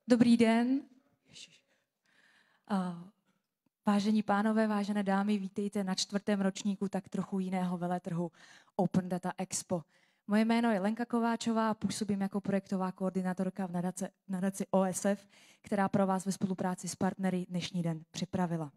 Dobrý den. Vážení pánové, vážené dámy, vítejte na 4. ročníku tak trochu jiného veletrhu Open Data Expo. Moje jméno je Lenka Kováčová a působím jako projektová koordinátorka v nadaci OSF, která pro vás ve spolupráci s partnery dnešní den připravila.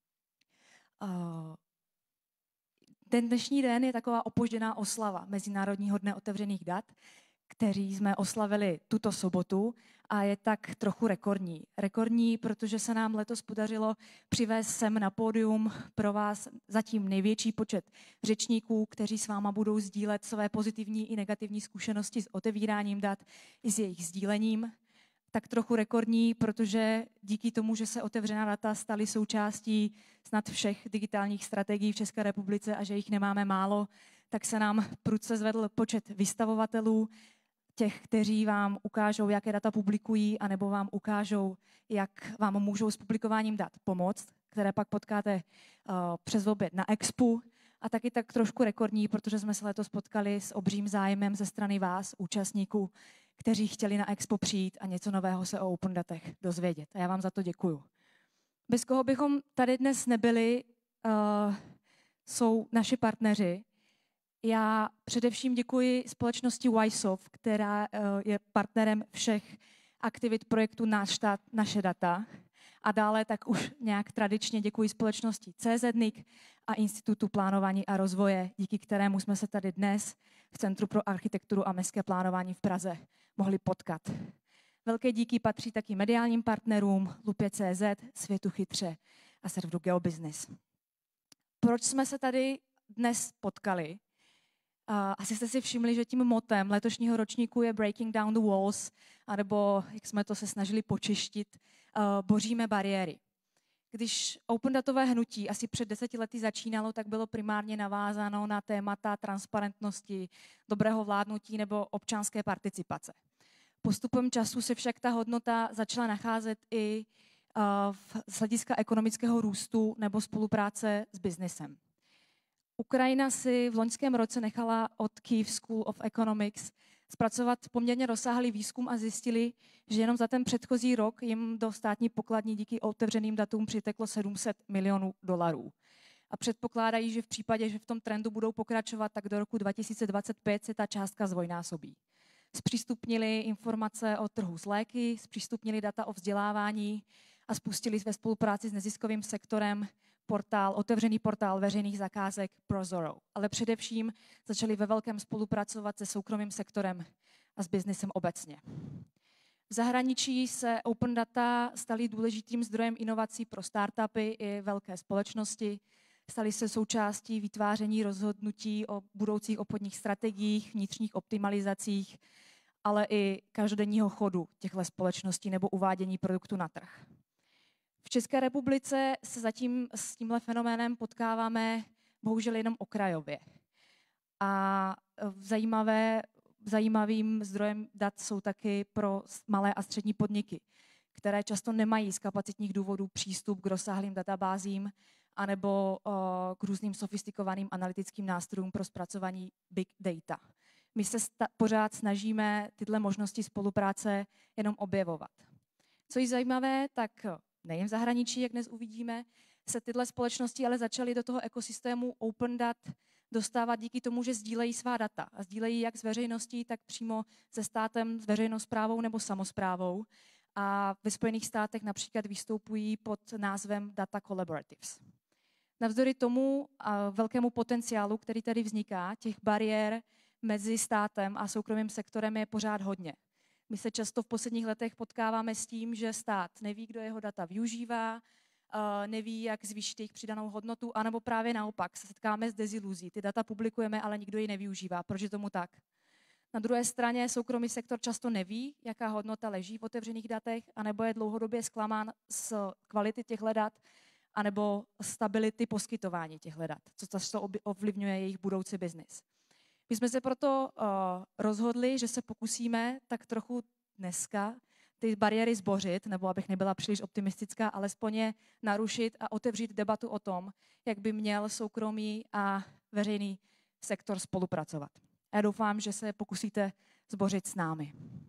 Ten dnešní den je taková opožděná oslava Mezinárodního dne otevřených dat, který jsme oslavili tuto sobotu a je tak trochu rekordní. Rekordní, protože se nám letos podařilo přivést sem na pódium pro vás zatím největší počet řečníků, kteří s váma budou sdílet své pozitivní i negativní zkušenosti s otevíráním dat i s jejich sdílením. Tak trochu rekordní, protože díky tomu, že se otevřená data staly součástí snad všech digitálních strategií v České republice a že jich nemáme málo, tak se nám prudce zvedl počet vystavovatelů, těch, kteří vám ukážou, jaké data publikují, anebo vám ukážou, jak vám můžou s publikováním dat pomoct, které pak potkáte přes oběd na Expu. A taky tak trošku rekordní, protože jsme se letos potkali s obřím zájmem ze strany vás, účastníků, kteří chtěli na Expo přijít a něco nového se o Open Datech dozvědět. A já vám za to děkuju. Bez koho bychom tady dnes nebyli, jsou naši partneři. Já především děkuji společnosti Wisoft, která je partnerem všech aktivit projektu Náš štát, naše data. A dále tak už nějak tradičně děkuji společnosti CZNIC a Institutu plánování a rozvoje, díky kterému jsme se tady dnes v Centru pro architekturu a městské plánování v Praze mohli potkat. Velké díky patří taky mediálním partnerům Lupě.cz, Světu chytře a serveru GeoBusiness. Proč jsme se tady dnes potkali? Asi jste si všimli, že tím motem letošního ročníku je Breaking Down the Walls, anebo, jak jsme to se snažili počeštit, boříme bariéry. Když Open datové hnutí asi před 10 lety začínalo, tak bylo primárně navázáno na témata transparentnosti, dobrého vládnutí nebo občanské participace. Postupem času se však ta hodnota začala nacházet i z hlediska ekonomického růstu nebo spolupráce s biznesem. Ukrajina si v loňském roce nechala od Kyiv School of Economics zpracovat poměrně rozsáhlý výzkum a zjistili, že jenom za ten předchozí rok jim do státní pokladny díky otevřeným datům přiteklo $700 milionů. A předpokládají, že v případě, že v tom trendu budou pokračovat, tak do roku 2025 se ta částka zdvojnásobí. Zpřístupnili informace o trhu s léky, zpřístupnili data o vzdělávání a spustili ve spolupráci s neziskovým sektorem otevřený portál veřejných zakázek Prozoro. Ale především začali ve velkém spolupracovat se soukromým sektorem a s biznesem obecně. V zahraničí se Open Data staly důležitým zdrojem inovací pro startupy i velké společnosti. Staly se součástí vytváření rozhodnutí o budoucích obchodních strategiích, vnitřních optimalizacích, ale i každodenního chodu těchto společností nebo uvádění produktu na trh. V České republice se zatím s tímhle fenoménem potkáváme bohužel jenom okrajově. A zajímavým zdrojem dat jsou taky pro malé a střední podniky, které často nemají z kapacitních důvodů přístup k rozsáhlým databázím anebo k různým sofistikovaným analytickým nástrojům pro zpracování big data. My se pořád snažíme tyhle možnosti spolupráce jenom objevovat. Co je zajímavé, tak nejen v zahraničí, jak dnes uvidíme, se tyhle společnosti ale začaly do toho ekosystému Open Dat dostávat díky tomu, že sdílejí svá data. A sdílejí jak s veřejností, tak přímo se státem, s veřejnou správou nebo samosprávou. A ve Spojených státech například vystupují pod názvem Data Collaboratives. Navzdory tomu velkému potenciálu, který tady vzniká, těch bariér mezi státem a soukromým sektorem je pořád hodně. My se často v posledních letech potkáváme s tím, že stát neví, kdo jeho data využívá, neví, jak zvýšit jejich přidanou hodnotu, anebo právě naopak se setkáme s deziluzí. Ty data publikujeme, ale nikdo ji nevyužívá. Proč je tomu tak? Na druhé straně soukromý sektor často neví, jaká hodnota leží v otevřených datech, anebo je dlouhodobě zklamán z kvality těchto dat, anebo stability poskytování těchto dat, co často ovlivňuje jejich budoucí biznis. My jsme se proto rozhodli, že se pokusíme tak trochu dneska ty bariéry zbořit, nebo abych nebyla příliš optimistická, alespoň je narušit a otevřít debatu o tom, jak by měl soukromý a veřejný sektor spolupracovat. Já doufám, že se pokusíte zbořit s námi.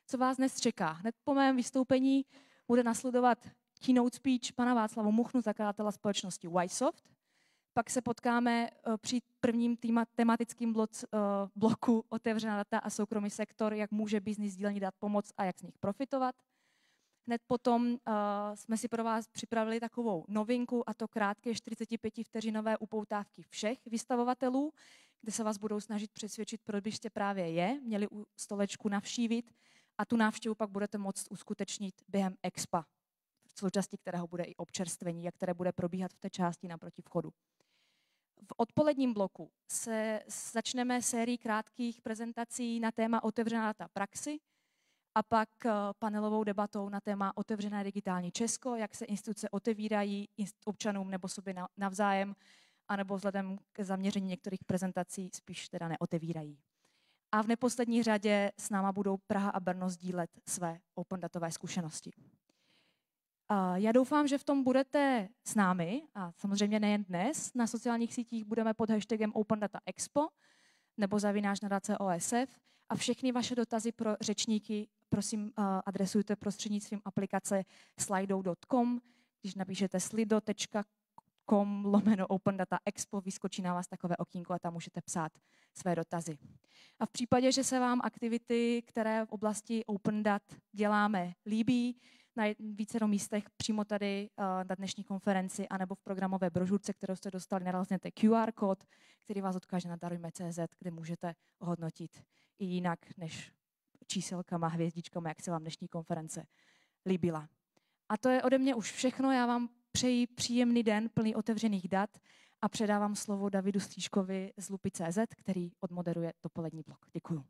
co vás dnes čeká. Hned po mém vystoupení bude nasledovat keynote speech pana Václava Muchnu, zakladatele společnosti Ysoft. Pak se potkáme při prvním tematickým bloku otevřená data a soukromý sektor, jak může biznis sdílení dat pomoct a jak z nich profitovat. Hned potom jsme si pro vás připravili takovou novinku, a to krátké 45-vteřinové upoutávky všech vystavovatelů, kde se vás budou snažit přesvědčit, proč byste právě je měli u stolečku navštívit, a tu návštěvu pak budete moct uskutečnit během expa, v součástí kterého bude i občerstvení, a které bude probíhat v té části naproti vchodu. V odpoledním bloku se začneme sérii krátkých prezentací na téma otevřená data praxi a pak panelovou debatou na téma otevřené digitální Česko, jak se instituce otevírají občanům nebo sobě navzájem, anebo vzhledem k zaměření některých prezentací spíš teda neotevírají. A v neposlední řadě s náma budou Praha a Brno sdílet své open datové zkušenosti. Já doufám, že v tom budete s námi, a samozřejmě nejen dnes. Na sociálních sítích budeme pod hashtagem Open Data Expo nebo @nadace.osf, a všechny vaše dotazy pro řečníky prosím adresujte prostřednictvím aplikace slido.com. Když napíšete slido.com/Open Data Expo, vyskočí na vás takové okýnko a tam můžete psát své dotazy. A v případě, že se vám aktivity, které v oblasti Open Dat děláme, líbí, na vícero místech přímo tady na dnešní konferenci anebo v programové brožurce, kterou jste dostali, naleznete QR kód, který vás odkáže na darujme.cz, kde můžete ohodnotit i jinak než číselkama, hvězdičkama, jak se vám dnešní konference líbila. A to je ode mě už všechno. Já vám přeji příjemný den plný otevřených dat a předávám slovo Davidu Stříškovi z Lupy.cz, který odmoderuje dopolední blok. Děkuju.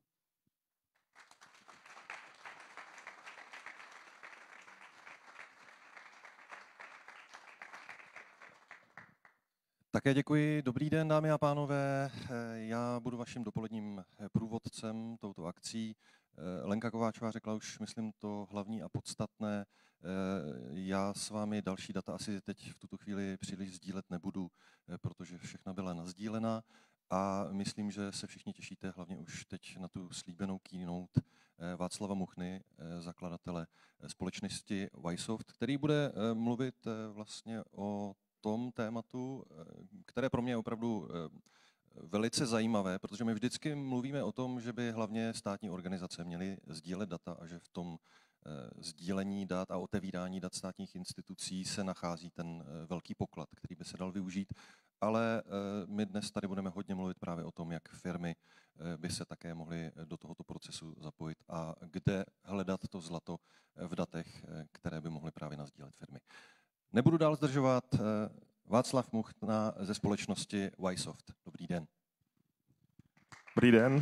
Také děkuji. Dobrý den, dámy a pánové. Já budu vaším dopoledním průvodcem touto akcí. Lenka Kováčová řekla už, myslím, to hlavní a podstatné. Já s vámi další data asi teď v tuto chvíli příliš sdílet nebudu, protože všechna byla nasdílena, a myslím, že se všichni těšíte hlavně už teď na tu slíbenou keynote Václava Muchny, zakladatele společnosti Ysoft, který bude mluvit vlastně o tom tématu, které pro mě je opravdu velice zajímavé, protože my vždycky mluvíme o tom, že by hlavně státní organizace měly sdílet data a že v tom sdílení dat a otevírání dat státních institucí se nachází ten velký poklad, který by se dal využít. Ale my dnes tady budeme hodně mluvit právě o tom, jak firmy by se také mohly do tohoto procesu zapojit a kde hledat to zlato v datech, které by mohly právě nasdílet firmy. Nebudu dál zdržovat. Václav Muchna ze společnosti Ysoft. Dobrý den. Dobrý den.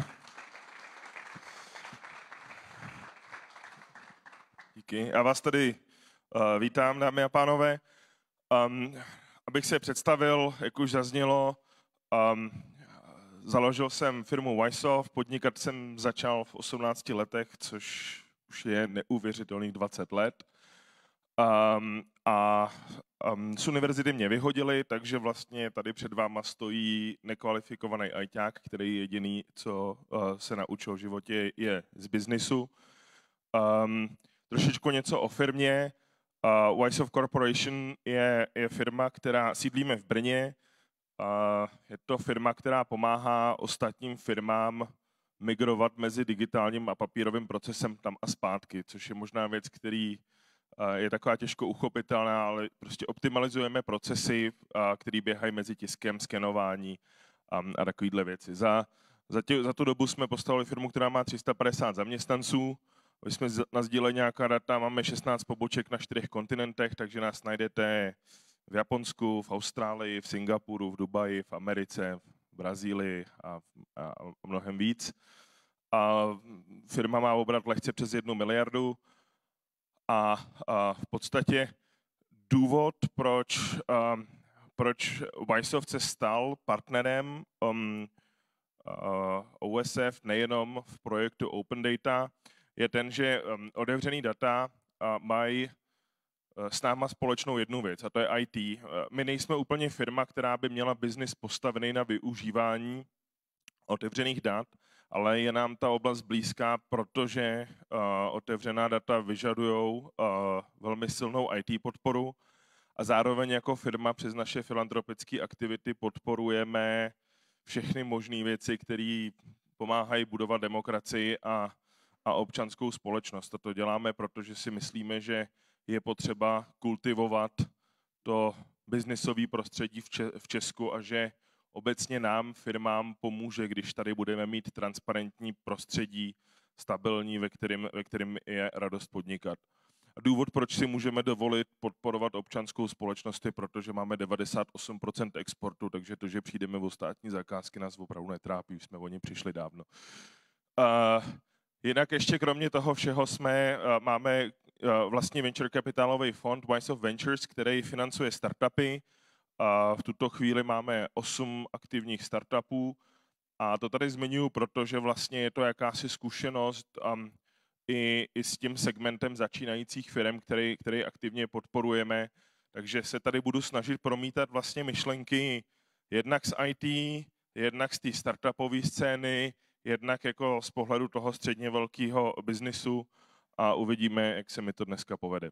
Díky. Já vás tady vítám, dámy a pánové. Abych se představil, jak už zaznělo, založil jsem firmu Ysoft, podnikat jsem začal v 18 letech, což už je neuvěřitelných 20 let. Z univerzity mě vyhodili, takže vlastně tady před váma stojí nekvalifikovaný ajťák, který jediný, co se naučil v životě, je z biznisu. Trošičku něco o firmě. Ysoft Corporation je firma, která sídlíme v Brně. Je to firma, která pomáhá ostatním firmám migrovat mezi digitálním a papírovým procesem tam a zpátky, což je možná věc, který je taková těžko uchopitelná, ale prostě optimalizujeme procesy, které běhají mezi tiskem, skenování a takovéhle věci. Za tu dobu jsme postavili firmu, která má 350 zaměstnanců. My jsme na sdílení nějaká data, máme 16 poboček na 4 kontinentech, takže nás najdete v Japonsku, v Austrálii, v Singapuru, v Dubaji, v Americe, v Brazílii a mnohem víc. Firma má obrat lehce přes 1 miliardu. A v podstatě důvod, proč Ysoft se stal partnerem OSF nejenom v projektu Open Data, je ten, že otevřený data mají s náma společnou jednu věc, a to je IT. My nejsme úplně firma, která by měla biznis postavený na využívání otevřených dat, ale je nám ta oblast blízká, protože otevřená data vyžadují velmi silnou IT podporu a zároveň jako firma přes naše filantropické aktivity podporujeme všechny možné věci, které pomáhají budovat demokracii a občanskou společnost. A to děláme, protože si myslíme, že je potřeba kultivovat to biznisové prostředí v Česku a že obecně nám, firmám, pomůže, když tady budeme mít transparentní prostředí, stabilní, ve kterém je radost podnikat. A důvod, proč si můžeme dovolit podporovat občanskou společnost, je protože máme 98% exportu, takže to, že přijdeme o státní zakázky, nás opravdu netrápí, už jsme o ně přišli dávno. Jinak ještě kromě toho všeho máme vlastně venture kapitálový fond Wise of Ventures, který financuje startupy. V tuto chvíli máme 8 aktivních startupů a to tady zmiňuji, protože vlastně je to jakási zkušenost i s tím segmentem začínajících firm, který aktivně podporujeme. Takže se tady budu snažit promítat vlastně myšlenky jednak z IT, jednak z té startupové scény, jednak jako z pohledu toho středně velkého biznisu a uvidíme, jak se mi to dneska povede.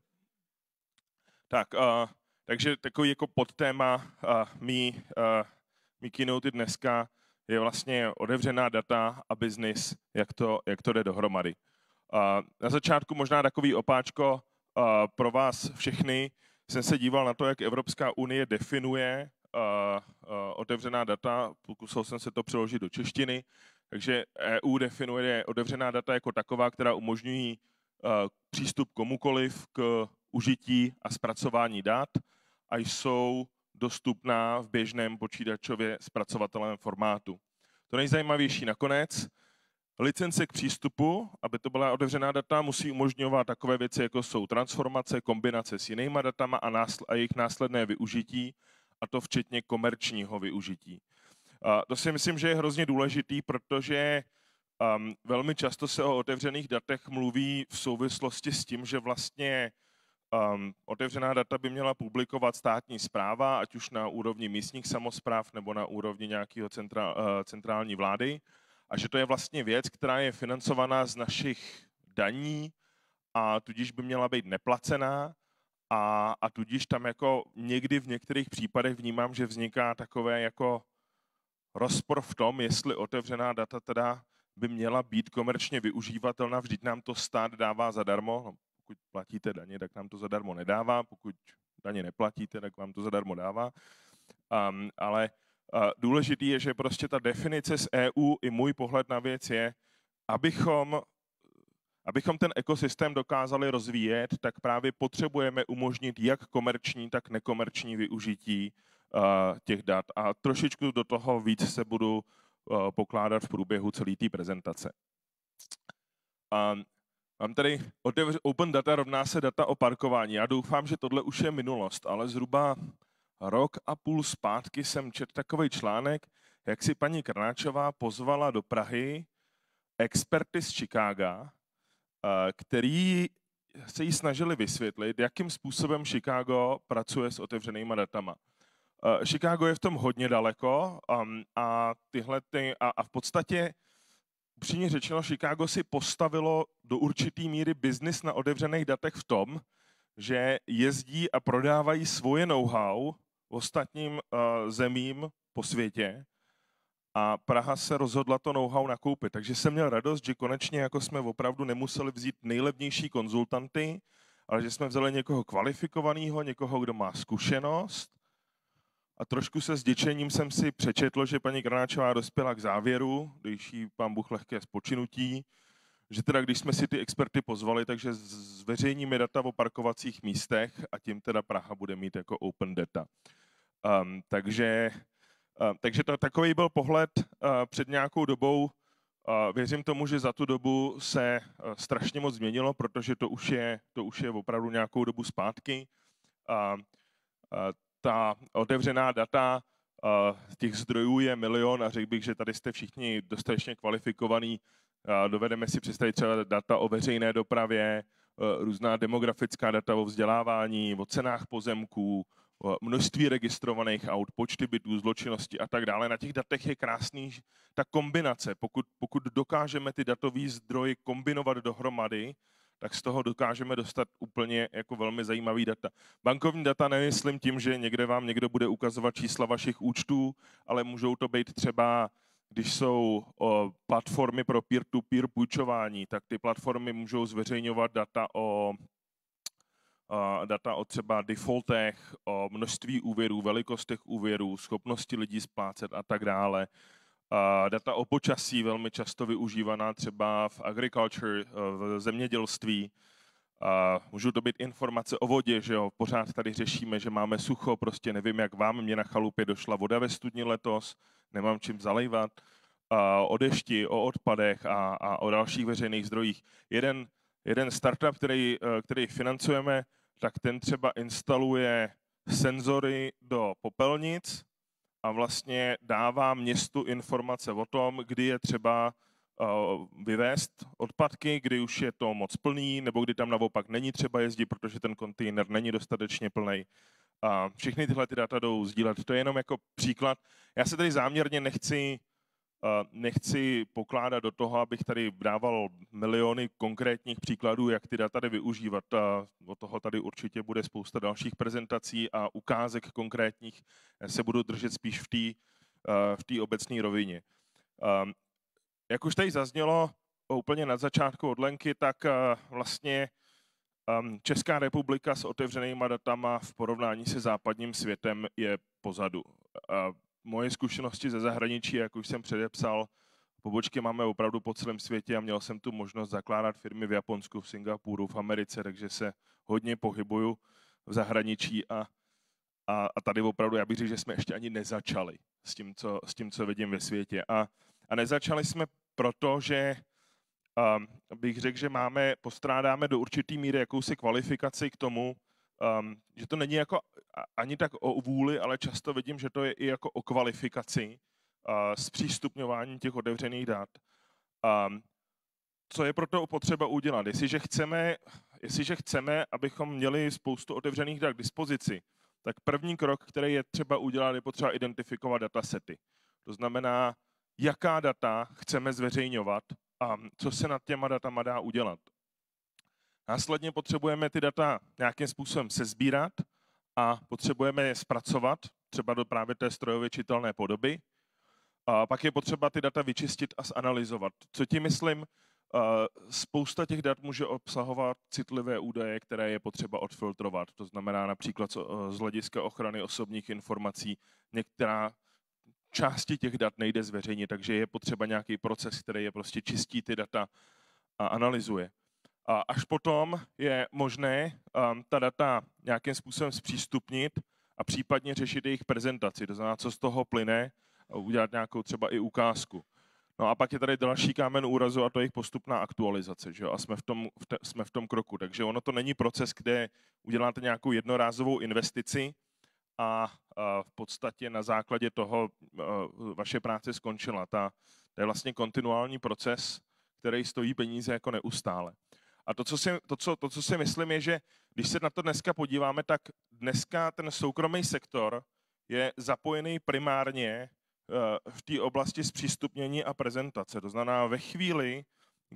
Takže takový jako podtéma mý keynote dneska je vlastně otevřená data a biznis, jak to jde dohromady. Na začátku možná takový opáčko pro vás všechny. Jsem se díval na to, jak Evropská unie definuje otevřená data, pokusil jsem se to přeložit do češtiny. Takže EU definuje otevřená data jako taková, která umožňují přístup komukoliv k užití a zpracování dat a jsou dostupná v běžném počítačově zpracovatelném formátu. To nejzajímavější nakonec, licence k přístupu, aby to byla otevřená data, musí umožňovat takové věci, jako jsou transformace, kombinace s jinýma datama a jejich následné využití, a to včetně komerčního využití. To si myslím, že je hrozně důležitý, protože velmi často se o otevřených datech mluví v souvislosti s tím, že vlastně otevřená data by měla publikovat státní správa, ať už na úrovni místních samospráv nebo na úrovni nějakého centrální vlády, a že to je vlastně věc, která je financovaná z našich daní a tudíž by měla být neplacená a tudíž tam jako někdy v některých případech vnímám, že vzniká takové jako rozpor v tom, jestli otevřená data teda by měla být komerčně využívatelná, vždyť nám to stát dává zadarmo. No, pokud platíte daně, tak nám to zadarmo nedává, pokud daně neplatíte, tak vám to zadarmo dává. Ale důležitý je, že prostě ta definice z EU i můj pohled na věc je, abychom ten ekosystém dokázali rozvíjet, tak právě potřebujeme umožnit jak komerční, tak nekomerční využití těch dat. A trošičku do toho víc se budu pokládat v průběhu celé té prezentace. Mám tady open data rovná se data o parkování. Já doufám, že tohle už je minulost, ale zhruba rok a půl zpátky jsem četl takový článek, jak si paní Krnáčová pozvala do Prahy experty z Chicaga, který se jí snažili vysvětlit, jakým způsobem Chicago pracuje s otevřenýma datama. Chicago je v tom hodně daleko a v podstatě upřímně řečeno, Chicago si postavilo do určitý míry biznis na otevřených datech v tom, že jezdí a prodávají svoje know-how ostatním zemím po světě a Praha se rozhodla to know-how nakoupit. Takže jsem měl radost, že konečně jako jsme opravdu nemuseli vzít nejlevnější konzultanty, ale že jsme vzali někoho kvalifikovaného, někoho, kdo má zkušenost. A trošku se zděčením jsem si přečetl, že paní Krnáčová dospěla k závěru, když jí pán Bůh lehké spočinutí, že teda když jsme si ty experty pozvali, takže zveřejníme data o parkovacích místech a tím teda Praha bude mít jako open data. Takže takový byl pohled před nějakou dobou. Věřím tomu, že za tu dobu se strašně moc změnilo, protože to už je opravdu nějakou dobu zpátky. Ta otevřená data, těch zdrojů je milion a řekl bych, že tady jste všichni dostatečně kvalifikovaní. Dovedeme si představit třeba data o veřejné dopravě, různá demografická data o vzdělávání, o cenách pozemků, množství registrovaných aut, počty bytů, zločinnosti a tak dále. Na těch datech je krásný ta kombinace. Pokud dokážeme ty datové zdroje kombinovat dohromady, tak z toho dokážeme dostat úplně jako velmi zajímavý data. Bankovní data nemyslím tím, že někde vám někdo bude ukazovat čísla vašich účtů, ale můžou to být třeba, když jsou platformy pro peer-to-peer půjčování, tak ty platformy můžou zveřejňovat data o třeba defaultech, o množství úvěrů, velikostech úvěrů, schopnosti lidí splácet a tak dále. Data o počasí, velmi často využívaná třeba v agriculture, v zemědělství. Můžou to být informace o vodě, že jo, pořád tady řešíme, že máme sucho, prostě nevím, jak vám, mě na chalupě došla voda ve studni letos, nemám čím zalejvat. O dešti, o odpadech a o dalších veřejných zdrojích. Jeden startup, který financujeme, tak ten třeba instaluje senzory do popelnic a vlastně dává městu informace o tom, kdy je třeba vyvést odpadky, kdy už je to moc plný, nebo kdy tam naopak není třeba jezdit, protože ten kontejner není dostatečně plný. Všechny tyhle ty data jdou sdílet. To je jenom jako příklad. Já se tady záměrně nechci pokládat do toho, abych tady dával miliony konkrétních příkladů, jak ty data jde využívat. Od toho tady určitě bude spousta dalších prezentací a ukázek konkrétních. Já se budu držet spíš v té obecné rovině. Jak už tady zaznělo úplně na začátku od Lenky, tak vlastně Česká republika s otevřenýma datama v porovnání se západním světem je pozadu. Moje zkušenosti ze zahraničí, jak už jsem předepsal, pobočky máme opravdu po celém světě a měl jsem tu možnost zakládat firmy v Japonsku, v Singapuru, v Americe, takže se hodně pohybuju v zahraničí a tady opravdu, já bych řekl, že jsme ještě ani nezačali s tím, co vidím ve světě. A nezačali jsme proto, že bych řekl, že postrádáme do určitý míry jakousi kvalifikaci k tomu, že to není jako ani tak o vůli, ale často vidím, že to je i jako o kvalifikaci zpřístupňování těch otevřených dat. Co je proto potřeba udělat? Jestliže chceme, abychom měli spoustu otevřených dat k dispozici, tak první krok, který je třeba udělat, je potřeba identifikovat datasety. To znamená, jaká data chceme zveřejňovat a co se nad těma datama dá udělat. Následně potřebujeme ty data nějakým způsobem sesbírat a potřebujeme je zpracovat, třeba do právě té strojově čitelné podoby. A pak je potřeba ty data vyčistit a zanalyzovat. Co tím myslím? Spousta těch dat může obsahovat citlivé údaje, které je potřeba odfiltrovat. To znamená například z hlediska ochrany osobních informací některá části těch dat nejde zveřejnit, takže je potřeba nějaký proces, který je prostě čistí ty data a analyzuje. A až potom je možné ta data nějakým způsobem zpřístupnit a případně řešit jejich prezentaci. To znamená, co z toho plyne, a udělat nějakou třeba i ukázku. No a pak je tady další kámen úrazu a to je jejich postupná aktualizace. Že jo? A jsme v tom kroku. Takže ono to není proces, kde uděláte nějakou jednorázovou investici a v podstatě na základě toho vaše práce skončila. To je vlastně kontinuální proces, který stojí peníze jako neustále. A to, co si myslím, je, že když se na to dneska podíváme, tak dneska ten soukromý sektor je zapojený primárně v té oblasti zpřístupnění a prezentace. To znamená ve chvíli,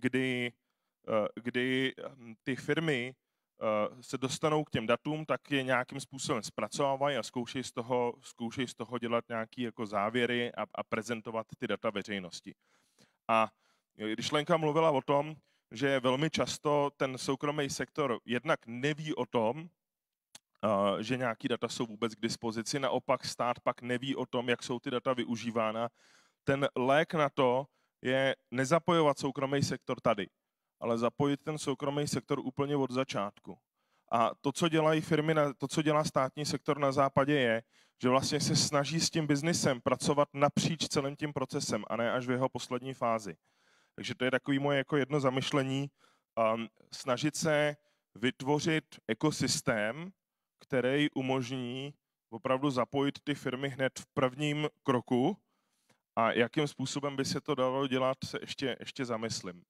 kdy ty firmy se dostanou k těm datům, tak je nějakým způsobem zpracovávají a zkoušejí z toho dělat nějaké jako závěry a prezentovat ty data veřejnosti. A když Lenka mluvila o tom, že velmi často ten soukromý sektor jednak neví o tom, že nějaký data jsou vůbec k dispozici, naopak stát pak neví o tom, jak jsou ty data využívána. Ten lék na to je nezapojovat soukromý sektor tady, ale zapojit ten soukromý sektor úplně od začátku. A to, co dělají firmy, to, co dělá státní sektor na západě, je, že vlastně se snaží s tím biznisem pracovat napříč celým tím procesem a ne až v jeho poslední fázi. Takže to je takový moje jako jedno zamyšlení, snažit se vytvořit ekosystém, který umožní opravdu zapojit ty firmy hned v prvním kroku a jakým způsobem by se to dalo dělat, se ještě zamyslím.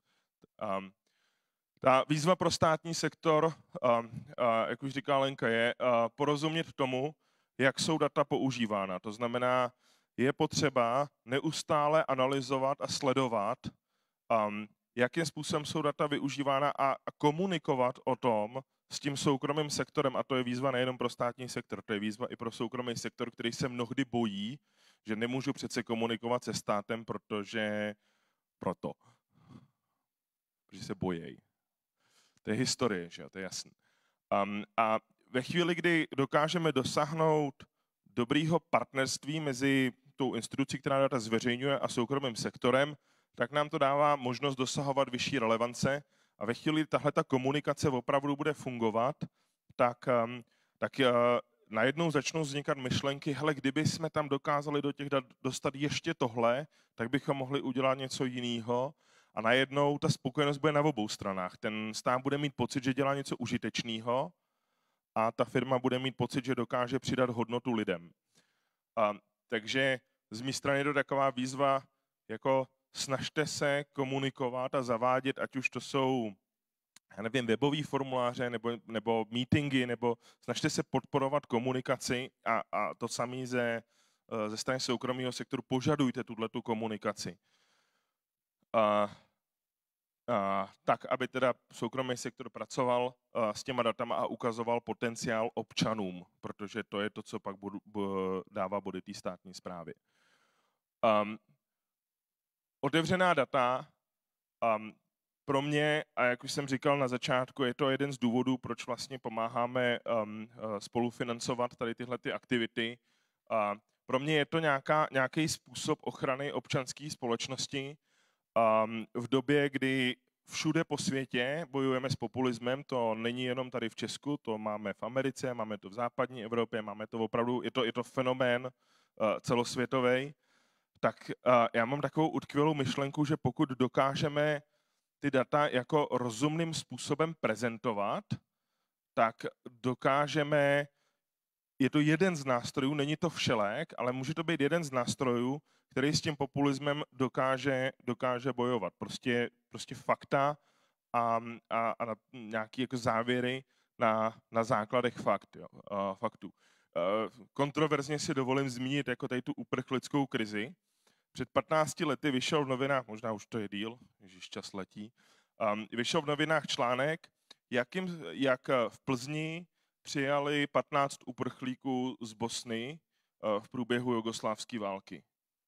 Ta výzva pro státní sektor, jak už říká Lenka, je porozumět tomu, jak jsou data používána. To znamená, je potřeba neustále analyzovat a sledovat, jakým způsobem jsou data využívána a komunikovat o tom s tím soukromým sektorem. A to je výzva nejenom pro státní sektor, to je výzva i pro soukromý sektor, který se mnohdy bojí, že nemůžu přece komunikovat se státem, protože se bojí. To je historie, že jo, to je jasný. A ve chvíli, kdy dokážeme dosáhnout dobrýho partnerství mezi tou institucí, která data zveřejňuje, a soukromým sektorem, tak nám to dává možnost dosahovat vyšší relevance. A ve chvíli, kdy tahle ta komunikace opravdu bude fungovat, tak najednou začnou vznikat myšlenky, hele, kdyby jsme tam dokázali do těch dat dostat ještě tohle, tak bychom mohli udělat něco jiného. A najednou ta spokojenost bude na obou stranách. Ten stát bude mít pocit, že dělá něco užitečného, a ta firma bude mít pocit, že dokáže přidat hodnotu lidem. Takže z mé strany je to taková výzva, jako snažte se komunikovat a zavádět, ať už to jsou, já nevím, webové formuláře nebo meetingy, nebo snažte se podporovat komunikaci a to samé ze strany soukromého sektoru, požadujte tuhletu komunikaci. Tak, aby teda soukromý sektor pracoval s těma datama a ukazoval potenciál občanům, protože to je to, co pak dává body té státní správě. Otevřená data pro mě, a jak už jsem říkal na začátku, je to jeden z důvodů, proč vlastně pomáháme spolufinancovat tady tyhle ty aktivity. Pro mě je to nějaký způsob ochrany občanské společnosti v době, kdy všude po světě bojujeme s populismem. To není jenom tady v Česku, to máme v Americe, máme to v západní Evropě, máme to opravdu, je to fenomén celosvětový. Tak já mám takovou utkvělou myšlenku, že pokud dokážeme ty data jako rozumným způsobem prezentovat, tak dokážeme, je to jeden z nástrojů, není to všelék, ale může to být jeden z nástrojů, který s tím populismem dokáže bojovat. Prostě fakta a nějaké jako závěry na základech faktů. Kontroverzně si dovolím zmínit jako tady tu uprchlickou krizi. Před 15 lety vyšel v novinách, možná už to je díl, ježiš, čas letí, vyšel v novinách článek, jak v Plzni přijali 15 uprchlíků z Bosny v průběhu jugoslávské války.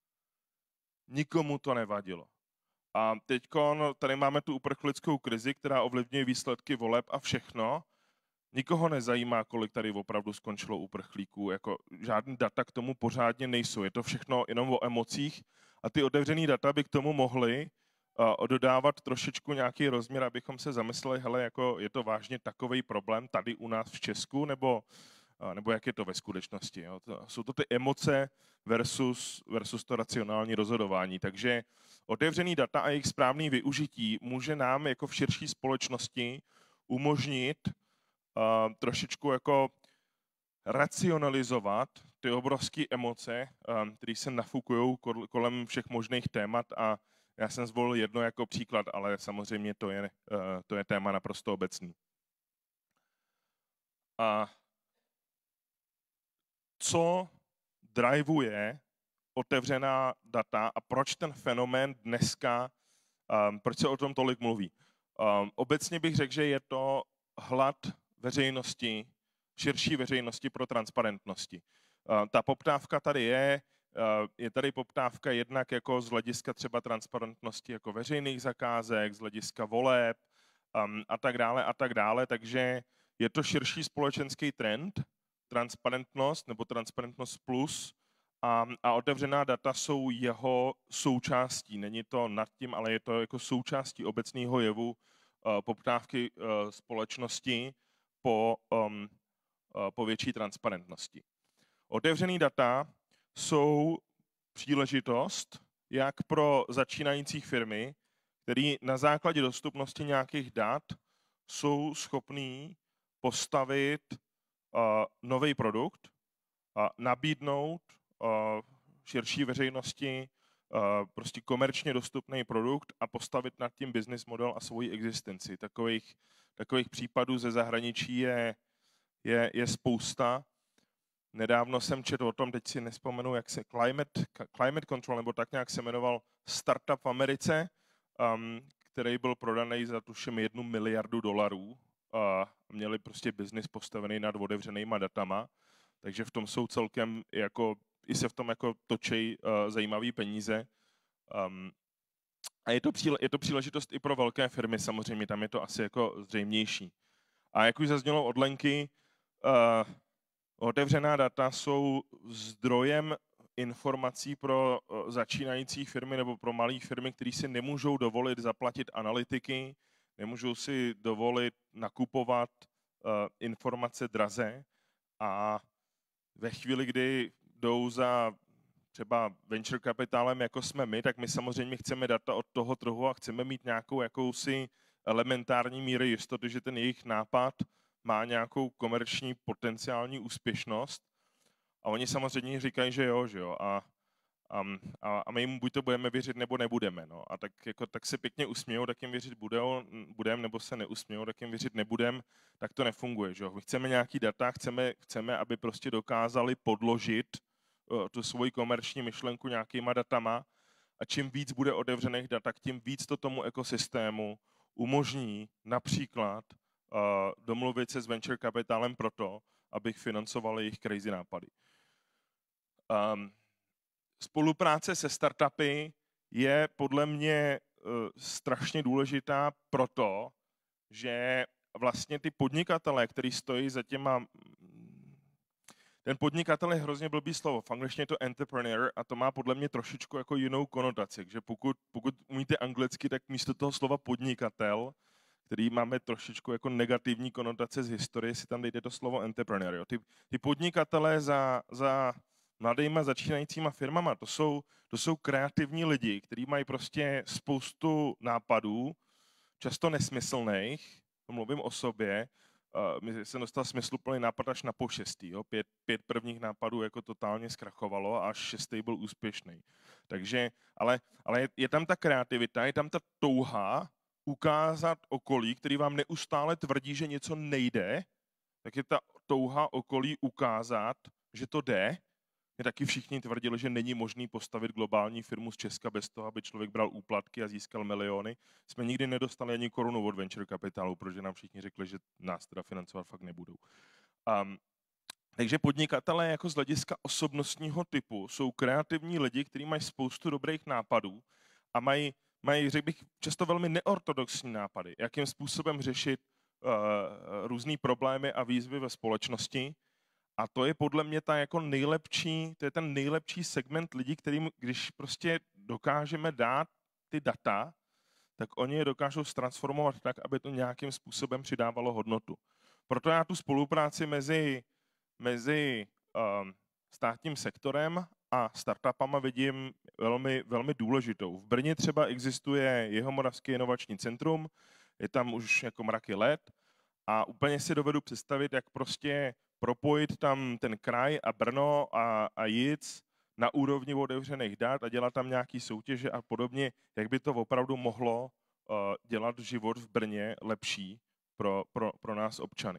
Nikomu to nevadilo. A teď tady máme tu uprchlickou krizi, která ovlivňuje výsledky voleb a všechno. Nikoho nezajímá, kolik tady opravdu skončilo uprchlíků. Jako žádný data k tomu pořádně nejsou. Je to všechno jenom o emocích. A ty otevřený data by k tomu mohly dodávat trošičku nějaký rozměr, abychom se zamysleli, hele, jako je to vážně takovej problém tady u nás v Česku, nebo jak je to ve skutečnosti. Jo? Jsou to ty emoce versus to racionální rozhodování. Takže otevřený data a jejich správný využití může nám jako v širší společnosti umožnit trošičku jako racionalizovat ty obrovské emoce, které se nafukují kolem všech možných témat, a já jsem zvolil jedno jako příklad, ale samozřejmě to je téma naprosto obecný. A co drivuje otevřená data a proč ten fenomén dneska, proč se o tom tolik mluví? Obecně bych řekl, že je to hlad veřejnosti, širší veřejnosti pro transparentnosti. Ta poptávka tady je tady poptávka jednak jako z hlediska třeba transparentnosti jako veřejných zakázek, z hlediska voleb a tak dále, takže je to širší společenský trend, transparentnost nebo transparentnost plus, a otevřená data jsou jeho součástí. Není to nad tím, ale je to jako součástí obecného jevu poptávky společnosti po větší transparentnosti. Otevřený data jsou příležitost jak pro začínající firmy, které na základě dostupnosti nějakých dat jsou schopní postavit nový produkt, nabídnout širší veřejnosti prostě komerčně dostupný produkt a postavit nad tím business model a svoji existenci. Takových případů ze zahraničí je spousta. nedávno jsem četl o tom, teď si nespomenu, jak se Climate Control, nebo tak nějak se jmenoval startup v Americe, který byl prodaný za tuším $1 miliardu. Měli prostě biznis postavený nad otevřenýma datama, takže v tom jsou celkem jako, i se v tom jako točí zajímavý peníze. A je to příležitost i pro velké firmy samozřejmě, tam je to asi jako zřejmější. A jak už zaznělo od Lenky, otevřená data jsou zdrojem informací pro začínající firmy nebo pro malé firmy, které si nemůžou dovolit zaplatit analytiky, nemůžou si dovolit nakupovat informace draze a ve chvíli, kdy jdou za třeba venture kapitálem, jako jsme my, tak my samozřejmě chceme data od toho trhu a chceme mít nějakou jakousi elementární míry jistoty, že ten jejich nápad má nějakou komerční potenciální úspěšnost. A oni samozřejmě říkají, že jo. A my jim buď to budeme věřit, nebo nebudeme. No. A tak se pěkně usmějou, tak jim věřit budeme, nebo se neusmějou, tak jim věřit nebudeme, tak to nefunguje. Že jo. My chceme nějaký data, chceme, aby prostě dokázali podložit tu svoji komerční myšlenku nějakýma datama a čím víc bude otevřených dat, tak tím víc to tomu ekosystému umožní například domluvit se s venture kapitálem proto, abych financoval jejich crazy nápady. Spolupráce se startupy je podle mě strašně důležitá proto, že vlastně ty podnikatelé, kteří stojí za těma. Ten podnikatel je hrozně blbý slovo. V angličtině je to entrepreneur a to má podle mě trošičku jako jinou konotaci. Takže pokud umíte anglicky, tak místo toho slova podnikatel, který máme trošičku jako negativní konotace z historie, si tam dejte to slovo entrepreneur. Jo. Ty podnikatelé za mladýma začínajícíma firmama, to jsou kreativní lidi, kteří mají prostě spoustu nápadů, často nesmyslných, to mluvím o sobě. Jsem dostal smysluplný nápad až na pošestý. Jo. Pět prvních nápadů jako totálně zkrachovalo a až 6. byl úspěšný. Takže, ale je tam ta kreativita, je tam ta touha ukázat okolí, který vám neustále tvrdí, že něco nejde, tak je ta touha okolí ukázat, že to jde. Mě taky všichni tvrdili, že není možný postavit globální firmu z Česka bez toho, aby člověk bral úplatky a získal miliony. Jsme nikdy nedostali ani korunu od venture kapitálu, protože nám všichni řekli, že nás teda financovat fakt nebudou. Takže podnikatelé jako z hlediska osobnostního typu jsou kreativní lidi, kteří mají spoustu dobrých nápadů a mají, řekl bych, často velmi neortodoxní nápady, jakým způsobem řešit různý problémy a výzvy ve společnosti. A to je podle mě to je ten nejlepší segment lidí, kterým, když prostě dokážeme dát ty data, tak oni je dokážou ztransformovat tak, aby to nějakým způsobem přidávalo hodnotu. Proto já tu spolupráci mezi státním sektorem a startupama vidím velmi, velmi důležitou. V Brně třeba existuje Jihomoravské inovační centrum, je tam už jako mraky let a úplně si dovedu představit, jak prostě propojit tam ten kraj a Brno a Jic na úrovni otevřených dat a dělat tam nějaké soutěže a podobně, jak by to opravdu mohlo dělat život v Brně lepší pro nás občany.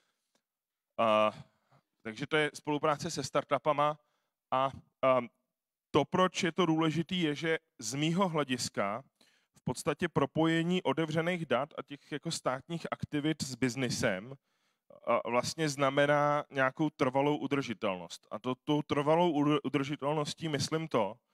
Takže to je spolupráce se startupama a to, proč je to důležité, je, že z mýho hlediska v podstatě propojení otevřených dat a těch jako státních aktivit s biznisem vlastně znamená nějakou trvalou udržitelnost. A tou trvalou udržitelností myslím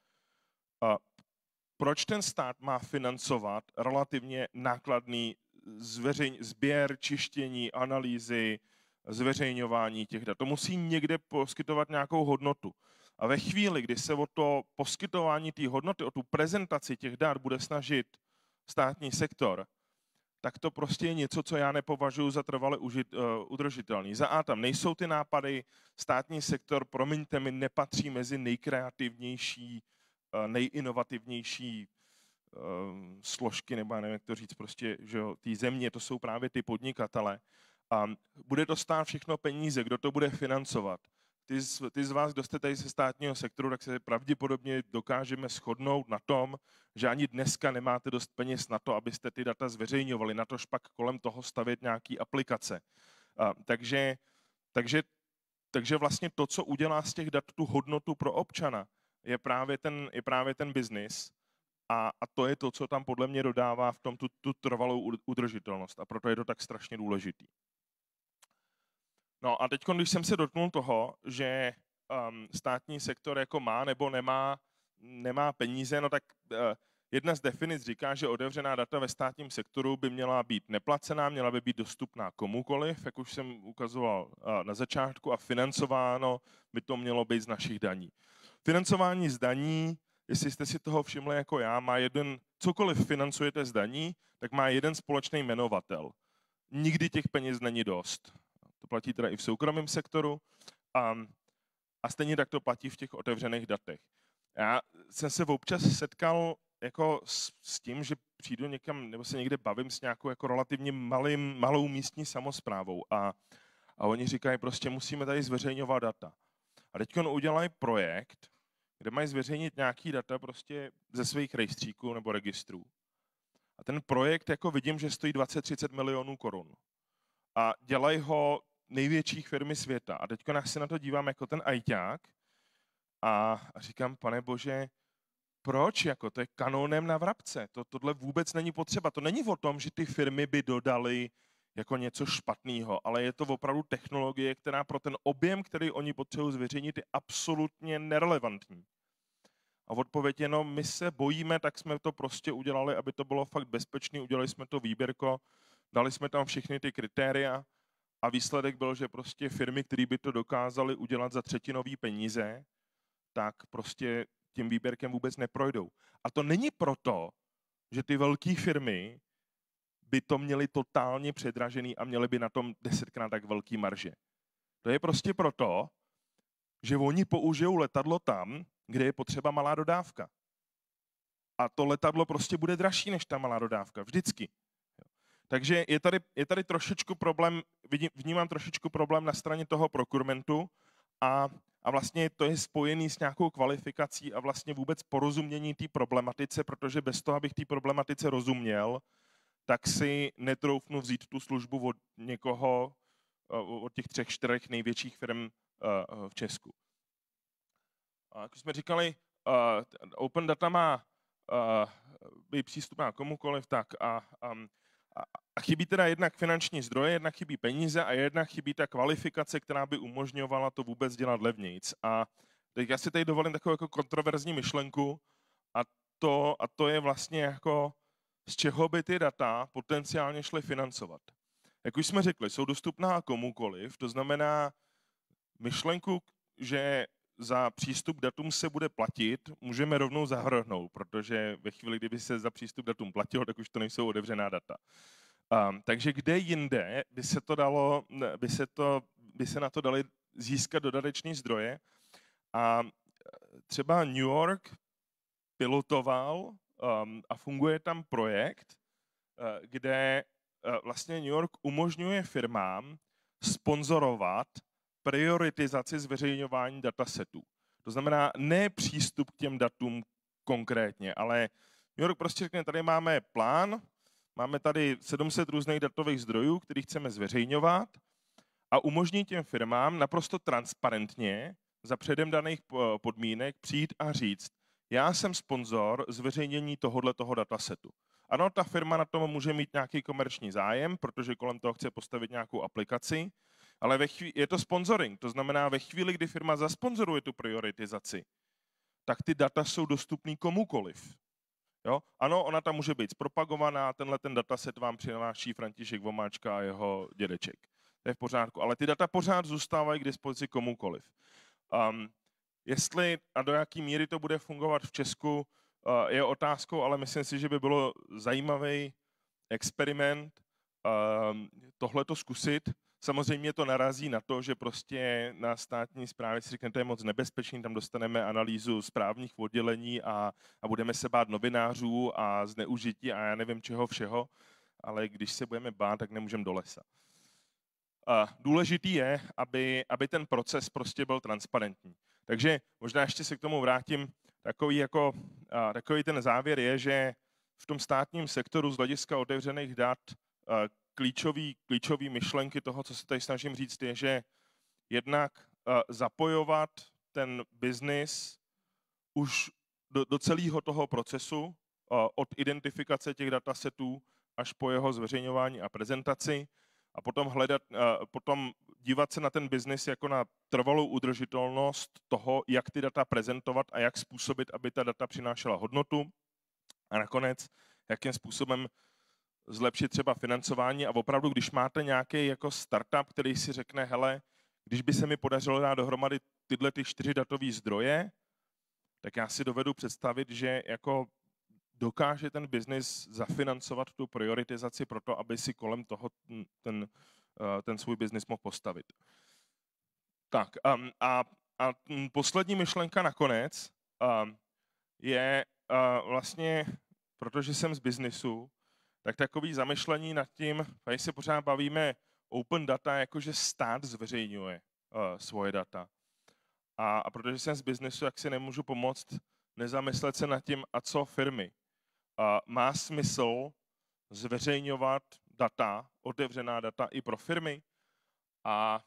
proč ten stát má financovat relativně nákladný sběr, čištění, analýzy, zveřejňování těch dat. To musí někde poskytovat nějakou hodnotu. A ve chvíli, kdy se o to poskytování té hodnoty, o tu prezentaci těch dat bude snažit státní sektor, tak to prostě je něco, co já nepovažuji za trvale udržitelný. Za A tam nejsou ty nápady, státní sektor, promiňte mi, nepatří mezi nejkreativnější, nejinovativnější složky, nebo já nevím, jak to říct, prostě, že té země, to jsou právě ty podnikatele. A bude to stát všechno peníze, kdo to bude financovat. Ty z vás, kdo jste tady ze státního sektoru, tak se pravděpodobně dokážeme shodnout na tom, že ani dneska nemáte dost peněz na to, abyste ty data zveřejňovali, na tož pak kolem toho stavět nějaký aplikace. Takže takže vlastně to, co udělá z těch dat tu hodnotu pro občana, je právě ten biznis. A to je to, co tam podle mě dodává v tom tu trvalou udržitelnost. A proto je to tak strašně důležitý. No a teď, když jsem se dotknul toho, že státní sektor jako má nebo nemá peníze, no tak jedna z definic říká, že otevřená data ve státním sektoru by měla být neplacená, měla by být dostupná komukoliv, jak už jsem ukazoval na začátku, a financováno by to mělo být z našich daní. Financování z daní, jestli jste si toho všimli jako já, má cokoliv financujete z daní, tak má jeden společný jmenovatel. Nikdy těch peněz není dost. To platí teda i v soukromém sektoru a stejně tak to platí v těch otevřených datech. Já jsem se občas setkal jako s tím, že přijdu někam nebo se někde bavím s nějakou jako relativně malou místní samosprávou a oni říkají prostě musíme tady zveřejňovat data. A teď udělají projekt, kde mají zveřejnit nějaký data prostě ze svých rejstříků nebo registrů. A ten projekt jako vidím, že stojí 20-30 milionů korun. A dělají ho největší firmy světa. A teď se na to dívám jako ten ajťák a říkám, pane bože, proč? Jako to je kanónem na vrabce. Tohle vůbec není potřeba. To není o tom, že ty firmy by dodaly jako něco špatného, ale je to opravdu technologie, která pro ten objem, který oni potřebují zveřejnit, je absolutně nerelevantní. A odpověď je, no my se bojíme, tak jsme to prostě udělali, aby to bylo fakt bezpečné, udělali jsme to výběrko, dali jsme tam všechny ty kritéria a výsledek byl, že prostě firmy, které by to dokázaly udělat za třetinový peníze, tak prostě tím výběrkem vůbec neprojdou. A to není proto, že ty velké firmy by to měly totálně předražený a měly by na tom 10krát tak velký marže. To je prostě proto, že oni použijou letadlo tam, kde je potřeba malá dodávka. A to letadlo prostě bude dražší než ta malá dodávka, vždycky. Takže je tady trošičku problém, vnímám trošičku problém na straně toho procurementu a vlastně to je spojený s nějakou kvalifikací a vlastně vůbec porozumění té problematice, protože bez toho, abych té problematice rozuměl, tak si netroufnu vzít tu službu od někoho, od těch 3-4 největších firm v Česku. A jak jsme říkali, open data má být přístupná komukoliv, tak a chybí teda jednak finanční zdroje, jednak chybí peníze a jednak chybí ta kvalifikace, která by umožňovala to vůbec dělat levnějc. A teď já si tady dovolím takovou jako kontroverzní myšlenku a to je vlastně jako z čeho by ty data potenciálně šly financovat. Jak už jsme řekli, jsou dostupná komukoliv, to znamená myšlenku, že za přístup k datům se bude platit, můžeme rovnou zahrnout, protože ve chvíli, kdyby se za přístup k datům platilo, tak už to nejsou otevřená data. Takže kde jinde by se na to dali získat dodatečné zdroje? A třeba New York pilotoval a funguje tam projekt, kde vlastně New York umožňuje firmám sponzorovat prioritizaci zveřejňování datasetů. To znamená ne přístup k těm datům konkrétně, ale New York prostě řekne, tady máme plán, máme tady 700 různých datových zdrojů, který chceme zveřejňovat a umožní těm firmám naprosto transparentně za předem daných podmínek přijít a říct, já jsem sponzor zveřejnění tohoto datasetu. Ano, ta firma na tom může mít nějaký komerční zájem, protože kolem toho chce postavit nějakou aplikaci, ale je to sponsoring, to znamená ve chvíli, kdy firma zasponzoruje tu prioritizaci, tak ty data jsou dostupný komukoliv. Jo? Ano, ona tam může být zpropagovaná, ten dataset vám přináší František Vomáčka a jeho dědeček. To je v pořádku, ale ty data pořád zůstávají k dispozici komukoliv. Jestli a do jaké míry to bude fungovat v Česku, je otázkou, ale myslím si, že by bylo zajímavý experiment tohleto zkusit. Samozřejmě to narazí na to, že prostě na státní správě si řeknete, to je moc nebezpečný, tam dostaneme analýzu správních oddělení a budeme se bát novinářů a zneužití a já nevím čeho všeho, ale když se budeme bát, tak nemůžeme do lesa. Důležitý je, aby ten proces prostě byl transparentní. Takže možná ještě se k tomu vrátím. Takový ten závěr je, že v tom státním sektoru z hlediska otevřených dat klíčový myšlenky toho, co se tady snažím říct, je, že jednak zapojovat ten biznis už do celého toho procesu, od identifikace těch datasetů až po jeho zveřejňování a prezentaci, a potom dívat se na ten biznis jako na trvalou udržitelnost toho, jak ty data prezentovat a jak způsobit, aby ta data přinášela hodnotu. A nakonec, jakým způsobem zlepšit třeba financování. A opravdu, když máte nějaký jako startup, který si řekne, hele, když by se mi podařilo dát dohromady tyhle 4 datové zdroje, tak já si dovedu představit, že jako dokáže ten biznis zafinancovat tu prioritizaci pro to, aby si kolem toho ten svůj biznis mohl postavit. Tak a poslední myšlenka nakonec je vlastně, protože jsem z biznisu, tak takový zamyšlení nad tím, když se pořád bavíme open data, jakože stát zveřejňuje svoje data. A protože jsem z biznesu, jak si nemůžu pomoct nezamyslet se nad tím, a co firmy. Má smysl zveřejňovat data, otevřená data i pro firmy? A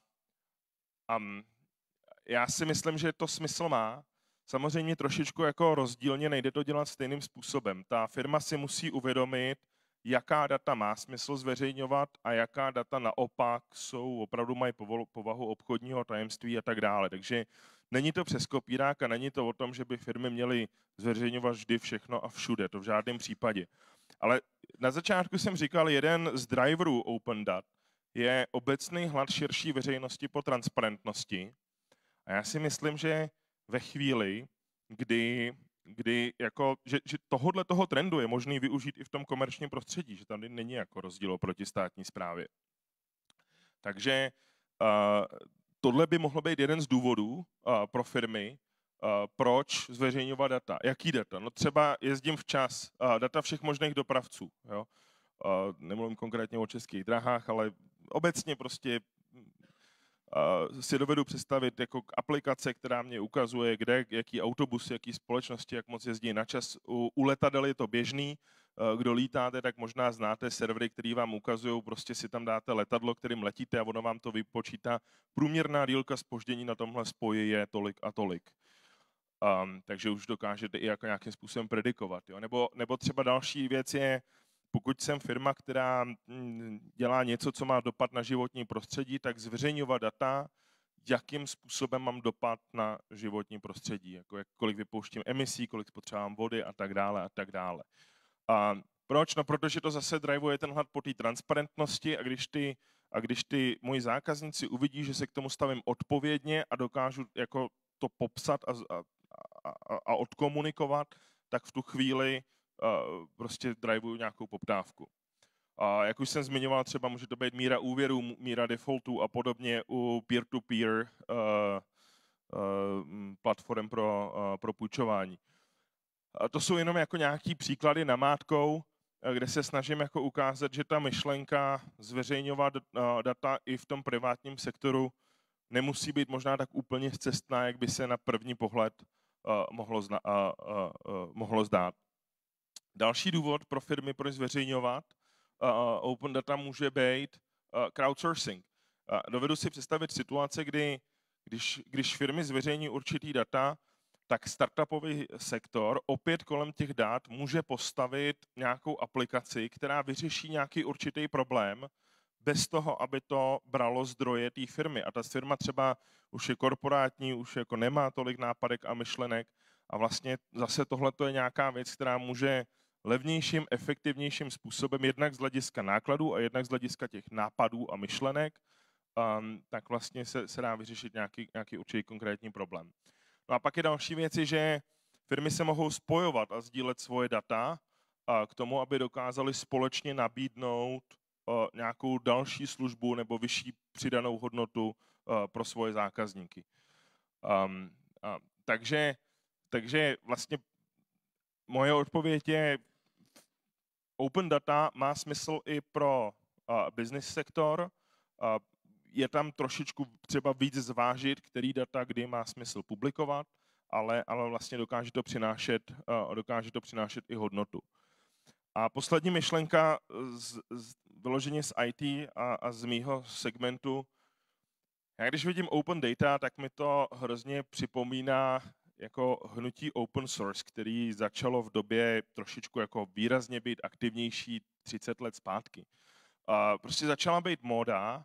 já si myslím, že to smysl má. Samozřejmě trošičku jako rozdílně, nejde to dělat stejným způsobem. Ta firma si musí uvědomit, jaká data má smysl zveřejňovat a jaká data naopak opravdu mají povahu obchodního tajemství a tak dále. Takže není to přes kopírák a není to o tom, že by firmy měly zveřejňovat vždy všechno a všude, to v žádném případě. Ale na začátku jsem říkal, jeden z driverů Open Dat je obecný hlad širší veřejnosti po transparentnosti. A já si myslím, že ve chvíli, kdy že toho trendu je možný využít i v tom komerčním prostředí, že tam není jako rozdíl oproti státní správě. Takže tohle by mohlo být jeden z důvodů pro firmy, proč zveřejňovat data. Jaký data? No třeba jezdím včas, data všech možných dopravců. Jo? Nemluvím konkrétně o Českých dráhách, ale obecně prostě si dovedu představit jako aplikace, která mě ukazuje, kde, jaký autobus, jaký společnosti, jak moc jezdí na čas. U letadel je to běžný. Kdo lítáte, tak možná znáte servery, který vám ukazují, prostě si tam dáte letadlo, kterým letíte a ono vám to vypočítá. Průměrná délka zpoždění na tomhle spoji je tolik a tolik. Takže už dokážete i jako nějakým způsobem predikovat. Jo? Nebo třeba další věc je, pokud jsem firma, která dělá něco, co má dopad na životní prostředí, tak zveřejňovat data, jakým způsobem mám dopad na životní prostředí, jako kolik vypouštím emisí, kolik spotřebám vody a tak dále a tak dále. A proč? No, protože to zase drivuje ten hlad po té transparentnosti, a když ty moji zákazníci uvidí, že se k tomu stavím odpovědně a dokážu jako to popsat a odkomunikovat, tak v tu chvíli prostě drivuju nějakou poptávku. A jak už jsem zmiňoval, třeba může to být míra úvěru, míra defaultů a podobně u peer-to-peer platform pro půjčování. A to jsou jenom jako nějaký příklady namátkou, kde se snažím jako ukázat, že ta myšlenka zveřejňovat data i v tom privátním sektoru nemusí být možná tak úplně scestná, jak by se na první pohled mohlo zdát. Další důvod pro firmy, proč zveřejňovat open data, může být crowdsourcing. Dovedu si představit situace, když firmy zveřejní určitý data, tak startupový sektor opět kolem těch dat může postavit nějakou aplikaci, která vyřeší nějaký určitý problém, bez toho, aby to bralo zdroje té firmy. A ta firma třeba už je korporátní, už jako nemá tolik nápadek a myšlenek a vlastně zase tohle je nějaká věc, která může levnějším, efektivnějším způsobem, jednak z hlediska nákladů a jednak z hlediska těch nápadů a myšlenek, tak vlastně se dá vyřešit nějaký určitý konkrétní problém. No a pak je další věc, že firmy se mohou spojovat a sdílet svoje data k tomu, aby dokázali společně nabídnout nějakou další službu nebo vyšší přidanou hodnotu pro svoje zákazníky. Takže vlastně moje odpověď je, open data má smysl i pro business sektor. Je tam trošičku třeba víc zvážit, který data kdy má smysl publikovat, ale vlastně dokáže to přinášet i hodnotu. A poslední myšlenka vyloženě z IT a z mýho segmentu Já když vidím open data, tak mi to hrozně připomíná jako hnutí open source, který začalo v době trošičku jako výrazně být aktivnější 30 let zpátky. Prostě začala být móda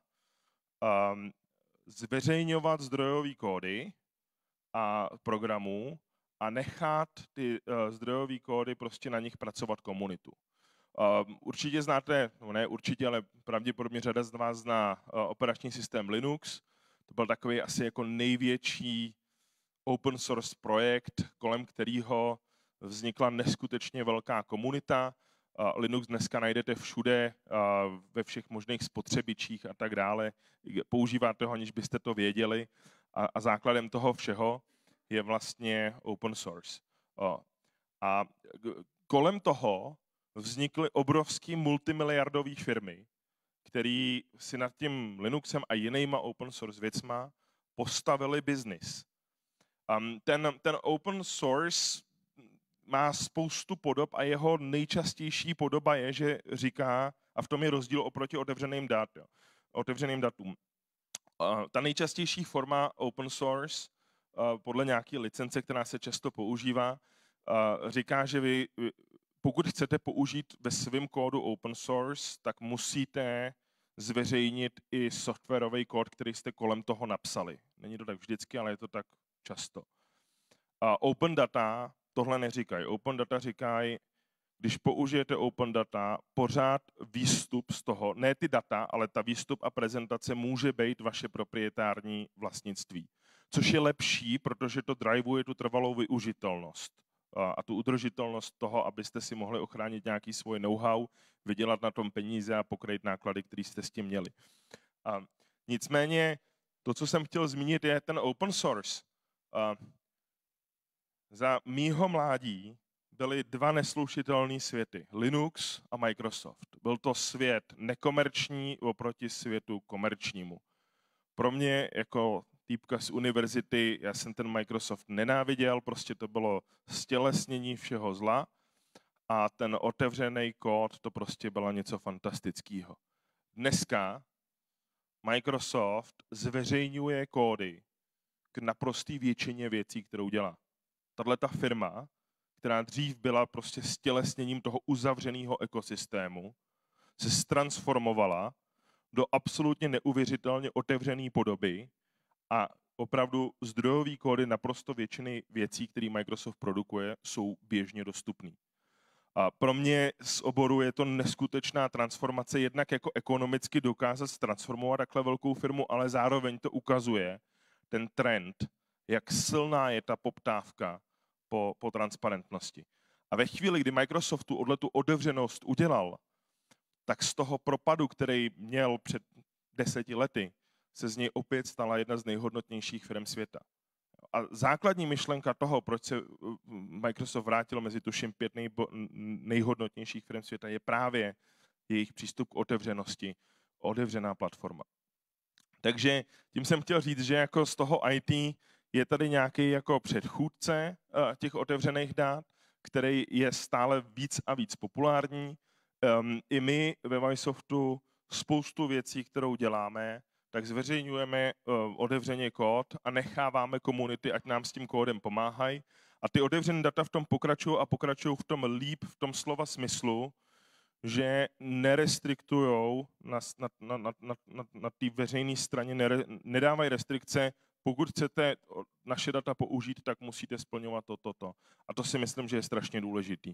zveřejňovat zdrojové kódy a programů a nechat ty zdrojové kódy prostě na nich pracovat komunitu. Určitě znáte, no ne určitě, ale pravděpodobně řada z vás zná operační systém Linux. To byl takový asi jako největší open source projekt, kolem kterého vznikla neskutečně velká komunita. Linux dneska najdete všude, ve všech možných spotřebičích a tak dále. Používáte ho, aniž byste to věděli. A základem toho všeho je vlastně open source. A kolem toho vznikly obrovský multimiliardové firmy, které si nad tím Linuxem a jinýma open source věcma postavili biznis. Ten open source má spoustu podob a jeho nejčastější podoba je, že říká, a v tom je rozdíl oproti otevřeným datům. Ta nejčastější forma open source podle nějaké licence, která se často používá, říká, že vy, pokud chcete použít ve svém kódu open source, tak musíte zveřejnit i softwarový kód, který jste kolem toho napsali. Není to tak vždycky, ale je to tak často. Open data tohle neříkají. Open data říkají, když použijete open data, pořád výstup z toho, ne ty data, ale ta výstup a prezentace může být vaše proprietární vlastnictví. Což je lepší, protože to drivuje tu trvalou využitelnost a tu udržitelnost toho, abyste si mohli ochránit nějaký svoje know-how, vydělat na tom peníze a pokryt náklady, které jste s tím měli. Nicméně to, co jsem chtěl zmínit, je ten open source. Za mýho mládí byly dva neslušitelné světy, Linux a Microsoft. Byl to svět nekomerční oproti světu komerčnímu. Pro mě jako týpka z univerzity, já jsem ten Microsoft nenáviděl, prostě to bylo stělesnění všeho zla a ten otevřený kód, to prostě bylo něco fantastického. Dneska Microsoft zveřejňuje kódy k naprosté většině věcí, kterou dělá. Tato firma, která dřív byla prostě stělesněním toho uzavřeného ekosystému, se ztransformovala do absolutně neuvěřitelně otevřené podoby a opravdu zdrojové kódy naprosto většiny věcí, které Microsoft produkuje, jsou běžně dostupné. A pro mě z oboru je to neskutečná transformace, jednak jako ekonomicky dokázat transformovat takhle velkou firmu, ale zároveň to ukazuje ten trend, jak silná je ta poptávka po transparentnosti. A ve chvíli, kdy Microsoft tu otevřenost udělal, tak z toho propadu, který měl před 10 lety, se z něj opět stala jedna z nejhodnotnějších firm světa. A základní myšlenka toho, proč se Microsoft vrátil mezi tuším 5 nejhodnotnějších firm světa, je právě jejich přístup k otevřenosti, otevřená platforma. Takže tím jsem chtěl říct, že jako z toho IT je tady nějaký jako předchůdce těch otevřených dat, který je stále víc a víc populární. I my ve Microsoftu spoustu věcí, kterou děláme, tak zveřejňujeme otevřeně kód a necháváme komunity, ať nám s tím kódem pomáhají. A ty otevřené data v tom pokračují v tom líp, v tom slova smyslu, že nerestriktujou na té veřejné straně, nedávají restrikce, pokud chcete naše data použít, tak musíte splňovat toto. A to si myslím, že je strašně důležitý.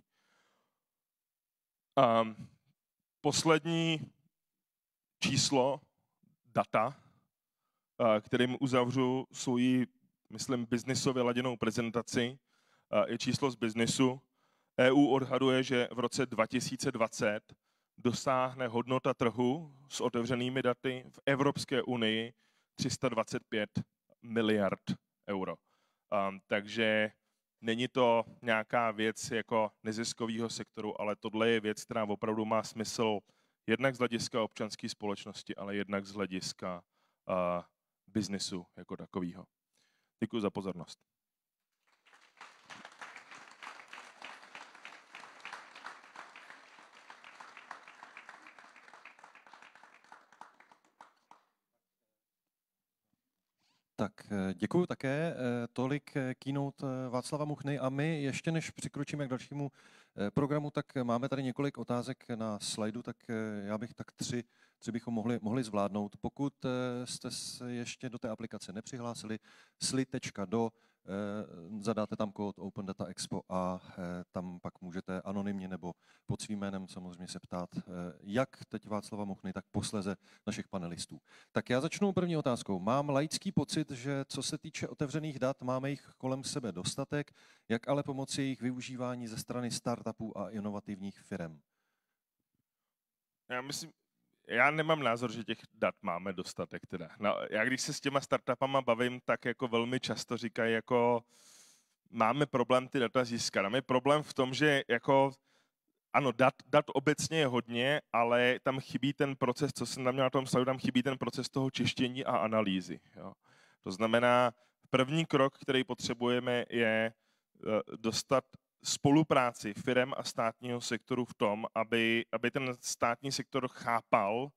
Poslední číslo, data, kterým uzavřu svoji, myslím, biznisově laděnou prezentaci, je číslo z biznisu. EU odhaduje, že v roce 2020 dosáhne hodnota trhu s otevřenými daty v Evropské unii 325 miliard euro. Takže není to nějaká věc jako neziskového sektoru, ale tohle je věc, která opravdu má smysl jednak z hlediska občanské společnosti, ale jednak z hlediska biznesu jako takového. Děkuji za pozornost. Tak děkuju také. Tolik keynote Václava Muchny a my ještě než přikročíme k dalšímu programu, tak máme tady několik otázek na slajdu, tak já bych tak tři bychom mohli zvládnout. Pokud jste se ještě do té aplikace nepřihlásili, sli.do, zadáte tam kód Open Data Expo a tam pak můžete anonymně nebo pod svým jménem samozřejmě se ptát, jak teď Václava Muchny, tak posléze našich panelistů. Tak já začnu první otázkou. Mám laický pocit, že co se týče otevřených dat, máme jich kolem sebe dostatek, jak ale pomoci jejich využívání ze strany startupů a inovativních firm? Já nemám názor, že těch dat máme dostatek teda. No, já když se s těma startupama bavím, tak jako velmi často říkají jako máme problém ty data získat. Máme problém v tom, že jako ano, dat obecně je hodně, ale tam chybí ten proces, co jsem tam měl na tom slajdu, tam chybí ten proces toho čištění a analýzy. Jo. To znamená, první krok, který potřebujeme, je dostat spolupráci firem a státního sektoru v tom, aby ten státní sektor chápal,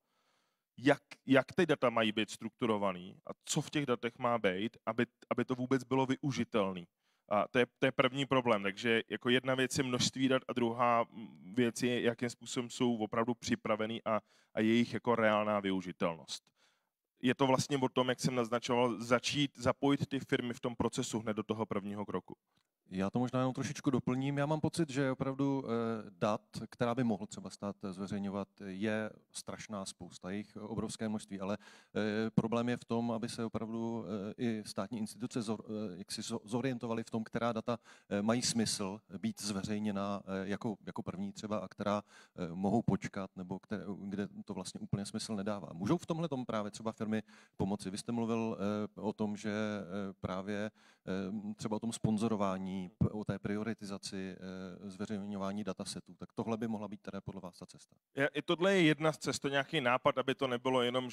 jak ty data mají být strukturovaný a co v těch datech má být, aby to vůbec bylo využitelné. A to je první problém. Takže jako jedna věc je množství dat a druhá věc je, jakým způsobem jsou opravdu připravený a jejich jako reálná využitelnost. Je to vlastně o tom, jak jsem naznačoval, začít zapojit ty firmy v tom procesu hned do toho prvního kroku. Já to možná jenom trošičku doplním. Já mám pocit, že opravdu dat, která by mohl třeba stát zveřejňovat, je strašná spousta, jich obrovské množství, ale problém je v tom, aby se opravdu i státní instituce jaksi zorientovaly v tom, která data mají smysl být zveřejněna jako první třeba a která mohou počkat, nebo kde to vlastně úplně smysl nedává. Můžou v tomhle tomu právě třeba firmy pomoci? Vy jste mluvil o tom, že právě třeba o tom sponzorování, o té prioritizaci zveřejňování datasetů. Tak tohle by mohla být teda podle vás ta cesta. I tohle je jedna z cest, to nějaký nápad, aby to nebylo jenom,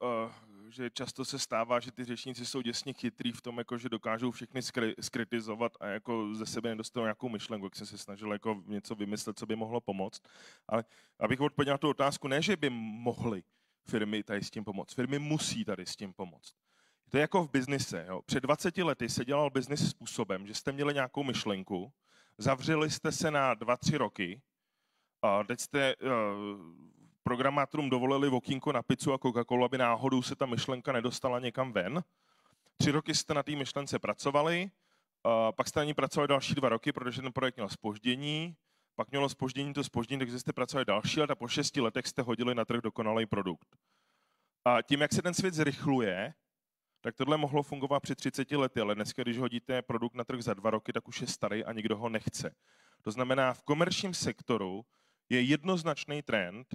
že často se stává, že ty řečníci jsou děsně chytrý v tom, jako, že dokážou všechny skritizovat a jako ze sebe nedostanou nějakou myšlenku, jak jsem se snažil jako něco vymyslet, co by mohlo pomoct. Ale abych odpověděl na tu otázku, ne, že by mohly firmy tady s tím pomoct. Firmy musí tady s tím pomoct. To je jako v biznise. Jo. Před 20 lety se dělal biznis způsobem, že jste měli nějakou myšlenku, zavřeli jste se na 2-3 roky, a teď jste programátorům dovolili okýnko na pizzu a Coca-Colu, aby náhodou se ta myšlenka nedostala někam ven. 3 roky jste na té myšlence pracovali, pak jste na ní pracovali další 2 roky, protože ten projekt měl zpoždění, pak mělo zpoždění, takže jste pracovali další let a po 6 letech jste hodili na trh dokonalý produkt. A tím, jak se ten svět zrychluje, tak tohle mohlo fungovat před 30 lety, ale dneska, když hodíte produkt na trh za 2 roky, tak už je starý a nikdo ho nechce. To znamená, v komerčním sektoru je jednoznačný trend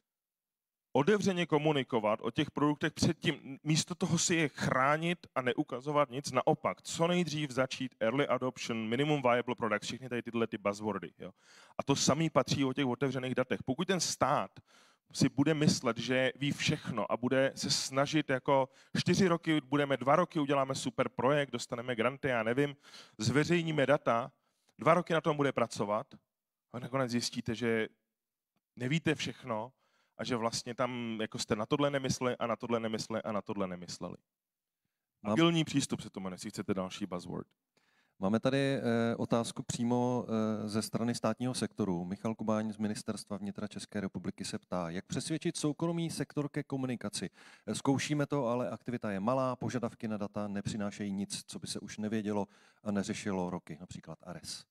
otevřeně komunikovat o těch produktech předtím, místo toho si je chránit a neukazovat nic, naopak, co nejdřív začít early adoption, minimum viable products, všechny tady tyhle ty buzzwordy. Jo. A to samý patří o těch otevřených datech. Pokud ten stát si bude myslet, že ví všechno a bude se snažit jako 4 roky, 2 roky uděláme super projekt, dostaneme granty, já nevím, zveřejníme data, 2 roky na tom bude pracovat a nakonec zjistíte, že nevíte všechno a že vlastně tam jako jste na tohle nemysleli a na tohle nemysleli a na tohle nemysleli. Agilní přístup se tomu, jestli chcete další buzzword. Máme tady otázku přímo ze strany státního sektoru. Michal Kubáň z Ministerstva vnitra České republiky se ptá, jak přesvědčit soukromý sektor ke komunikaci. Zkoušíme to, ale aktivita je malá, požadavky na data nepřinášejí nic, co by se už nevědělo a neřešilo roky, například ARES.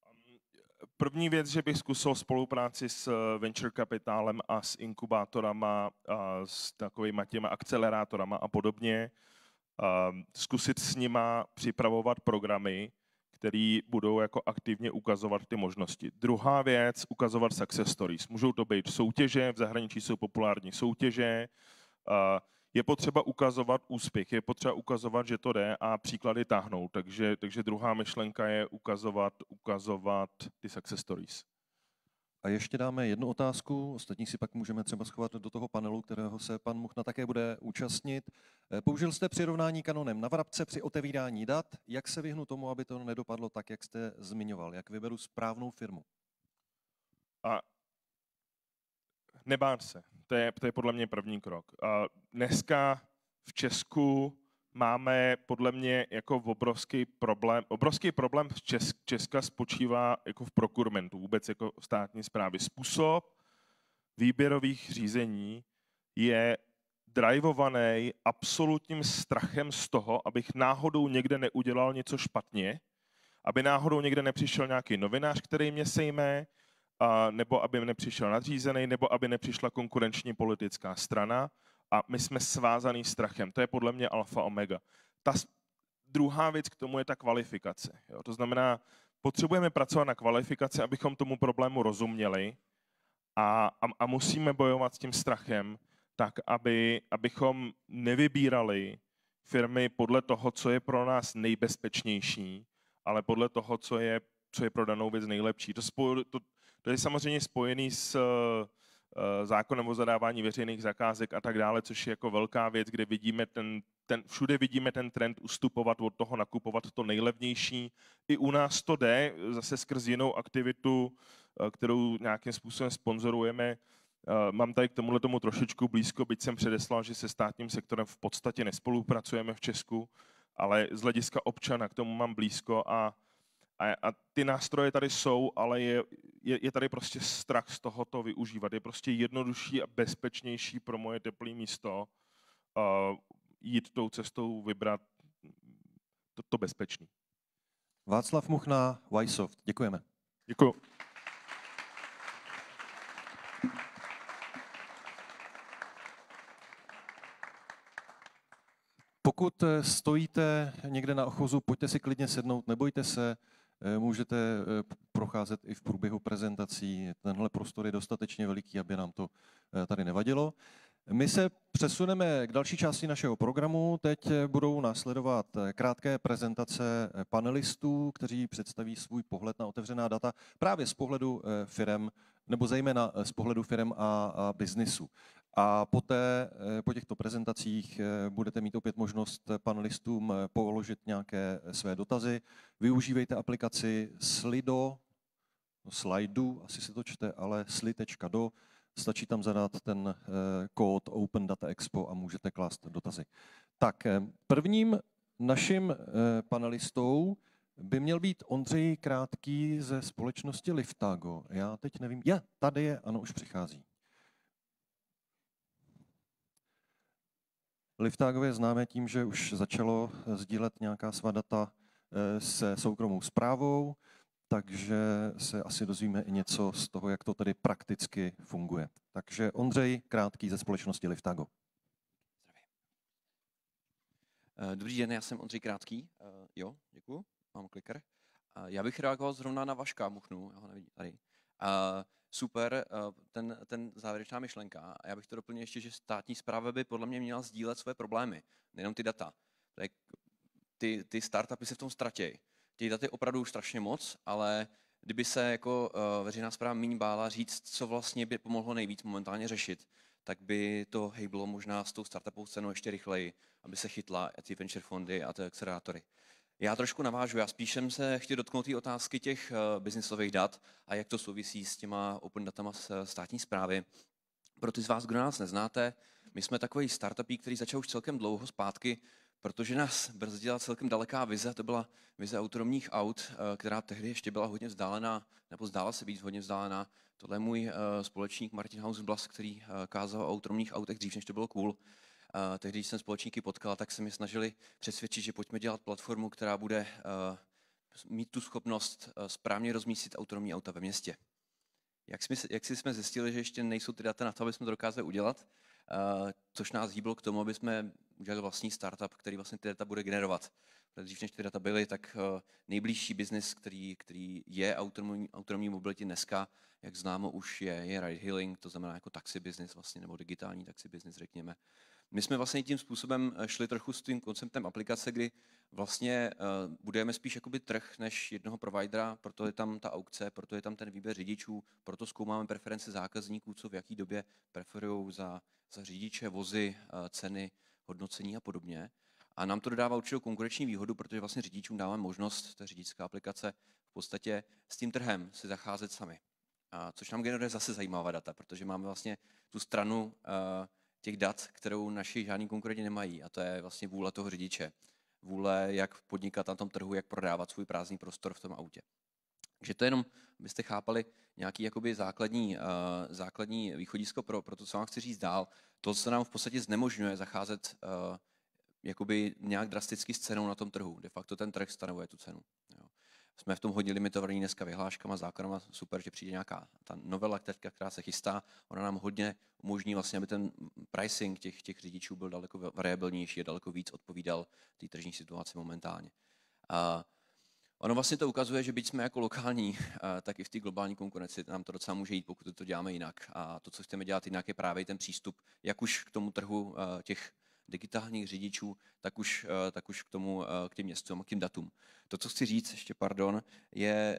První věc, že bych zkusil spolupráci s venture kapitálem a s inkubátorama, a s takovými těma akcelerátorama a podobně. Zkusit s nima připravovat programy, které budou jako aktivně ukazovat ty možnosti. Druhá věc, ukazovat success stories. Můžou to být soutěže, v zahraničí jsou populární soutěže. Je potřeba ukazovat úspěch, je potřeba ukazovat, že to jde a příklady táhnou. Takže druhá myšlenka je ukazovat ty success stories. A ještě dáme jednu otázku, ostatní si pak můžeme třeba schovat do toho panelu, kterého se pan Muchna také bude účastnit. Použil jste přirovnání kanonem na vrabce při otevírání dat. Jak se vyhnu tomu, aby to nedopadlo tak, jak jste zmiňoval? Jak vyberu správnou firmu? A nebát se. To je podle mě první krok. A dneska v Česku máme podle mě jako obrovský problém. Obrovský problém Česka spočívá jako v procurementu, vůbec jako v státní správě. Způsob výběrových řízení je drivovaný absolutním strachem z toho, abych náhodou někde neudělal něco špatně, aby náhodou někde nepřišel nějaký novinář, který mě sejme, nebo aby nepřišel nadřízený, nebo aby nepřišla konkurenční politická strana. A my jsme svázaný strachem. To je podle mě alfa omega. Ta druhá věc k tomu je ta kvalifikace. Jo? To znamená, potřebujeme pracovat na kvalifikaci, abychom tomu problému rozuměli a musíme bojovat s tím strachem, tak abychom nevybírali firmy podle toho, co je pro nás nejbezpečnější, ale podle toho, co je pro danou věc nejlepší. To je samozřejmě spojený s zákonem o zadávání veřejných zakázek a tak dále, což je jako velká věc, kde vidíme všude vidíme ten trend ustupovat od toho, nakupovat to nejlevnější. I u nás to jde, zase skrz jinou aktivitu, kterou nějakým způsobem sponzorujeme. Mám tady k tomu trošičku blízko, byť jsem předeslal, že se státním sektorem v podstatě nespolupracujeme v Česku, ale z hlediska občana k tomu mám blízko a ty nástroje tady jsou, ale je tady prostě strach z tohoto využívat. Je prostě jednodušší a bezpečnější pro moje teplé místo jít tou cestou, vybrat to bezpečný. Václav Muchna, Wisoft. Děkujeme. Děkuji. Pokud stojíte někde na ochozu, pojďte si klidně sednout, nebojte se, můžete procházet i v průběhu prezentací. Tenhle prostor je dostatečně veliký, aby nám to tady nevadilo. My se přesuneme k další části našeho programu. Teď budou následovat krátké prezentace panelistů, kteří představí svůj pohled na otevřená data právě z pohledu firem, nebo zejména z pohledu firem a biznisu. A poté, po těchto prezentacích, budete mít opět možnost panelistům položit nějaké své dotazy. Využívejte aplikaci Slido, asi se to čte, ale sli.do. Stačí tam zadat ten kód Open Data Expo a můžete klást dotazy. Tak, prvním naším panelistou by měl být Ondřej Krátký ze společnosti Liftago. Já teď nevím, tady je, ano, už přichází. Liftago je známé tím, že už začalo sdílet nějaká svá data se soukromou správou, takže se asi dozvíme i něco z toho, jak to tedy prakticky funguje. Takže Ondřej Krátký ze společnosti Liftago. Dobrý den, já jsem Ondřej Krátký. Děkuju, mám kliker. Já bych reagoval zrovna na Vaška Muchnu, já ho nevidím tady. Super, ten závěrečná myšlenka. A já bych to doplnil ještě, že státní správa by podle mě měla sdílet své problémy, nejenom ty data. Ty startupy se v tom ztratějí. Těch dat je opravdu strašně moc, ale kdyby se jako veřejná správa méně bála říct, co vlastně by pomohlo nejvíc momentálně řešit, tak by to hejblo možná s tou startupovou scénou ještě rychleji, aby se chytla ty venture fondy a ty akcelerátory. Já trošku navážu, já spíš jsem se chtěl dotknout té otázky těch biznisových dat a jak to souvisí s těma open datama z státní správy. Pro ty z vás, kdo nás neznáte, my jsme takový startupí, který začal už celkem dlouho zpátky, protože nás brzdila celkem daleká vize, to byla vize autonomních aut, která tehdy ještě byla hodně vzdálená, nebo zdála se být hodně vzdálená. Tohle je můj společník Martin Hausblas, který kázal o autonomních autech dřív, než to bylo cool. Tehdy, když jsem společníky potkal, tak se mi snažili přesvědčit, že pojďme dělat platformu, která bude mít tu schopnost správně rozmístit autonomní auta ve městě. Jak si jsme zjistili, že ještě nejsou ty data na to, aby jsme to dokázali udělat, což nás hýblo k tomu, aby jsme udělali vlastní startup, který vlastně ty data bude generovat. Dřív než ty data byly, tak nejbližší biznis, který je autonomní mobility dneska, jak známo už je ride hailing, to znamená jako taxi business vlastně, nebo digitální taxi business, řekněme. My jsme vlastně tím způsobem šli trochu s tím konceptem aplikace, kdy vlastně budujeme spíš jakoby trh než jednoho providera, proto je tam ta aukce, proto je tam ten výběr řidičů, proto zkoumáme preference zákazníků, co v jaký době preferují za řidiče, vozy, ceny, hodnocení a podobně. A nám to dodává určitou konkurenční výhodu, protože vlastně řidičům dáváme možnost, ta řidičská aplikace, v podstatě s tím trhem si zacházet sami. Což nám generuje zase zajímavá data, protože máme vlastně tu stranu těch dat, kterou naši žádní konkurenti nemají, a to je vlastně vůle toho řidiče. Vůle, jak podnikat na tom trhu, jak prodávat svůj prázdný prostor v tom autě. Takže to jenom, abyste chápali nějaký jakoby základní východisko pro to, co vám chci říct dál. To, co nám v podstatě znemožňuje zacházet jakoby nějak drasticky s cenou na tom trhu. De facto ten trh stanovuje tu cenu. Jo. Jsme v tom hodně limitovaní dneska vyhláškama, zákonama, super, že přijde nějaká ta novela, která se chystá, ona nám hodně umožní vlastně, aby ten pricing těch řidičů byl daleko variabilnější a daleko víc odpovídal té tržní situaci momentálně. Ono vlastně to ukazuje, že byť jsme jako lokální, tak i v té globální konkurenci nám to docela může jít, pokud to děláme jinak. A to, co chceme dělat jinak, je právě ten přístup, jak už k tomu trhu těch digitálních řidičů, tak už k těm městům a k těm datům. To, co chci říct, ještě pardon, je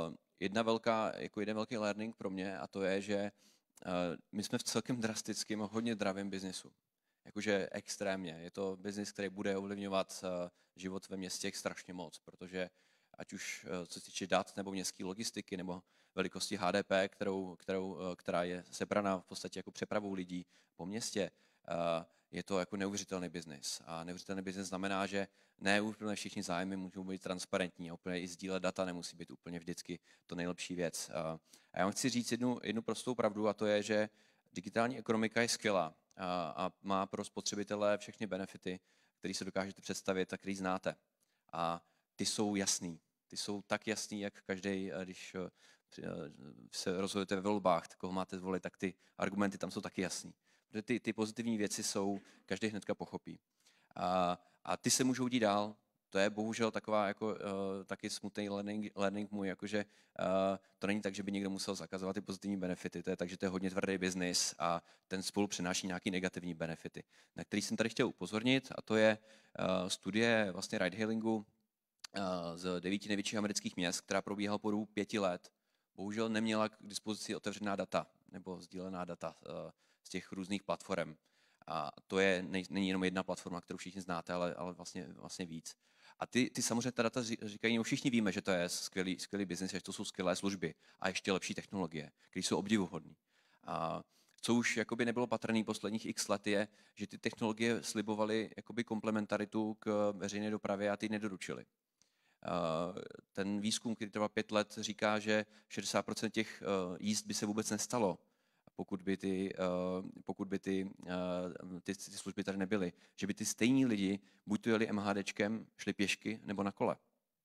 jeden velký learning pro mě, a to je, že my jsme v celkem drastickém, hodně dravém biznesu. Jakože extrémně. Je to biznis, který bude ovlivňovat život ve městech strašně moc, protože ať už co se týče dat nebo městské logistiky nebo velikosti HDP, která je sebraná v podstatě jako přepravou lidí po městě, je to jako neuvěřitelný biznis. A neuvěřitelný biznis znamená, že ne úplně všichni zájmy můžou být transparentní a úplně i sdílet data nemusí být úplně vždycky to nejlepší věc. A já vám chci říct jednu prostou pravdu, a to je, že digitální ekonomika je skvělá a má pro spotřebitele všechny benefity, které se dokážete představit a který znáte. A ty jsou jasný. Ty jsou tak jasný, jak každý, když se rozhodujete ve volbách, koho máte zvolit, tak ty argumenty tam jsou taky jasný. Protože ty pozitivní věci jsou, každý hnedka pochopí. A ty se můžou dít dál. To je bohužel taková jako taky smutný learning můj, jakože to není tak, že by někdo musel zakazovat ty pozitivní benefity, to je tak, že to je hodně tvrdý biznis a ten spolu přináší nějaký negativní benefity, na který jsem tady chtěl upozornit, a to je studie vlastně ride-hailingu z 9 největších amerických měst, která probíhala po dobu 5 let. Bohužel neměla k dispozici otevřená data nebo sdílená data z těch různých platform. A to není jenom jedna platforma, kterou všichni znáte, ale vlastně víc. A ty samozřejmě ta data říkají, no všichni víme, že to je skvělý biznis, že to jsou skvělé služby a ještě lepší technologie, které jsou obdivuhodné. A co už jakoby nebylo patrný posledních x let je, že ty technologie slibovaly jakoby komplementaritu k veřejné dopravě a ty nedoručily. Ten výzkum, který trvá 5 let, říká, že 60% těch jízd by se vůbec nestalo, pokud by ty služby tady nebyly. Že by ty stejní lidi buď to jeli MHDčkem, šli pěšky nebo na kole.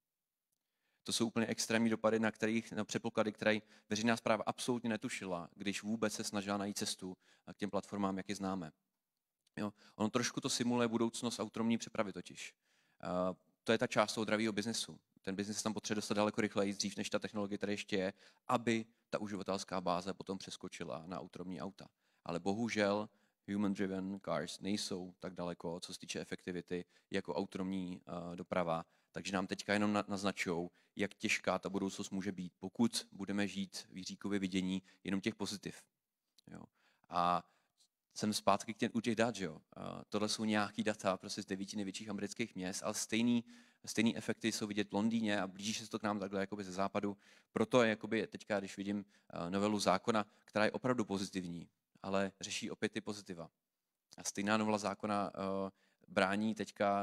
To jsou úplně extrémní dopady, na předpoklady, které veřejná správa absolutně netušila, když vůbec se snažila najít cestu k těm platformám, jak je známe. Jo? Ono trošku to simuluje budoucnost autonomní přepravy totiž. To je ta část toho dravého biznesu. Ten biznes tam potřebuje dostat daleko rychleji, dřív než ta technologie tady ještě je, aby ta uživatelská báze potom přeskočila na autonomní auta. Ale bohužel human-driven cars nejsou tak daleko, co se týče efektivity, jako autonomní doprava. Takže nám teďka jenom naznačují, jak těžká ta budoucnost může být, pokud budeme žít v Jiříkově vidění jenom těch pozitiv. Jo. A jsem zpátky u těch dat, že jo. Tohle jsou nějaký data prostě z 9 největších amerických měst, ale stejný efekty jsou vidět v Londýně a blíží se to k nám takhle jakoby ze západu. Proto je jakoby teďka, když vidím novelu zákona, která je opravdu pozitivní, ale řeší opět ty pozitiva. A stejná novela zákona brání teďka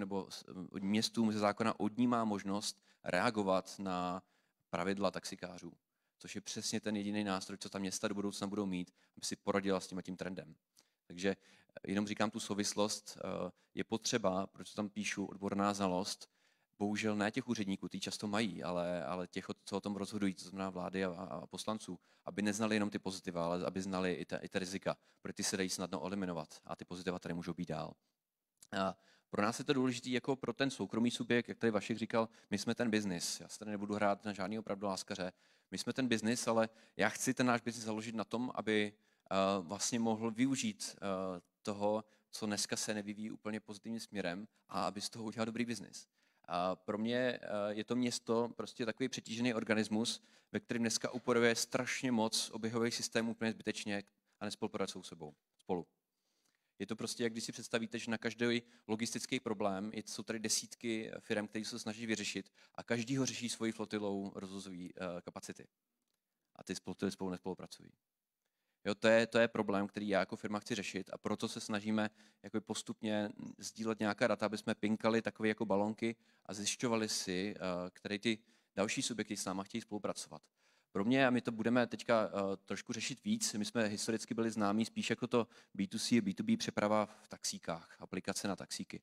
městům ze zákona odnímá možnost reagovat na pravidla taxikářů, což je přesně ten jediný nástroj, co ta města do budoucna budou mít, aby si poradila s tím trendem. Takže jenom říkám tu souvislost, je potřeba, proč tam píšu odborná znalost, bohužel ne těch úředníků, ty často mají, ale těch, co o tom rozhodují, to znamená vlády a poslanců, aby neznali jenom ty pozitiva, ale aby znali i ty rizika, protože ty se dají snadno eliminovat a ty pozitiva tady můžou být dál. A pro nás je to důležité jako pro ten soukromý subjekt, jak tady Vašek říkal, my jsme ten biznis. Já se tady nebudu hrát na žádný opravdu láskaře. My jsme ten biznis, ale já chci ten náš biznis založit na tom, aby vlastně mohl využít toho, co dneska se nevyvíjí úplně pozitivním směrem a aby z toho udělal dobrý biznis. A pro mě je to město prostě takový přetížený organismus, ve kterém dneska uporuje strašně moc oběhových systémů úplně zbytečně a nespolupracují spolu. Je to prostě, jak když si představíte, že na každý logistický problém jsou tady desítky firm, které se snaží vyřešit a každý ho řeší svojí flotilou rozvozové kapacity. A ty flotily spolu nespolupracují. Jo, to je problém, který já jako firma chci řešit a proto se snažíme jako postupně sdílet nějaká data, aby jsme pinkali takové jako balonky a zjišťovali si, které ty další subjekty s náma chtějí spolupracovat. Pro mě, a my to budeme teďka trošku řešit víc, my jsme historicky byli známí spíš jako to B2C a B2B přeprava v taxíkách, aplikace na taxíky.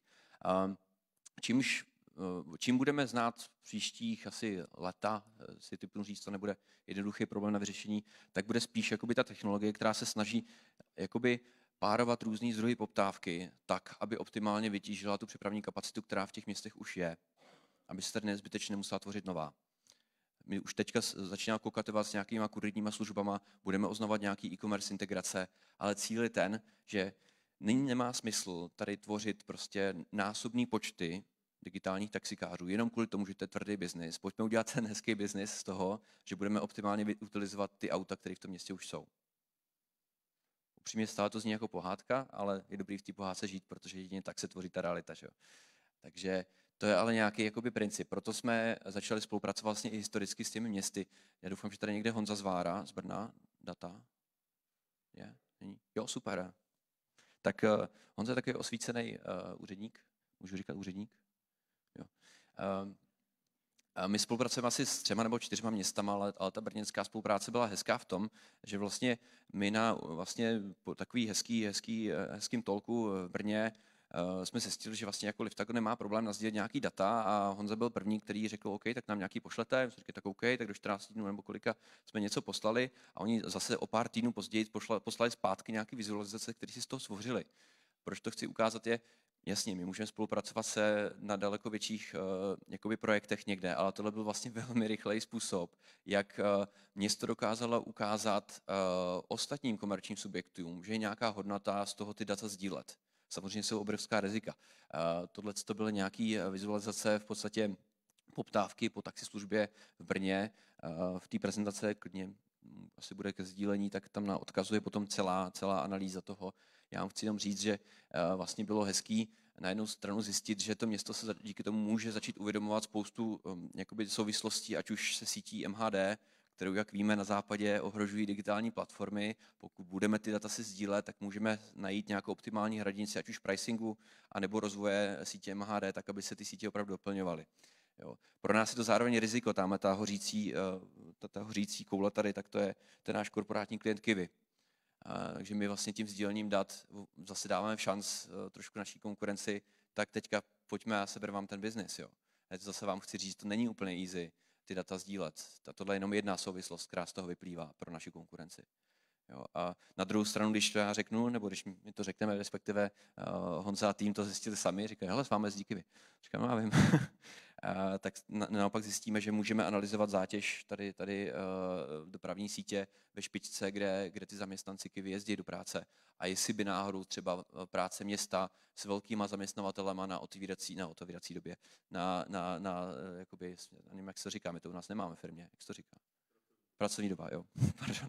Čím budeme znát v příštích asi leta, si typnu říct, to nebude jednoduchý problém na vyřešení, tak bude spíš jakoby ta technologie, která se snaží jakoby párovat různý zdroje poptávky tak, aby optimálně vytížila tu přepravní kapacitu, která v těch městech už je, aby se tady nezbytečně nemusela tvořit nová. My už teďka začínáme koketovat s nějakýma kurirníma službama, budeme oznovat nějaký e-commerce integrace, ale cíl je ten, že nyní nemá smysl tady tvořit prostě násobný počty digitálních taxikářů, jenom kvůli tomu, že to je tvrdý biznis. Pojďme udělat ten hezký biznis z toho, že budeme optimálně utilizovat ty auta, které v tom městě už jsou. Upřímně stále to zní jako pohádka, ale je dobrý v té pohádce žít, protože jedině tak se tvoří ta realita. Že? Takže to je ale nějaký jakoby princip. Proto jsme začali spolupracovat vlastně i historicky s těmi městy. Já doufám, že tady někde Honza Zvára z Brna, data. Je? Není? Jo, super. Tak Honza je takový osvícený úředník. Můžu říkat úředník? Jo. My spolupracujeme asi s 3 nebo 4 městama, ale ta brněnská spolupráce byla hezká v tom, že vlastně my na vlastně po takový hezkým tolku v Brně jsme zjistili, že vlastně jako Liftago nemá problém nasdílet nějaký data a Honza byl první, který řekl, OK, tak nám nějaký pošlete, jsme řekli, tak OK, tak do 14 dnů nebo kolika jsme něco poslali a oni zase o pár týdnů později poslali zpátky nějaký vizualizace, které si z toho stvořili. Proč to chci ukázat je, jasně, my můžeme spolupracovat se na daleko větších jakoby projektech někde, ale tohle byl vlastně velmi rychlej způsob, jak město dokázalo ukázat ostatním komerčním subjektům, že je nějaká hodnota z toho ty data sdílet. Samozřejmě jsou obrovská rizika. Tohle to byly nějaké vizualizace v podstatě poptávky po taxislužbě v Brně. V té prezentaci klidně asi bude ke sdílení, tak tam odkazuje potom celá analýza toho. Já vám chci jenom říct, že vlastně bylo hezký na jednu stranu zjistit, že to město se díky tomu může začít uvědomovat spoustu jakoby souvislostí, ať už se sítí MHD, kterou, jak víme, na západě ohrožují digitální platformy. Pokud budeme ty data si sdílet, tak můžeme najít nějakou optimální hranici, ať už pricingu, anebo rozvoje sítě MHD, tak aby se ty sítě opravdu doplňovaly. Jo. Pro nás je to zároveň riziko, tam ta hořící koule tady, tak to je ten náš korporátní klient Kiwi. Takže my vlastně tím sdílením dat zase dáváme šanc trošku naší konkurenci, tak teďka pojďme a seber vám ten biznis. Jo. Zase vám chci říct, to není úplně easy ty data sdílet. Tohle je jenom jedna souvislost, která z toho vyplývá pro naši konkurenci. Jo. A na druhou stranu, když to já řeknu, nebo když my to řekneme, respektive Honza a tým to zjistili sami, říkají, hele, s vámi SDky vy. Říkám, já vím. Tak naopak zjistíme, že můžeme analyzovat zátěž tady dopravní sítě ve špičce, kde ty zaměstnanci Kiwi jezdí do práce. A jestli by náhodou třeba práce města s velkýma zaměstnavatelema na otevírací době, jakoby, nevím, jak se to říká, my to u nás nemáme v firmě, jak se to říká? Pracovní doba, jo. Pardon.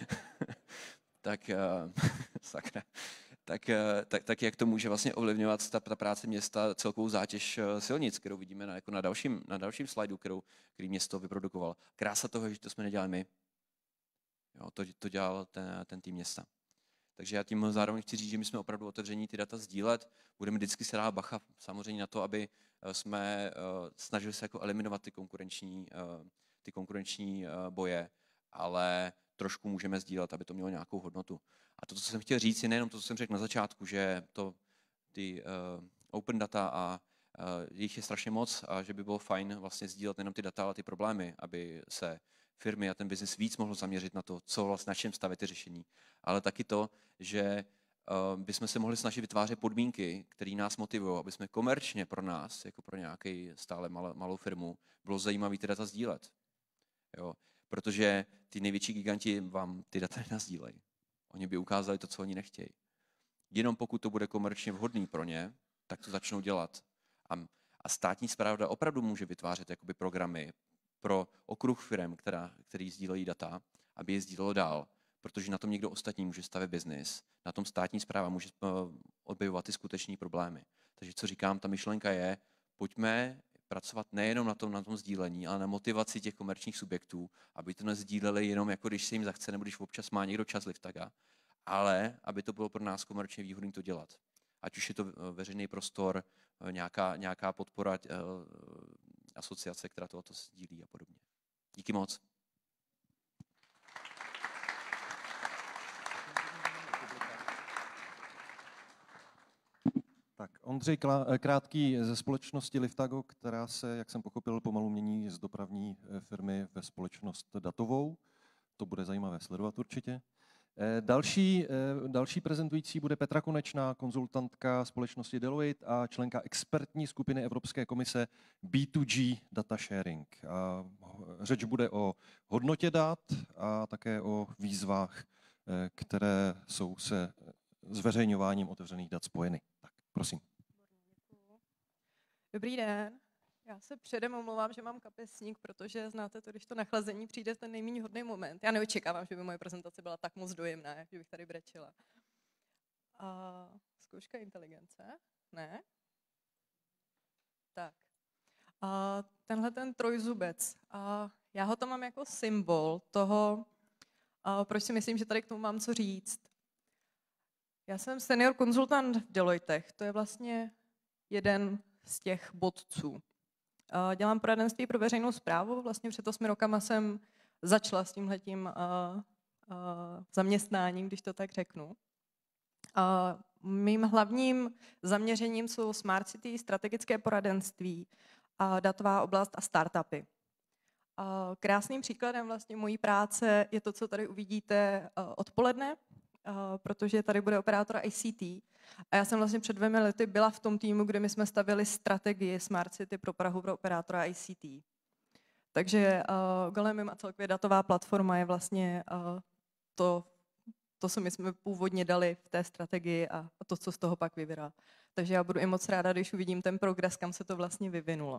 Sakra. Tak jak to může vlastně ovlivňovat ta práce města celkovou zátěž silnic, kterou vidíme na dalším slajdu, který město vyprodukoval. Krása toho, že to jsme nedělali my. Jo, to dělal ten tým města. Takže já tím zároveň chci říct, že my jsme opravdu otevření ty data sdílet. Budeme vždycky se dát bacha samozřejmě na to, aby jsme snažili se jako eliminovat ty konkurenční boje, ale trošku můžeme sdílet, aby to mělo nějakou hodnotu. A to, co jsem chtěl říct, je nejenom to, co jsem řekl na začátku, že ty open data a jich je strašně moc a že by bylo fajn vlastně sdílet nejenom ty data, ale ty problémy, aby se firmy a ten biznis víc mohl zaměřit na to, co vlastně na čem stavět ty řešení. Ale taky to, že bychom se mohli snažit vytvářet podmínky, které nás motivují, aby jsme komerčně pro nás, jako pro nějaký stále malou firmu, bylo zajímavé ty data sdílet. Jo. Protože ty největší giganti vám ty data nenazdílejí. Oni by ukázali to, co oni nechtějí. Jenom pokud to bude komerčně vhodný pro ně, tak to začnou dělat. A státní správa opravdu může vytvářet jakoby programy pro okruh firm, který sdílejí data, aby je sdílelo dál. Protože na tom někdo ostatní může stavět biznis. Na tom státní správa může objevovat ty skuteční problémy. Takže co říkám, ta myšlenka je, pojďme pracovat nejenom na tom sdílení, ale na motivaci těch komerčních subjektů, aby to nesdíleli jenom jako když se jim zachce, nebo když občas má někdo čas Liftaga, ale aby to bylo pro nás komerčně výhodné to dělat. Ať už je to veřejný prostor, nějaká podpora asociace, která tohoto sdílí a podobně. Díky moc. Tak, Ondřej Krátký ze společnosti Liftago, která se, jak jsem pochopil, pomalu mění z dopravní firmy ve společnost datovou. To bude zajímavé sledovat určitě. Další prezentující bude Petra Konečná, konzultantka společnosti Deloitte a členka expertní skupiny Evropské komise B2G Data Sharing. A řeč bude o hodnotě dat a také o výzvách, které jsou se zveřejňováním otevřených dat spojeny. Tak, prosím. Dobrý den. Já se předem omlouvám, že mám kapesník, protože znáte to, když to nachlazení přijde v ten nejméně hodný moment. Já neočekávám, že by moje prezentace byla tak moc dojemná, že bych tady brečela. Zkouška inteligence? Ne? Tak. Tenhle ten trojzubec. Já ho tam mám jako symbol toho, proč si myslím, že tady k tomu mám co říct. Já jsem senior konzultant v Deloittech. To je vlastně jeden z těch bodců. Dělám poradenství pro veřejnou správu. Vlastně před 8 rokama jsem začala s tímhletím zaměstnáním, když to tak řeknu. Mým hlavním zaměřením jsou smart city, strategické poradenství, datová oblast a startupy. Krásným příkladem vlastně mojí práce je to, co tady uvidíte odpoledne, protože tady bude operátor ICT. A já jsem vlastně před 2 lety byla v tom týmu, kde my jsme stavili strategii Smart City pro Prahu pro operátora ICT. Takže Golemim a celkově datová platforma je vlastně to, co my jsme původně dali v té strategii a to, co z toho pak vyvírá. Takže já budu i moc ráda, když uvidím ten progres, kam se to vlastně vyvinulo.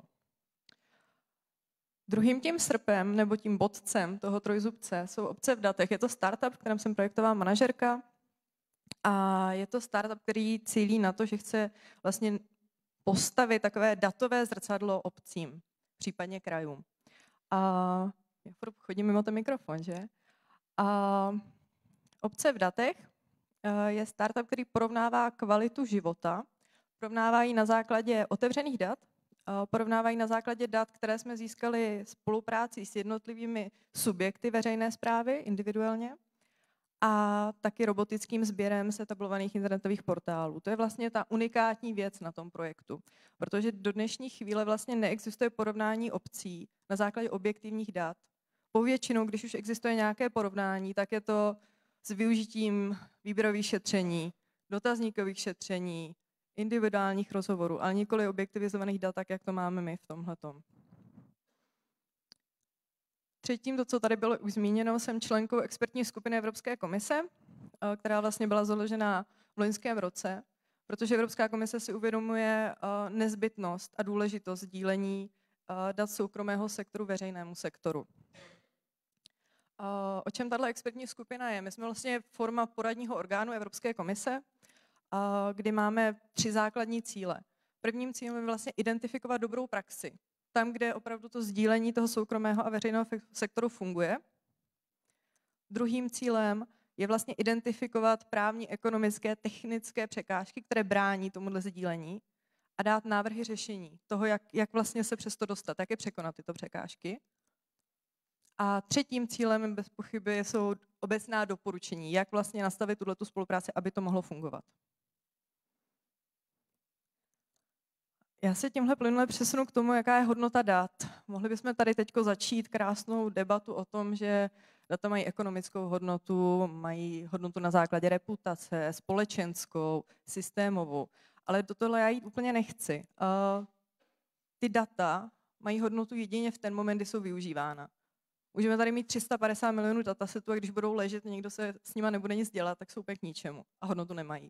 Druhým tím srpem nebo tím bodcem toho trojzubce jsou obce v datech. Je to startup, v kterém jsem projektová manažerka a je to startup, který cílí na to, že chce vlastně postavit takové datové zrcadlo obcím, případně krajům. Já chodím mimo ten mikrofon, že? Obce v datech je startup, který porovnává kvalitu života, porovnává ji na základě otevřených dat, porovnávají na základě dat, které jsme získali spolupráci s jednotlivými subjekty veřejné správy individuálně a taky robotickým sběrem z etablovaných internetových portálů. To je vlastně ta unikátní věc na tom projektu, protože do dnešní chvíle vlastně neexistuje porovnání obcí na základě objektivních dat. Povětšinou, když už existuje nějaké porovnání, tak je to s využitím výběrových šetření, dotazníkových šetření, individuálních rozhovorů, ale nikoli objektivizovaných dat, tak jak to máme my v tomhletom. Třetím, to, co tady bylo už zmíněno, jsem členkou expertní skupiny Evropské komise, která vlastně byla založena v loňském roce, protože Evropská komise si uvědomuje nezbytnost a důležitost sdílení dat soukromého sektoru veřejnému sektoru. O čem tato expertní skupina je? My jsme vlastně forma poradního orgánu Evropské komise, kdy máme 3 základní cíle. Prvním cílem je vlastně identifikovat dobrou praxi. Tam, kde opravdu to sdílení toho soukromého a veřejného sektoru funguje. Druhým cílem je vlastně identifikovat právní, ekonomické, technické překážky, které brání tomuhle sdílení a dát návrhy řešení toho, jak vlastně se přes to dostat, jak je překonat tyto překážky. A třetím cílem bez pochyby jsou obecná doporučení, jak vlastně nastavit tuto spolupráci, aby to mohlo fungovat. Já se tímhle plynule přesunu k tomu, jaká je hodnota dat. Mohli bychom tady teď začít krásnou debatu o tom, že data mají ekonomickou hodnotu, mají hodnotu na základě reputace, společenskou, systémovou, ale do toho já jít úplně nechci. Ty data mají hodnotu jedině v ten moment, kdy jsou využívána. Můžeme tady mít 350 milionů datasetů a když budou ležet a někdo se s nima nebude nic dělat, tak jsou úplně k ničemu a hodnotu nemají.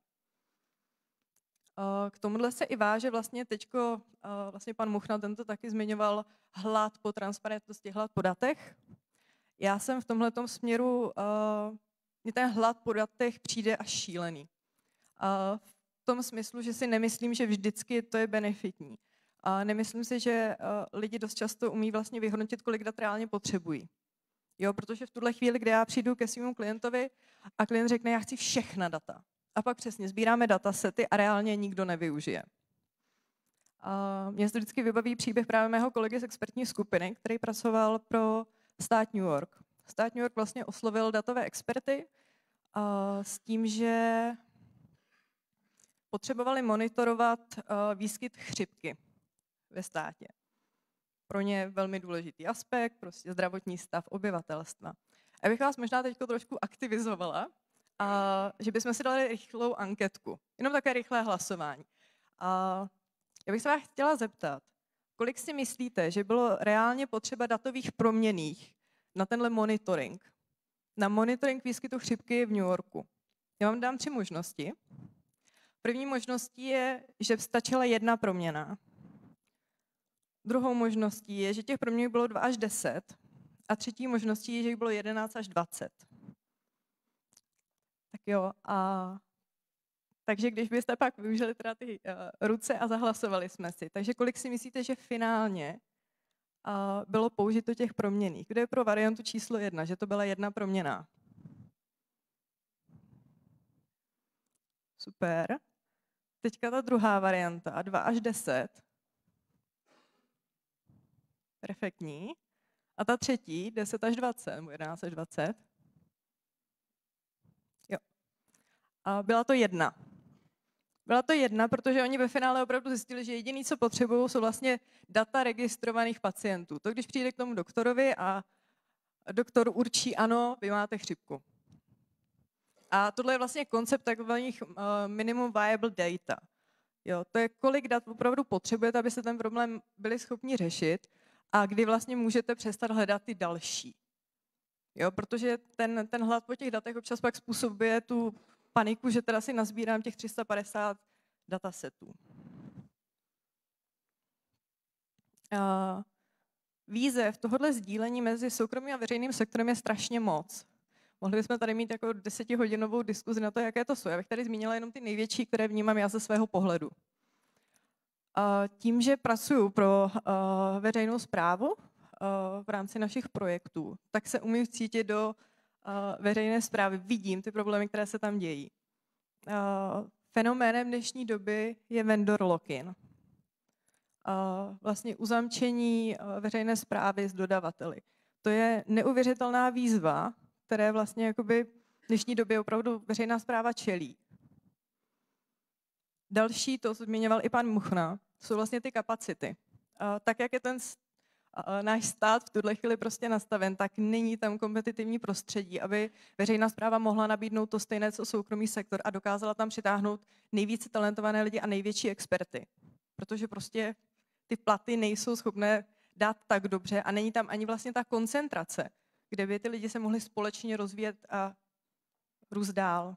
K tomuhle se i váže vlastně teďko, vlastně pan Muchna, tento taky zmiňoval hlad po transparentnosti, hlad po datech. Já jsem v tomhletom směru, mně ten hlad po datech přijde až šílený. V tom smyslu, že si nemyslím, že vždycky to je benefitní. A nemyslím si, že lidi dost často umí vlastně vyhodnotit, kolik dat reálně potřebují. Jo, protože v tuhle chvíli, kdy já přijdu ke svému klientovi a klient řekne, já chci všechna data. A pak přesně sbíráme datasety a reálně nikdo nevyužije. A mě se vždycky vybaví příběh právě mého kolegy z expertní skupiny, který pracoval pro stát New York. Stát New York vlastně oslovil datové experty s tím, že potřebovali monitorovat výskyt chřipky ve státě. Pro ně velmi důležitý aspekt, prostě zdravotní stav obyvatelstva. A bych vás možná teď trošku aktivizovala, že bychom si dali rychlou anketku. Jenom také rychlé hlasování. Já bych se vás chtěla zeptat, kolik si myslíte, že bylo reálně potřeba datových proměnných na tenhle monitoring? Na monitoring výskytu chřipky v New Yorku. Já vám dám 3 možnosti. První možností je, že stačila 1 proměna. Druhou možností je, že těch proměnů bylo 2 až 10. A třetí možností je, že jich bylo 11 až 20. Tak jo, takže když byste pak využili teda ty ruce a zahlasovali jsme si, takže kolik si myslíte, že finálně bylo použito těch proměnných? Kdo je pro variantu číslo 1, že to byla 1 proměnná? Super. Teďka ta druhá varianta, 2 až 10. Perfektní. A ta třetí, 10 až 20, nebo 11 až 20. Jo. A byla to 1. Byla to 1, protože oni ve finále opravdu zjistili, že jediné, co potřebují, jsou vlastně data registrovaných pacientů. To, když přijde k tomu doktorovi a doktor určí, ano, vy máte chřipku. A tohle je vlastně koncept takzvaných minimum viable data. Jo, to je, kolik dat opravdu potřebujete, abyste ten problém byli schopni řešit a kdy vlastně můžete přestat hledat ty další. Jo, protože ten hlad po těch datech občas pak způsobuje tu paniku, že teda si nazbírám těch 350 datasetů. Výzev tohohle sdílení mezi soukromým a veřejným sektorem je strašně moc. Mohli bychom tady mít jako 10hodinovou diskuzi na to, jaké to jsou. Já bych tady zmínila jenom ty největší, které vnímám já ze svého pohledu. Tím, že pracuji pro veřejnou správu v rámci našich projektů, tak se umím cítit do veřejné správy. Vidím ty problémy, které se tam dějí. Fenoménem dnešní doby je vendor lock-in. Vlastně uzamčení veřejné správy s dodavateli. To je neuvěřitelná výzva, které vlastně jakoby v dnešní době opravdu veřejná správa čelí. Další, to zmiňoval i pan Muchna, jsou vlastně ty kapacity. Tak, jak je ten náš stát v tuhle chvíli prostě nastaven, tak není tam kompetitivní prostředí, aby veřejná správa mohla nabídnout to stejné, co soukromý sektor a dokázala tam přitáhnout nejvíce talentované lidi a největší experty. Protože prostě ty platy nejsou schopné dát tak dobře a není tam ani vlastně ta koncentrace, kde by ty lidi se mohli společně rozvíjet a růst dál.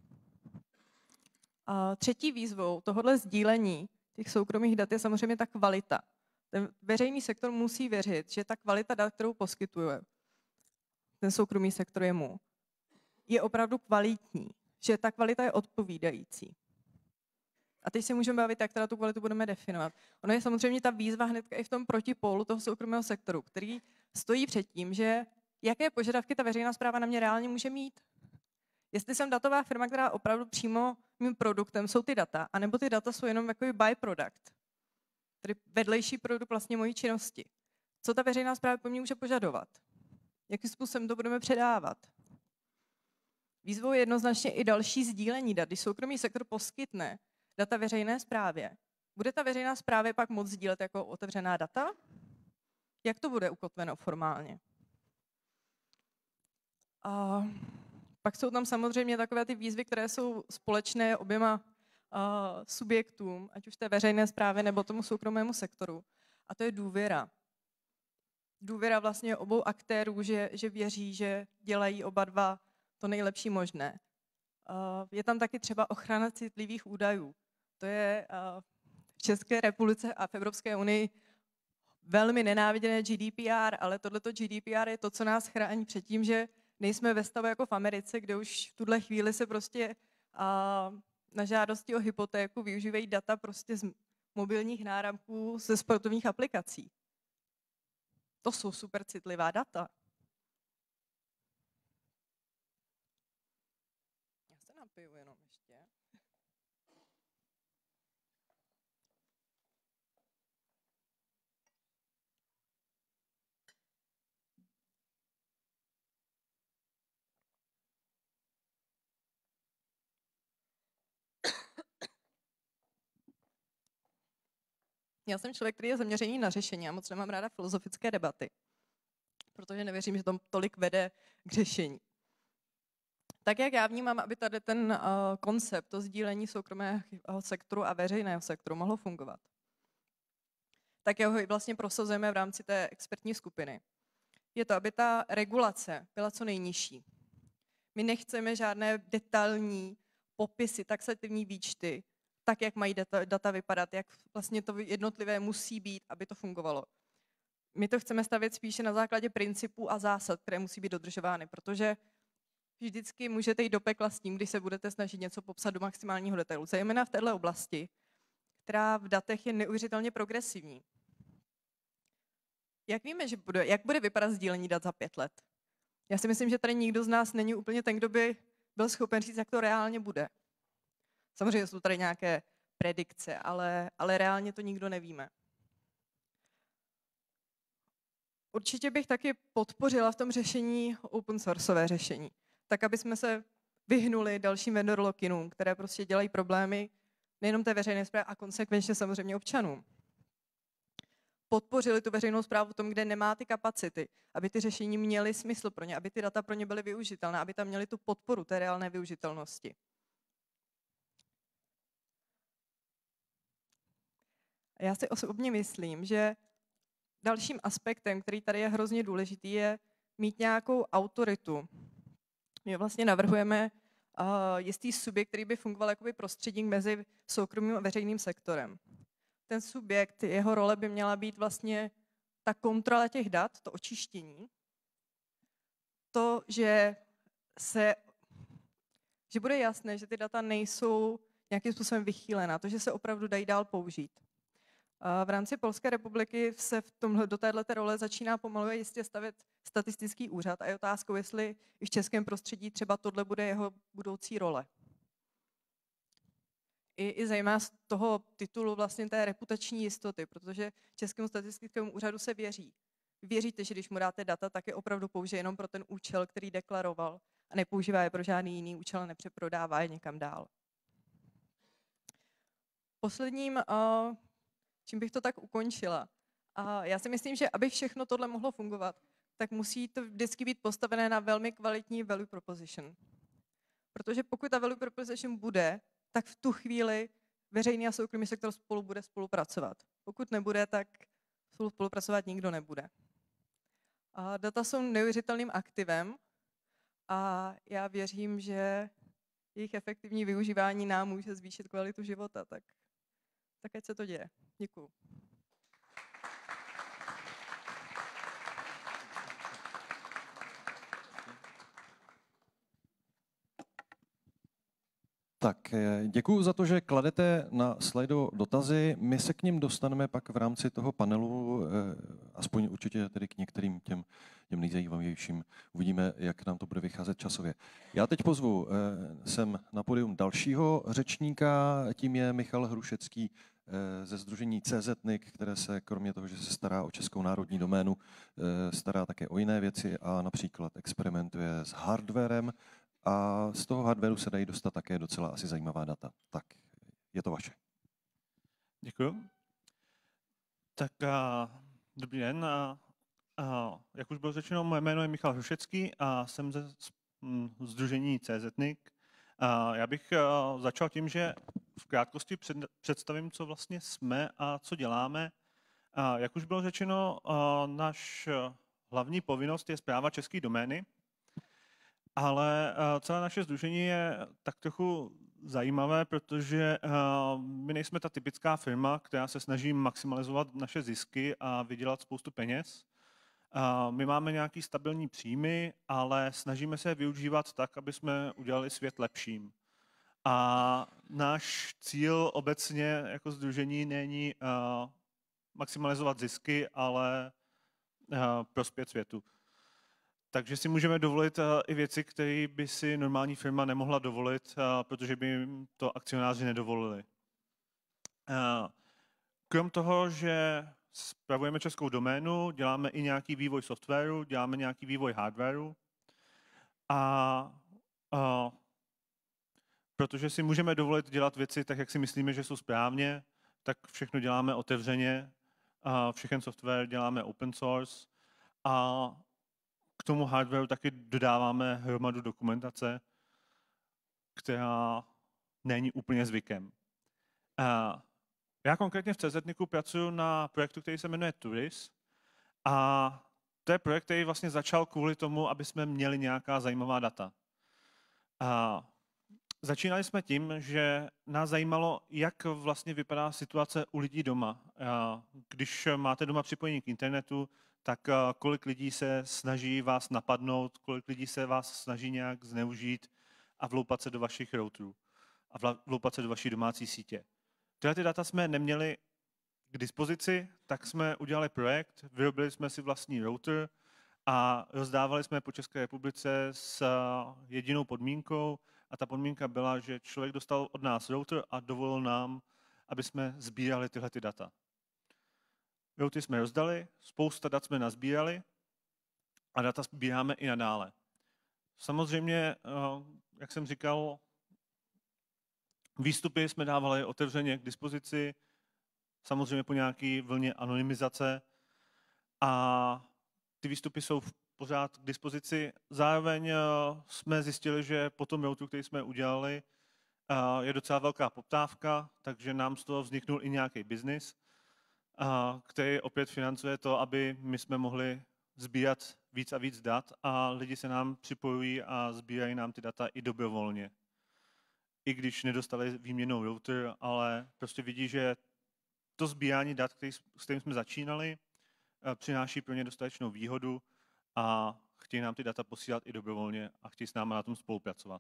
A třetí výzvou tohohle sdílení těch soukromých dat je samozřejmě ta kvalita. Ten veřejný sektor musí věřit, že ta kvalita dat, kterou poskytuje ten soukromý sektor jemu, je opravdu kvalitní, že ta kvalita je odpovídající. A teď si můžeme bavit, jak teda tu kvalitu budeme definovat. Ono je samozřejmě ta výzva hnedka i v tom protipólu toho soukromého sektoru, který stojí před tím, že jaké požadavky ta veřejná správa na mě reálně může mít. Jestli jsem datová firma, která opravdu přímo mým produktem jsou ty data, anebo ty data jsou jenom takový byproduct, tedy vedlejší produkt vlastně mojí činnosti. Co ta veřejná správa po mně může požadovat? Jakým způsobem to budeme předávat? Výzvou je jednoznačně i další sdílení dat. Když soukromý sektor poskytne data veřejné správě, bude ta veřejná správa pak moct sdílet jako otevřená data? Jak to bude ukotveno formálně? A pak jsou tam samozřejmě takové ty výzvy, které jsou společné oběma subjektům, ať už té veřejné správě nebo tomu soukromému sektoru. A to je důvěra. Důvěra vlastně obou aktérů, že věří, že dělají oba dva to nejlepší možné. Je tam taky třeba ochrana citlivých údajů. To je v České republice a v Evropské unii velmi nenáviděné GDPR, ale tohleto GDPR je to, co nás chrání před tím, že nejsme ve stavu jako v Americe, kde už v tuhle chvíli se prostě na žádosti o hypotéku využívají data prostě z mobilních náramků ze sportovních aplikací. To jsou super citlivá data. Já se napiju jenom ještě. Já jsem člověk, který je zaměřený na řešení a moc nemám ráda filozofické debaty, protože nevěřím, že to tolik vede k řešení. Tak jak já vnímám, aby tady ten koncept, to sdílení soukromého sektoru a veřejného sektoru mohlo fungovat, tak ho vlastně prosazujeme v rámci té expertní skupiny. Je to, aby ta regulace byla co nejnižší. My nechceme žádné detailní popisy, taxativní výčty, tak, jak mají data vypadat, jak vlastně to jednotlivé musí být, aby to fungovalo. My to chceme stavět spíše na základě principů a zásad, které musí být dodržovány, protože vždycky můžete jít do pekla s tím, když se budete snažit něco popsat do maximálního detailu, zejména v této oblasti, která v datech je neuvěřitelně progresivní. Jak víme, jak bude vypadat sdílení dat za 5 let? Já si myslím, že tady nikdo z nás není úplně ten, kdo by byl schopen říct, jak to reálně bude. Samozřejmě jsou tady nějaké predikce, ale reálně to nikdo nevíme. Určitě bych taky podpořila v tom řešení open sourceové řešení, tak aby jsme se vyhnuli dalším vendor lock-inům, které prostě dělají problémy nejenom té veřejné správě a konsekvenčně samozřejmě občanům. Podpořili tu veřejnou správu v tom, kde nemá ty kapacity, aby ty řešení měly smysl pro ně, aby ty data pro ně byly využitelné, aby tam měly tu podporu té reálné využitelnosti. Já si osobně myslím, že dalším aspektem, který tady je hrozně důležitý, je mít nějakou autoritu. My vlastně navrhujeme jistý subjekt, který by fungoval jakoby prostředník mezi soukromým a veřejným sektorem. Ten subjekt, jeho role by měla být vlastně ta kontrola těch dat, to očištění, to, že bude jasné, že ty data nejsou nějakým způsobem vychýlená, to, že se opravdu dají dál použít. V rámci Polské republiky se do této role začíná pomalu jistě stavět statistický úřad a je otázkou, jestli i v českém prostředí třeba tohle bude jeho budoucí role. I zejména z toho titulu vlastně té reputační jistoty, protože Českému statistickému úřadu se věří. Věříte, že když mu dáte data, tak je opravdu použije jenom pro ten účel, který deklaroval a nepoužívá je pro žádný jiný účel a nepřeprodává je někam dál. Posledním, čím bych to tak ukončila. Já si myslím, že aby všechno tohle mohlo fungovat, tak musí to vždycky být postavené na velmi kvalitní value proposition. Protože pokud ta value proposition bude, tak v tu chvíli veřejný a soukromý sektor spolu bude spolupracovat. Pokud nebude, tak spolupracovat nikdo nebude. Data jsou neuvěřitelným aktivem a já věřím, že jejich efektivní využívání nám může zvýšit kvalitu života. Tak ať se to děje. Děkuju. Tak děkuji za to, že kladete na slajdo dotazy. My se k nim dostaneme pak v rámci toho panelu, aspoň určitě tedy k některým těm nejzajímavějším. Uvidíme, jak nám to bude vycházet časově. Já teď pozvu sem na pódium dalšího řečníka, tím je Michal Hrušecký ze sdružení CZ.NIC, které se kromě toho, že se stará o českou národní doménu, stará také o jiné věci a například experimentuje s hardwarem. A z toho hardwareu se dají dostat také docela asi zajímavá data. Tak, je to vaše. Děkuji. Tak dobrý den. Jak už bylo řečeno, moje jméno je Michal Hrušecký a jsem ze sdružení CZ.NIC. Já bych začal tím, že v krátkosti představím, co vlastně jsme a co děláme. Jak už bylo řečeno, náš hlavní povinnost je správa české domény. Ale celé naše sdružení je tak trochu zajímavé, protože my nejsme ta typická firma, která se snaží maximalizovat naše zisky a vydělat spoustu peněz. My máme nějaký stabilní příjmy, ale snažíme se je využívat tak, aby jsme udělali svět lepším. A náš cíl obecně jako sdružení není maximalizovat zisky, ale prospět světu. Takže si můžeme dovolit i věci, které by si normální firma nemohla dovolit, protože by jim to akcionáři nedovolili. Krom toho, že spravujeme českou doménu, děláme i nějaký vývoj softwaru, děláme nějaký vývoj hardwaru a protože si můžeme dovolit dělat věci tak, jak si myslíme, že jsou správně, tak všechno děláme otevřeně, všechen software děláme open source a k tomu hardwareu taky dodáváme hromadu dokumentace, která není úplně zvykem. Já konkrétně v CZNICu pracuji na projektu, který se jmenuje Turis. A to je projekt, který vlastně začal kvůli tomu, aby jsme měli nějaká zajímavá data. Začínali jsme tím, že nás zajímalo, jak vlastně vypadá situace u lidí doma. Když máte doma připojení k internetu, tak kolik lidí se snaží vás napadnout, kolik lidí se vás snaží nějak zneužít a vloupat se do vašich routerů a vloupat se do vaší domácí sítě. Tyhle ty data jsme neměli k dispozici, tak jsme udělali projekt, vyrobili jsme si vlastní router a rozdávali jsme po České republice s jedinou podmínkou a ta podmínka byla, že člověk dostal od nás router a dovolil nám, aby jsme sbírali tyhle ty data. Routy jsme rozdali, spousta dat jsme nazbírali a data sbíráme i nadále. Samozřejmě, jak jsem říkal, výstupy jsme dávali otevřeně k dispozici, samozřejmě po nějaké vlně anonymizace a ty výstupy jsou pořád k dispozici. Zároveň jsme zjistili, že po tom routeru, který jsme udělali, je docela velká poptávka, takže nám z toho vzniknul i nějaký biznis, který opět financuje to, aby my jsme mohli sbírat víc a víc dat a lidi se nám připojují a sbírají nám ty data i dobrovolně. I když nedostali výměnou router, ale prostě vidí, že to sbírání dat, s kterým jsme začínali, přináší pro ně dostatečnou výhodu a chtějí nám ty data posílat i dobrovolně a chtějí s námi na tom spolupracovat.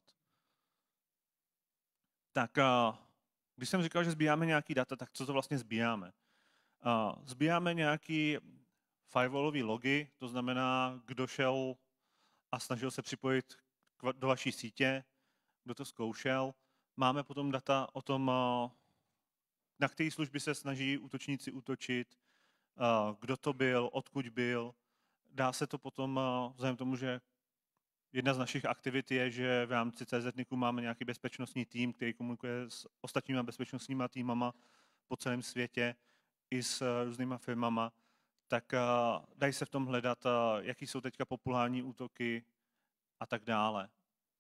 Tak když jsem říkal, že sbíráme nějaký data, tak co to vlastně sbíráme? Sbíráme nějaký firewallový logy, to znamená, kdo šel a snažil se připojit do vaší sítě, kdo to zkoušel. Máme potom data o tom, na které služby se snaží útočníci útočit, kdo to byl, odkud byl. Dá se to potom, vzhledem k tomu, že jedna z našich aktivit je, že v rámci CZNICu máme nějaký bezpečnostní tým, který komunikuje s ostatníma bezpečnostníma týmama po celém světě i s různýma firmama, tak dají se v tom hledat, jaký jsou teďka populární útoky a tak dále.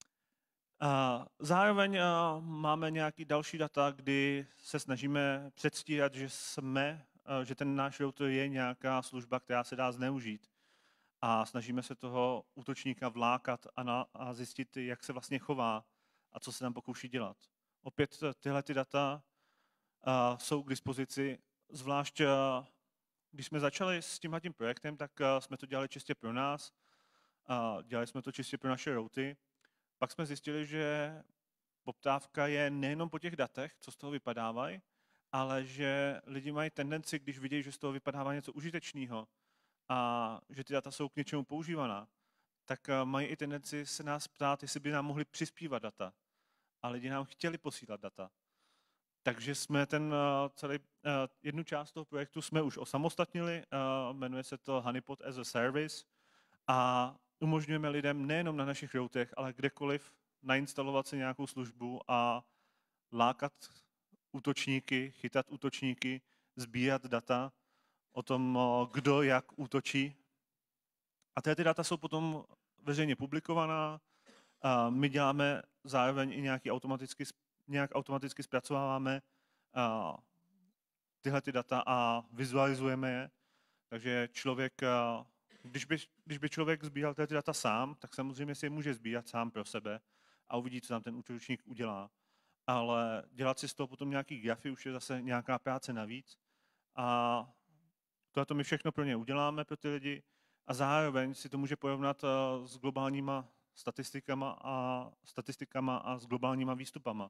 Zároveň máme nějaký další data, kdy se snažíme předstírat, že ten náš router je nějaká služba, která se dá zneužít. A snažíme se toho útočníka vlákat a zjistit, jak se vlastně chová a co se tam pokouší dělat. Opět tyhle ty data jsou k dispozici, zvlášť když jsme začali s tímhletím projektem, tak jsme to dělali čistě pro nás, dělali jsme to čistě pro naše routy. Pak jsme zjistili, že poptávka je nejenom po těch datech, co z toho vypadávají, ale že lidi mají tendenci, když vidí, že z toho vypadává něco užitečného a že ty data jsou k něčemu používaná, tak mají i tendenci se nás ptát, jestli by nám mohli přispívat data. A lidi nám chtěli posílat data. Takže jsme jednu část toho projektu jsme už osamostatnili, jmenuje se to Honeypot as a Service a umožňujeme lidem nejenom na našich routech, ale kdekoliv nainstalovat si nějakou službu a lákat útočníky, chytat útočníky, sbírat data o tom, kdo jak útočí. A ty data jsou potom veřejně publikovaná. My děláme zároveň i nějak automaticky zpracováváme tyhle ty data a vizualizujeme je. Takže člověk, když by člověk sbíral tyhle ty data sám, tak samozřejmě si je může sbírat sám pro sebe a uvidí, co tam ten útočník udělá. Ale dělat si z toho potom nějaký grafy už je zase nějaká práce navíc. A tohle my všechno pro ně uděláme, pro ty lidi. A zároveň si to může porovnat s globálníma statistikama a s globálníma výstupama.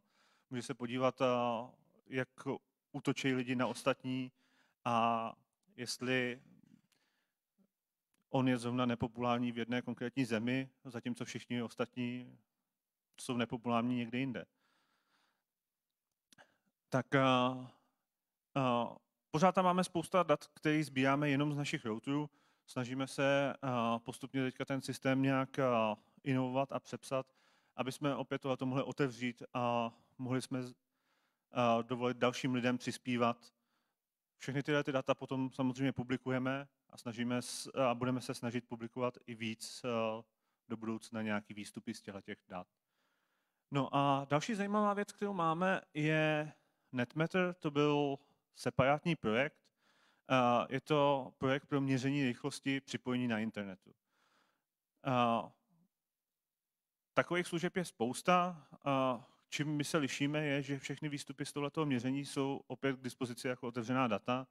může se podívat, jak útočí lidi na ostatní a jestli on je zrovna nepopulární v jedné konkrétní zemi, zatímco všichni ostatní jsou nepopulární někde jinde. Tak pořád tam máme spousta dat, které sbíráme jenom z našich routerů. Snažíme se postupně teďka ten systém nějak inovovat a přepsat, aby jsme opět tohle mohli otevřít a mohli jsme dovolit dalším lidem přispívat. Všechny tyhle data potom samozřejmě publikujeme a budeme se snažit publikovat i víc do budoucna nějaký výstupy z těch dat. No a další zajímavá věc, kterou máme, je NetMatter. To byl separátní projekt. Je to projekt pro měření rychlosti připojení na internetu. Takových služeb je spousta. Čím my se lišíme, je, že všechny výstupy z tohoto měření jsou opět k dispozici jako otevřená data.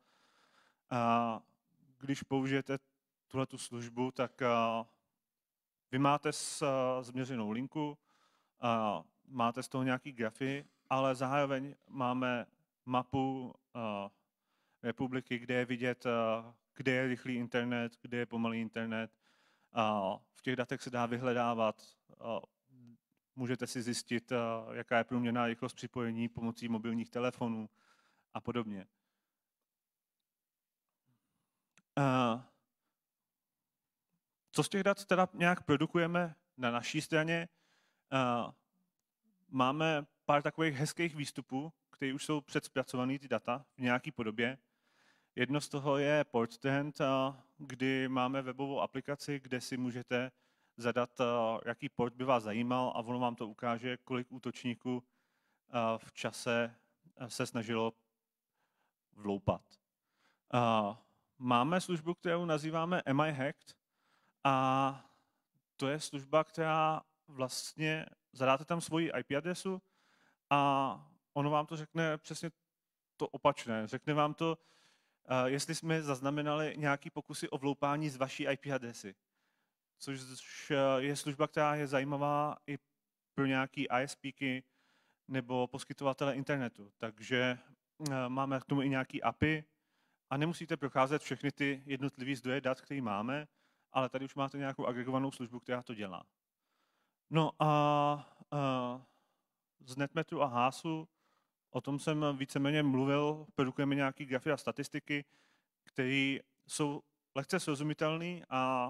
Když použijete tuhletu službu, tak vy máte změřenou linku, máte z toho nějaký grafy, ale zároveň máme mapu republiky, kde je vidět, kde je rychlý internet, kde je pomalý internet. V těch datech se dá vyhledávat. Můžete si zjistit, jaká je průměrná rychlost připojení pomocí mobilních telefonů a podobně. Co z těch dat teda nějak produkujeme na naší straně? Máme pár takových hezkých výstupů, které už jsou předzpracované ty data v nějaké podobě. Jedno z toho je PortTrend, kdy máme webovou aplikaci, kde si můžete zadat, jaký port by vás zajímal a ono vám to ukáže, kolik útočníků v čase se snažilo vloupat. Máme službu, kterou nazýváme Am I Hacked a to je služba, která vlastně zadáte tam svoji IP adresu a ono vám to řekne přesně to opačné. Řekne vám to, jestli jsme zaznamenali nějaký pokusy o vloupání z vaší IP adresy. Což je služba, která je zajímavá i pro nějaký ISPky nebo poskytovatele internetu. Takže máme k tomu i nějaký API a nemusíte procházet všechny ty jednotlivé zdroje dat, které máme, ale tady už máte nějakou agregovanou službu, která to dělá. No a z NetMatteru a HAASu, o tom jsem víceméně mluvil, produkujeme nějaké grafy a statistiky, které jsou lehce srozumitelné a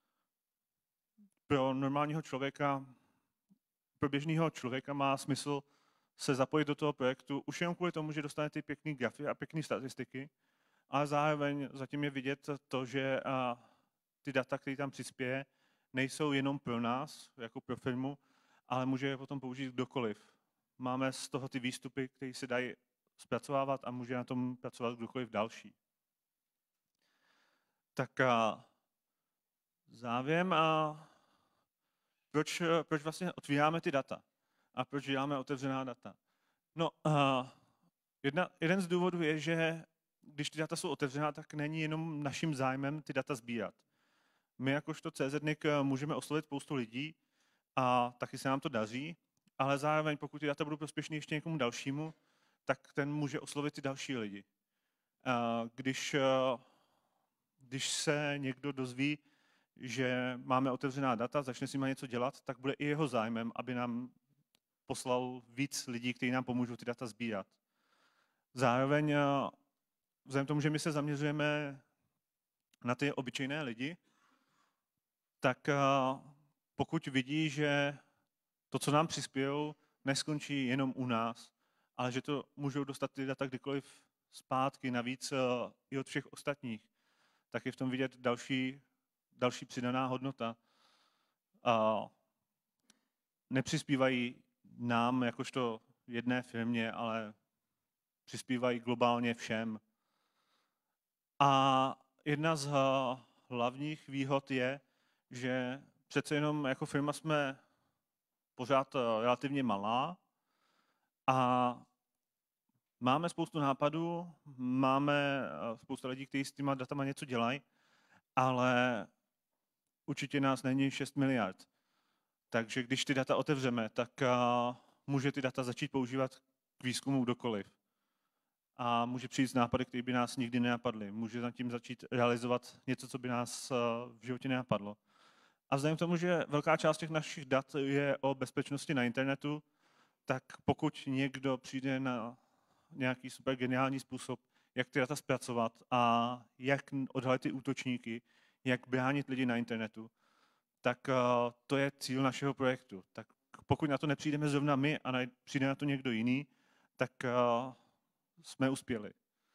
pro normálního člověka, pro běžného člověka má smysl se zapojit do toho projektu už jenom kvůli tomu, že dostane ty pěkné grafy a pěkné statistiky, ale zároveň zatím je vidět to, že ty data, které tam přispěje, nejsou jenom pro nás, jako pro firmu, ale může je potom použít kdokoliv. Máme z toho ty výstupy, které se dají zpracovávat a může na tom pracovat kdokoliv další. Tak závěrem, proč vlastně otvíráme ty data a proč děláme otevřená data? No, jeden z důvodů je, že když ty data jsou otevřená, tak není jenom naším zájmem ty data sbírat. My jakožto CZNIC můžeme oslovit spoustu lidí a taky se nám to daří, ale zároveň pokud ty data budou prospěšné ještě někomu dalšímu, tak ten může oslovit ty další lidi. Když se někdo dozví, že máme otevřená data, začne s nimi něco dělat, tak bude i jeho zájmem, aby nám poslal víc lidí, kteří nám pomůžou ty data sbírat. Zároveň, vzhledem k tomu, že my se zaměřujeme na ty obyčejné lidi, tak pokud vidí, že to, co nám přispějou, neskončí jenom u nás, ale že to můžou dostat ty data kdykoliv zpátky, navíc i od všech ostatních, tak je v tom vidět další přidaná hodnota. Nepřispívají nám jakožto jedné firmě, ale přispívají globálně všem. A jedna z hlavních výhod je, že přece jenom jako firma jsme pořád relativně malá a máme spoustu nápadů, máme spoustu lidí, kteří s těma datama něco dělají, ale určitě nás není 6 miliard. Takže když ty data otevřeme, tak může ty data začít používat k výzkumu kdokoliv. A může přijít z nápady, které by nás nikdy nenapadly. Může nad tím začít realizovat něco, co by nás v životě nenapadlo. A vzhledem k tomu, že velká část těch našich dat je o bezpečnosti na internetu, tak pokud někdo přijde na nějaký super geniální způsob, jak ty data zpracovat a jak odhalit ty útočníky, jak bránit lidi na internetu, tak to je cíl našeho projektu. Tak pokud na to nepřijdeme zrovna my a přijde na to někdo jiný, tak jsme uspěli.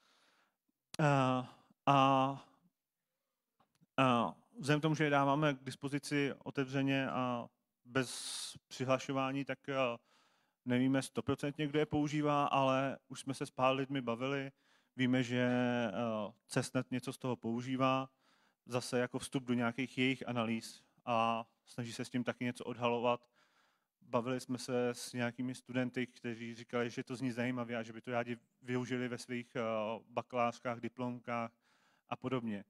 Vzhledem k tomu, že je dáváme k dispozici otevřeně a bez přihlašování, tak nevíme 100% kdo je používá, ale už jsme se s pár lidmi bavili. Víme, že CESNET něco z toho používá, zase jako vstup do nějakých jejich analýz a snaží se s tím taky něco odhalovat. Bavili jsme se s nějakými studenty, kteří říkali, že to zní zajímavě a že by to rádi využili ve svých bakalářkách, diplomkách a podobně.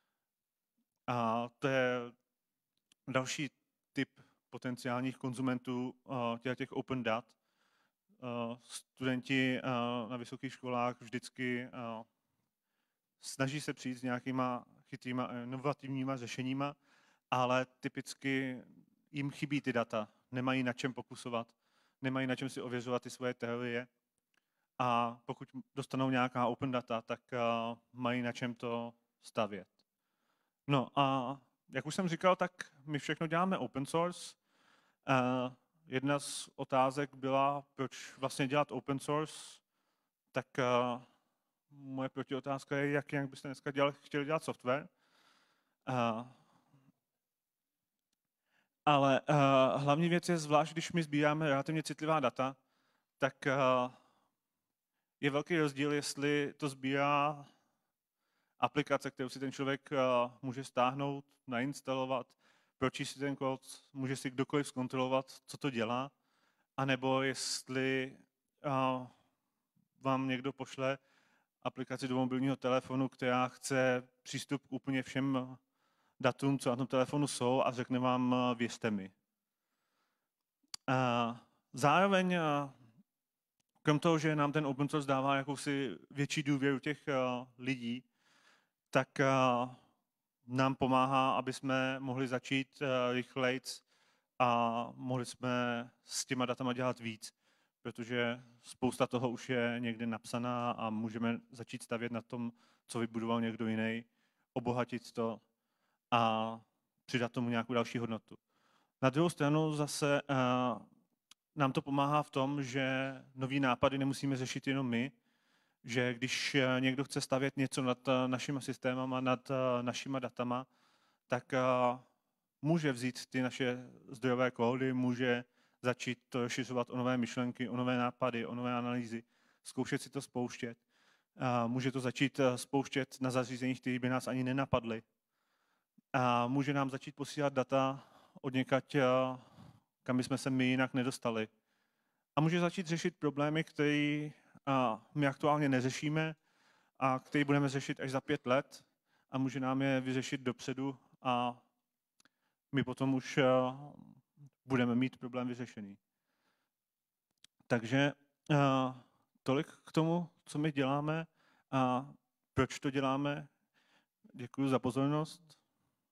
A to je další typ potenciálních konzumentů těch open dat. Studenti na vysokých školách vždycky snaží se přijít s nějakýma chytrýma, inovativníma řešeníma, ale typicky jim chybí ty data. Nemají na čem pokusovat, nemají na čem si ověřovat ty svoje teorie. A pokud dostanou nějaká open data, tak mají na čem to stavět. No a jak už jsem říkal, tak my všechno děláme open source. Jedna z otázek byla, proč vlastně dělat open source, tak moje protiotázka je, jak byste dneska chtěli dělat software. Ale hlavní věc je, zvlášť když my sbíráme relativně citlivá data, tak je velký rozdíl, jestli to sbírá aplikace, kterou si ten člověk může stáhnout, nainstalovat, pročíst si ten kód, může si kdokoliv zkontrolovat, co to dělá, anebo jestli vám někdo pošle aplikaci do mobilního telefonu, která chce přístup k úplně všem datům, co na tom telefonu jsou a řekne vám, věřte mi. Zároveň, krom toho, že nám ten open source dává jakousi větší důvěru těch lidí, tak nám pomáhá, aby jsme mohli začít rychlejc a mohli jsme s těma datama dělat víc, protože spousta toho už je někde napsaná a můžeme začít stavět na tom, co vybudoval někdo jiný, obohatit to a přidat tomu nějakou další hodnotu. Na druhou stranu zase nám to pomáhá v tom, že nový nápady nemusíme řešit jenom my, že když někdo chce stavět něco nad našimi systémama, nad našima datama, tak může vzít ty naše zdrojové kódy, může začít rozšiřovat o nové myšlenky, o nové nápady, o nové analýzy, zkoušet si to spouštět. Může to začít spouštět na zařízeních, které by nás ani nenapadly. A může nám začít posílat data od někaď, kam bychom se my jinak nedostali. A může začít řešit problémy, které my aktuálně neřešíme a které budeme řešit až za 5 let a může nám je vyřešit dopředu a my potom už budeme mít problém vyřešený. Takže tolik k tomu, co my děláme a proč to děláme. Děkuji za pozornost.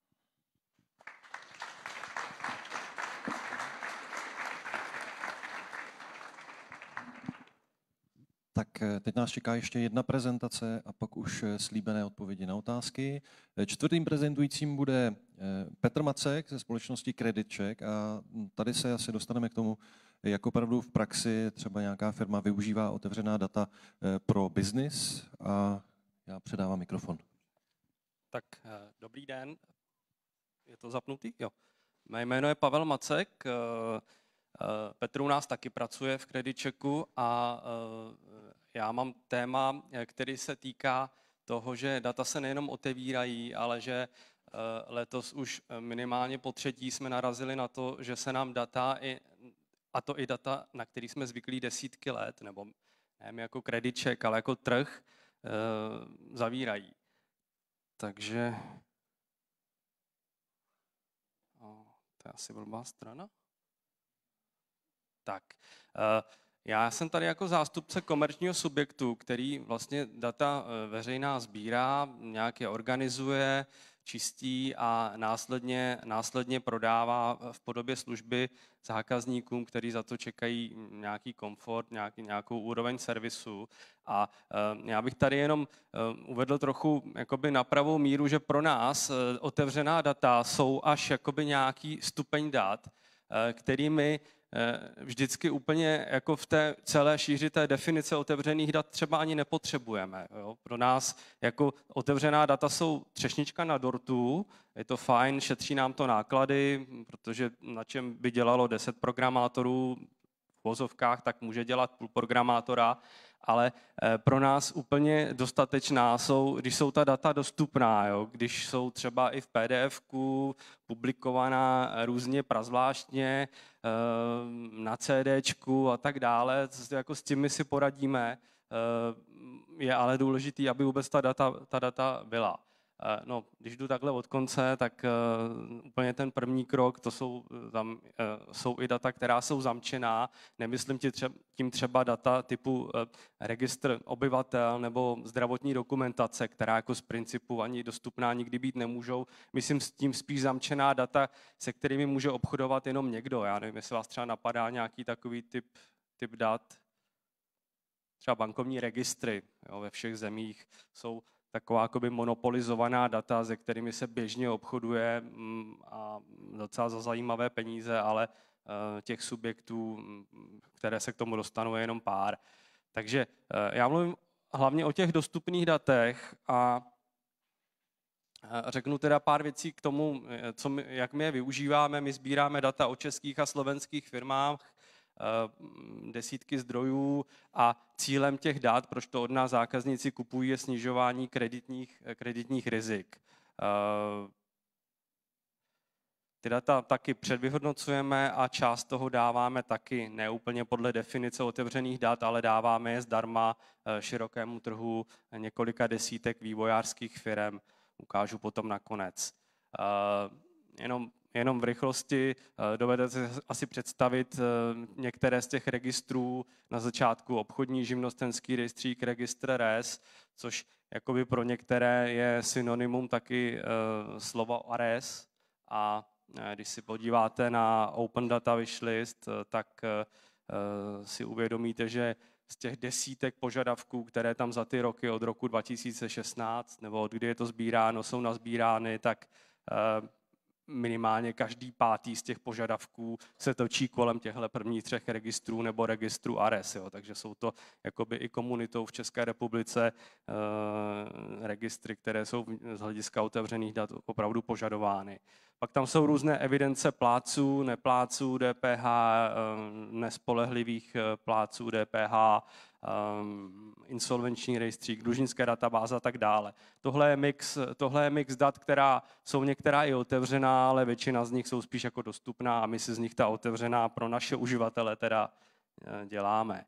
Tak teď nás čeká ještě jedna prezentace a pak už slíbené odpovědi na otázky. Čtvrtým prezentujícím bude Petr Macek ze společnosti Credit Check a tady se asi dostaneme k tomu, jak opravdu v praxi třeba nějaká firma využívá otevřená data pro biznis a já předávám mikrofon. Tak dobrý den. Je to zapnutý? Jo. Mé jméno je Pavel Macek. Petr u nás taky pracuje v Credit Checku a já mám téma, který se týká toho, že data se nejenom otevírají, ale že letos už minimálně po třetí jsme narazili na to, že se nám data, a to i data, na který jsme zvyklí desítky let, nebo ne jako Credit Check, ale jako trh, zavírají. Takže to je asi blbá strana. Tak, Já jsem tady jako zástupce komerčního subjektu, který vlastně data veřejná sbírá, nějak je organizuje, čistí a následně prodává v podobě služby zákazníkům, kteří za to čekají nějaký komfort, nějakou úroveň servisu. A já bych tady jenom uvedl trochu jakoby na pravou míru, že pro nás otevřená data jsou až jakoby nějaký stupeň dat, kterými vždycky úplně jako v té celé šíři té definice otevřených dat třeba ani nepotřebujeme. Jo? Pro nás jako otevřená data jsou třešnička na dortu, je to fajn, šetří nám to náklady, protože na čem by dělalo 10 programátorů v vozovkách, tak může dělat půl programátora, ale pro nás úplně dostatečná jsou, když jsou ta data dostupná, jo? Když jsou třeba i v PDF-ku publikovaná různě prazvláštně na CDčku a tak dále, jako s tím my si poradíme, je ale důležitý, aby vůbec ta data byla. No, když jdu takhle od konce, tak úplně ten první krok, to jsou i data, která jsou zamčená. Nemyslím tím třeba data typu registr obyvatel nebo zdravotní dokumentace, která jako z principu ani dostupná nikdy být nemůžou. Myslím s tím spíš zamčená data, se kterými může obchodovat jenom někdo. Já nevím, jestli vás třeba napadá nějaký takový typ dat. Třeba bankovní registry, jo, ve všech zemích jsou taková jakoby monopolizovaná data, se kterými se běžně obchoduje a docela za zajímavé peníze, ale těch subjektů, které se k tomu dostanou, je jenom pár. Takže já mluvím hlavně o těch dostupných datech a řeknu teda pár věcí k tomu, jak my je využíváme. My sbíráme data o českých a slovenských firmách, desítky zdrojů a cílem těch dat, proč to od nás zákazníci kupují, je snižování kreditních rizik. Ty data taky předvyhodnocujeme a část toho dáváme taky neúplně podle definice otevřených dat, ale dáváme je zdarma širokému trhu několika desítek vývojářských firm. Ukážu potom nakonec. Jenom v rychlosti dovedete asi představit některé z těch registrů. Na začátku obchodní živnostenský rejstřík, registr RES, což jakoby pro některé je synonymum taky slova ARES. A když si podíváte na Open Data Wishlist, tak si uvědomíte, že z těch desítek požadavků, které tam za ty roky od roku 2016 nebo od kdy je to sbíráno, jsou nazbírány, tak minimálně každý pátý z těch požadavků se točí kolem těchto prvních 3 registrů nebo registru ARES. Jo. Takže jsou to jakoby i komunitou v České republice registry, které jsou z hlediska otevřených dat opravdu požadovány. Pak tam jsou různé evidence plátců, nepláců DPH, nespolehlivých plátců DPH, insolvenční rejstřík, dlužnické databáze a tak dále. Tohle je mix dat, která jsou některá i otevřená, ale většina z nich jsou spíš jako dostupná a my si z nich ta otevřená pro naše uživatele teda děláme.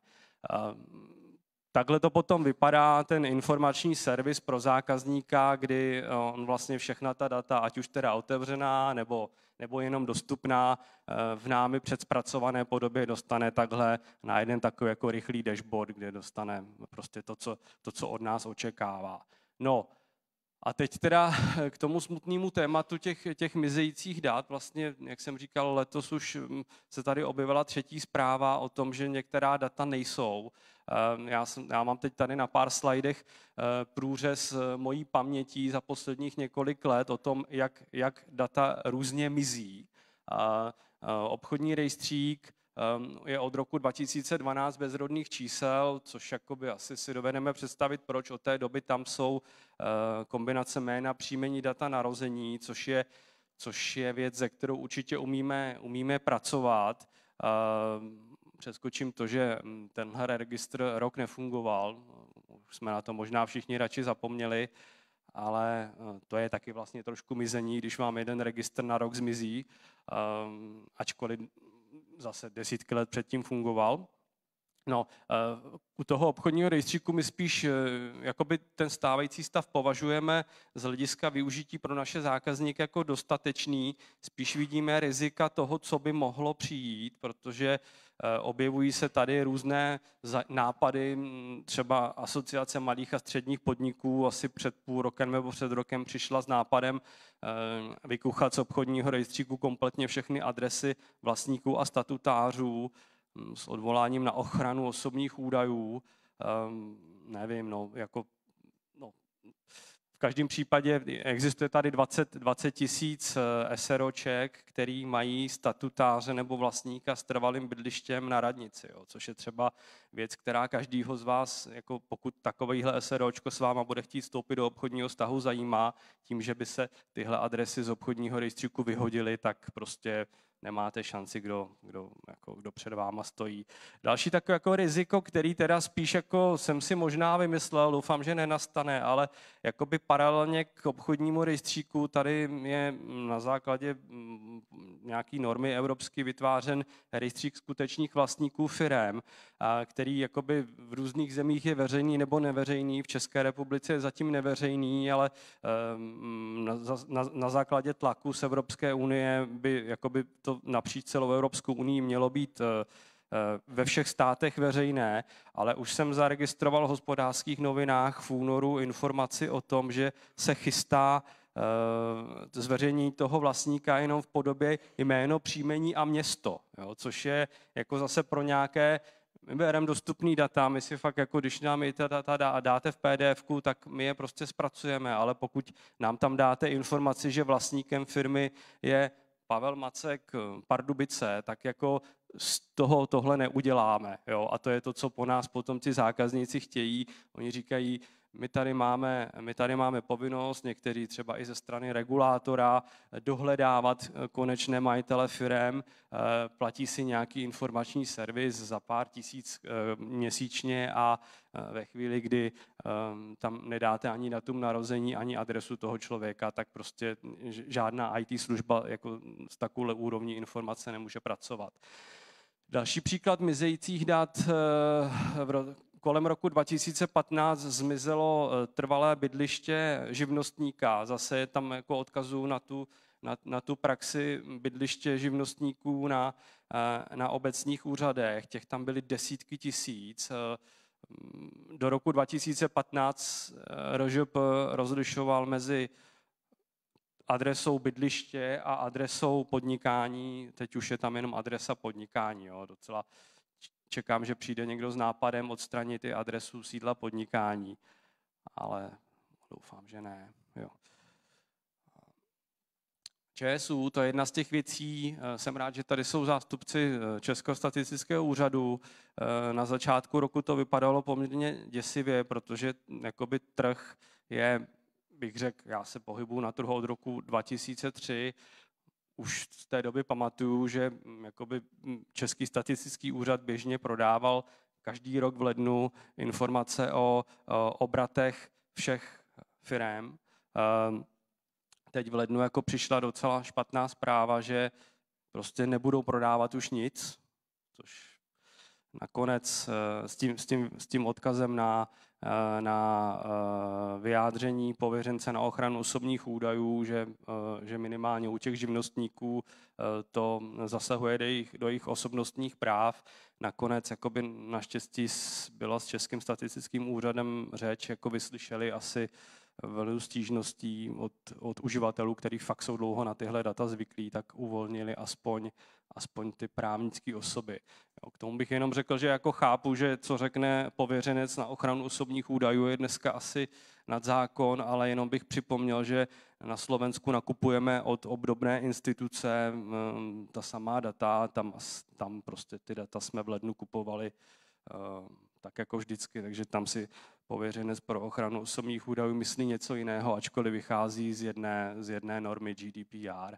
Takhle to potom vypadá ten informační servis pro zákazníka, kdy on vlastně všechna ta data, ať už teda otevřená nebo jenom dostupná, v námi předspracované podobě dostane takhle na jeden takový jako rychlý dashboard, kde dostane prostě to, co od nás očekává. No a teď teda k tomu smutnému tématu těch mizejících dat. Vlastně, jak jsem říkal, letos už se tady objevila 3. zpráva o tom, že některá data nejsou. Já mám teď tady na pár slajdech průřez mojí pamětí za posledních několik let o tom, jak data různě mizí. Obchodní rejstřík je od roku 2012 bez rodných čísel, což jakoby asi si dovedeme představit, proč od té doby tam jsou kombinace jména, příjmení, data narození, což je věc, se kterou určitě umíme pracovat. Přeskočím to, že tenhle registr rok nefungoval, už jsme na to možná všichni radši zapomněli, ale to je taky vlastně trošku mizení, když vám jeden registr na rok zmizí, ačkoliv zase desítky let předtím fungoval. No, u toho obchodního rejstříku my spíš jakoby ten stávající stav považujeme z hlediska využití pro naše zákazníky jako dostatečný. Spíš vidíme rizika toho, co by mohlo přijít, protože objevují se tady různé nápady, třeba Asociace malých a středních podniků asi před půl rokem nebo před rokem přišla s nápadem vykuchat z obchodního rejstříku kompletně všechny adresy vlastníků a statutářů, s odvoláním na ochranu osobních údajů, nevím, v každém případě existuje tady 20 tisíc SROček, který mají statutáře nebo vlastníka s trvalým bydlištěm na radnici, jo, což je třeba věc, která každýho z vás, jako pokud takovýhle SROčko s váma bude chtít vstoupit do obchodního vztahu, zajímá, tím, že by se tyhle adresy z obchodního rejstříku vyhodily, tak prostě nemáte šanci, kdo před váma stojí. Další takové jako riziko, který teda spíš jako jsem si možná vymyslel, doufám, že nenastane, ale jakoby paralelně k obchodnímu rejstříku tady je na základě nějaký normy evropsky vytvářen rejstřík skutečných vlastníků firem, který jakoby v různých zemích je veřejný nebo neveřejný. V České republice je zatím neveřejný, ale na základě tlaku z Evropské unie by jakoby to napříč celou Evropskou unii mělo být ve všech státech veřejné, ale už jsem zaregistroval v Hospodářských novinách v únoru informaci o tom, že se chystá zveřejnění toho vlastníka jenom v podobě jméno, příjmení a město, jo, což je jako zase pro nějaké, my bereme dostupný data, my si fakt jako, když nám i ta data dáte v PDFku, tak my je prostě zpracujeme, ale pokud nám tam dáte informaci, že vlastníkem firmy je Pavel Macek, Pardubice, tak jako z toho tohle neuděláme. Jo? A to je to, co po nás potom ti zákazníci chtějí. Oni říkají, my tady máme povinnost, někteří třeba i ze strany regulátora, dohledávat konečné majitele firem, platí si nějaký informační servis za pár tisíc měsíčně a ve chvíli, kdy tam nedáte ani datum narození, ani adresu toho člověka, tak prostě žádná IT služba jako s takovou úrovní informace nemůže pracovat. Další příklad mizejících dat. Kolem roku 2015 zmizelo trvalé bydliště živnostníka. Zase je tam jako odkazu na tu praxi bydliště živnostníků na obecních úřadech. Těch tam byly desítky tisíc. Do roku 2015 RŽP rozlišoval mezi adresou bydliště a adresou podnikání. Teď už je tam jenom adresa podnikání. Jo. Docela čekám, že přijde někdo s nápadem odstranit i adresu sídla podnikání, ale doufám, že ne. Jo. ČSÚ, to je jedna z těch věcí, jsem rád, že tady jsou zástupci Českého statistického úřadu. Na začátku roku to vypadalo poměrně děsivě, protože jakoby trh je, bych řekl, já se pohybuju na trhu od roku 2003, už z té doby pamatuju, že jakoby Český statistický úřad běžně prodával každý rok v lednu informace o obratech všech firem. Teď v lednu jako přišla docela špatná zpráva, že prostě nebudou prodávat už nic, což nakonec s tím odkazem na vyjádření pověřence na ochranu osobních údajů, že minimálně u těch živnostníků to zasahuje do jejich osobnostních práv. Nakonec jakoby naštěstí byla s Českým statistickým úřadem řeč, jako vyslyšeli asi velkou stížností od uživatelů, kteří fakt jsou dlouho na tyhle data zvyklí, tak uvolnili aspoň ty právnické osoby. Jo, k tomu bych jenom řekl, že jako chápu, že co řekne pověřenec na ochranu osobních údajů je dneska asi nad zákon, ale jenom bych připomněl, že na Slovensku nakupujeme od obdobné instituce ta samá data, tam prostě ty data jsme v lednu kupovali tak jako vždycky, takže tam si pověřenec pro ochranu osobních údajů myslí něco jiného, ačkoliv vychází z jedné normy GDPR.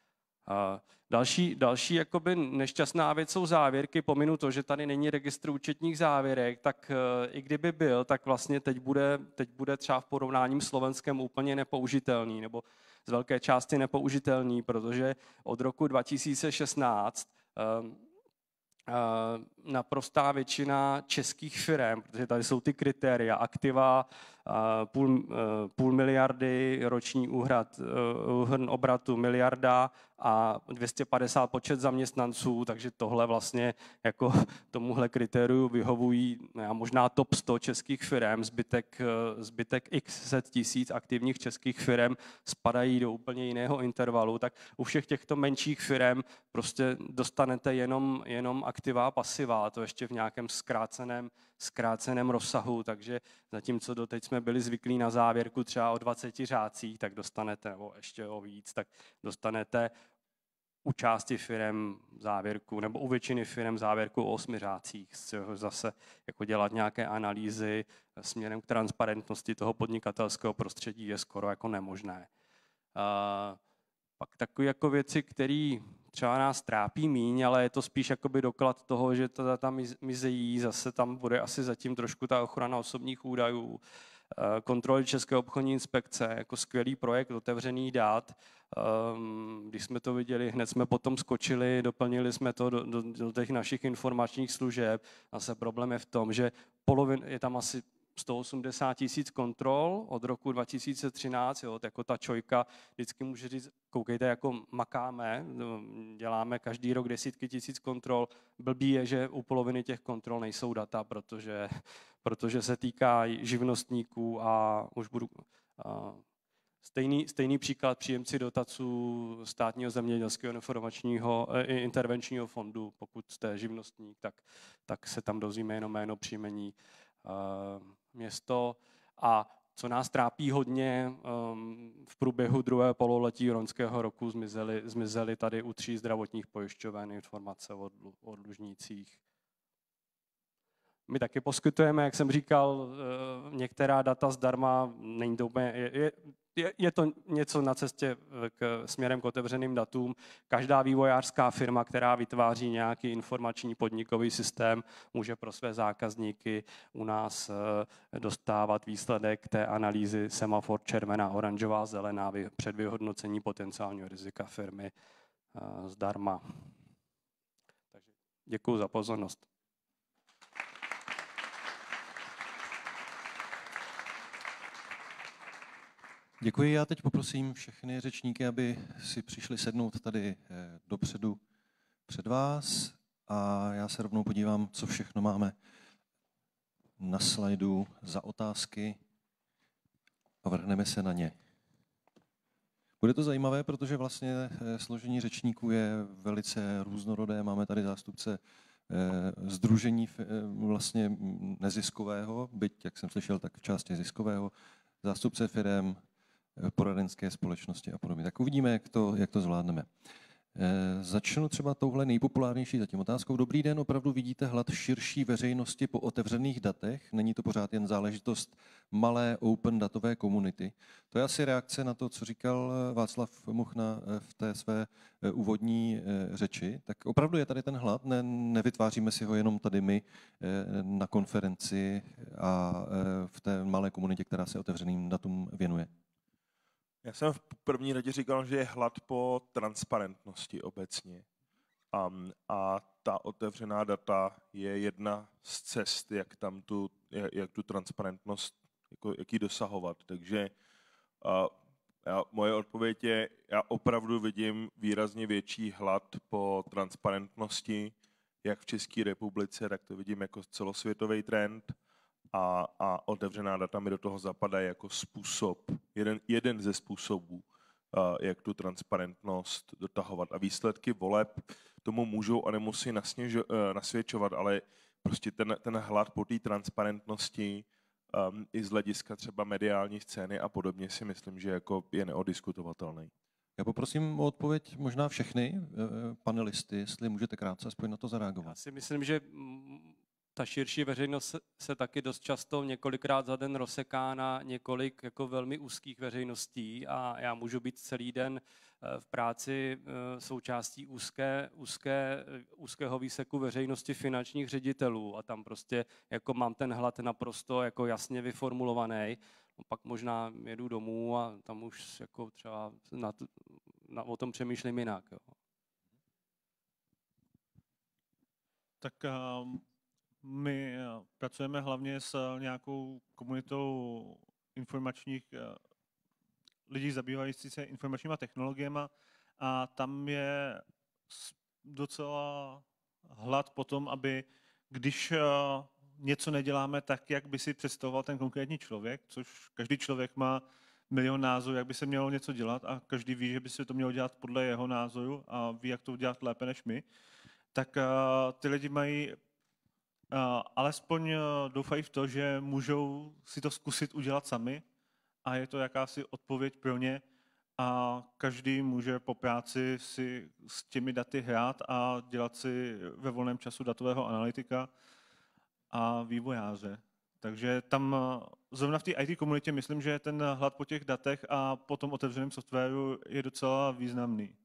Další jakoby nešťastná věc jsou závěrky, pominu to, že tady není registr účetních závěrek, tak i kdyby byl, tak vlastně teď bude třeba v porovnání s Slovenskem úplně nepoužitelný, nebo z velké části nepoužitelný, protože od roku 2016 naprostá většina českých firm, protože tady jsou ty kritéria, aktiva, půl miliardy, roční úhrn obratu miliarda a 250 počet zaměstnanců, takže tohle vlastně jako tomuhle kritériu vyhovují možná top 100 českých firm, zbytek x set tisíc aktivních českých firm spadají do úplně jiného intervalu, tak u všech těchto menších firm prostě dostanete jenom aktiva a pasiva, a to ještě v nějakém zkráceném rozsahu, takže zatímco doteď jsme byli zvyklí na závěrku třeba o 20 řádcích, tak dostanete, nebo ještě o víc, tak dostanete u části firem závěrku, nebo u většiny firem závěrku o 8 řádcích, z čeho zase jako dělat nějaké analýzy směrem k transparentnosti toho podnikatelského prostředí je skoro jako nemožné. Pak takové jako věci, které třeba nás trápí míň, ale je to spíš jakoby doklad toho, že ta data mizejí, zase tam bude asi zatím trošku ta ochrana osobních údajů, kontroly České obchodní inspekce, jako skvělý projekt otevřených dat. Když jsme to viděli, hned jsme potom skočili, doplnili jsme to do těch našich informačních služeb. Zase problém je v tom, že je tam asi 180 000 kontrol od roku 2013, jo, jako ta čojka vždycky může říct, koukejte, jako makáme, děláme každý rok desítky tisíc kontrol. Blbý je, že u poloviny těch kontrol nejsou data, protože se týká živnostníků a už budu... Stejný příklad příjemci dotaců státního zemědělského informačního intervenčního fondu, pokud jste živnostník, tak se tam dozvíme jenom jméno, příjmení, město. A co nás trápí hodně, v průběhu druhého pololetí loňského roku zmizely tady u 3 zdravotních pojišťoven informace o dlužnících. My taky poskytujeme, jak jsem říkal, některá data zdarma, není to úplně, je to něco na cestě směrem k otevřeným datům. Každá vývojářská firma, která vytváří nějaký informační podnikový systém, může pro své zákazníky u nás dostávat výsledek té analýzy semafor červená, oranžová, zelená před vyhodnocení potenciálního rizika firmy zdarma. Takže děkuji za pozornost. Děkuji. Já teď poprosím všechny řečníky, aby si přišli sednout tady dopředu před vás a já se rovnou podívám, co všechno máme na slajdu za otázky a vrhneme se na ně. Bude to zajímavé, protože vlastně složení řečníků je velice různorodé. Máme tady zástupce sdružení vlastně neziskového, byť, jak jsem slyšel, tak v části ziskového, zástupce firem, poradenské společnosti a podobně. Tak uvidíme, jak to zvládneme. Začnu třeba touhle nejpopulárnější zatím otázkou. Dobrý den, opravdu vidíte hlad širší veřejnosti po otevřených datech? Není to pořád jen záležitost malé open datové komunity? To je asi reakce na to, co říkal Václav Muchna v té své úvodní řeči. Tak opravdu je tady ten hlad? Nevytváříme si ho jenom tady my na konferenci a v té malé komunitě, která se otevřeným datům věnuje? Já jsem v první řadě říkal, že je hlad po transparentnosti obecně. A ta otevřená data je jedna z cest, jak tu transparentnost, jak ji dosahovat. Takže moje odpověď je, já opravdu vidím výrazně větší hlad po transparentnosti, jak v České republice, tak to vidím jako celosvětový trend. A otevřená data mi do toho zapadají jako způsob, jeden ze způsobů, jak tu transparentnost dotahovat. A výsledky voleb tomu můžou a nemusí nasvědčovat, ale prostě ten hlad po té transparentnosti i z hlediska třeba mediální scény a podobně si myslím, že jako je neodiskutovatelný. Já poprosím o odpověď možná všechny panelisty, jestli můžete krátce aspoň na to zareagovat. Já si myslím, že ta širší veřejnost se taky dost často několikrát za den rozseká na několik jako velmi úzkých veřejností a já můžu být celý den v práci součástí úzkého výseku veřejnosti finančních ředitelů a tam prostě jako mám ten hlad naprosto jako jasně vyformulovaný. Pak možná jedu domů a tam už jako třeba o tom přemýšlím jinak. Jo. Tak my pracujeme hlavně s nějakou komunitou informačních lidí zabývající se informačníma technologiemi a tam je docela hlad po tom, aby když něco neděláme tak, jak by si představoval ten konkrétní člověk, což každý člověk má milion názorů, jak by se mělo něco dělat a každý ví, že by se to mělo dělat podle jeho názoru a ví, jak to udělat lépe než my, tak ty lidi mají alespoň doufají v to, že můžou si to zkusit udělat sami a je to jakási odpověď pro ně a každý může po práci si s těmi daty hrát a dělat si ve volném času datového analytika a vývojáře. Takže tam zrovna v té IT komunitě myslím, že ten hlad po těch datech a po tom otevřeném softwaru je docela významný.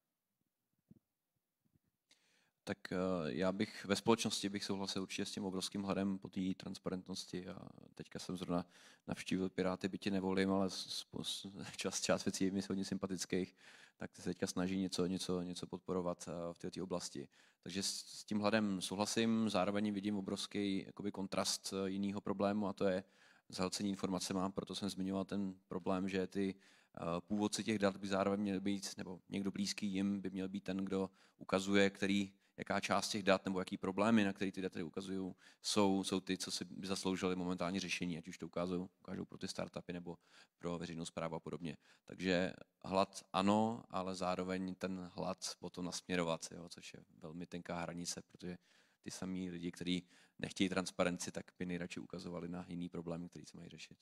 Tak já bych ve společnosti bych souhlasil určitě s tím obrovským hladem po té transparentnosti a teďka jsem zrovna navštívil Piráty, byť je nevolím, ale část věcí je mi hodně sympatických, tak se teďka snaží něco podporovat v této oblasti. Takže s tím hladem souhlasím, zároveň vidím obrovský jakoby kontrast jiného problému a to je zahlcení informacemi, proto jsem zmiňoval ten problém, že ty původci těch dat by zároveň měl být, nebo někdo blízký jim by měl být ten, kdo ukazuje, jaká část těch dat nebo jaký problémy, na které ty data ukazují, jsou ty, co si by zasloužily momentální řešení, ať už to ukážou pro ty startupy nebo pro veřejnou správu a podobně. Takže hlad ano, ale zároveň ten hlad potom nasměrovat, jo, což je velmi tenká hranice, protože ty samý lidi, kteří nechtějí transparenci, tak by nejradši ukazovali na jiný problémy, který se mají řešit.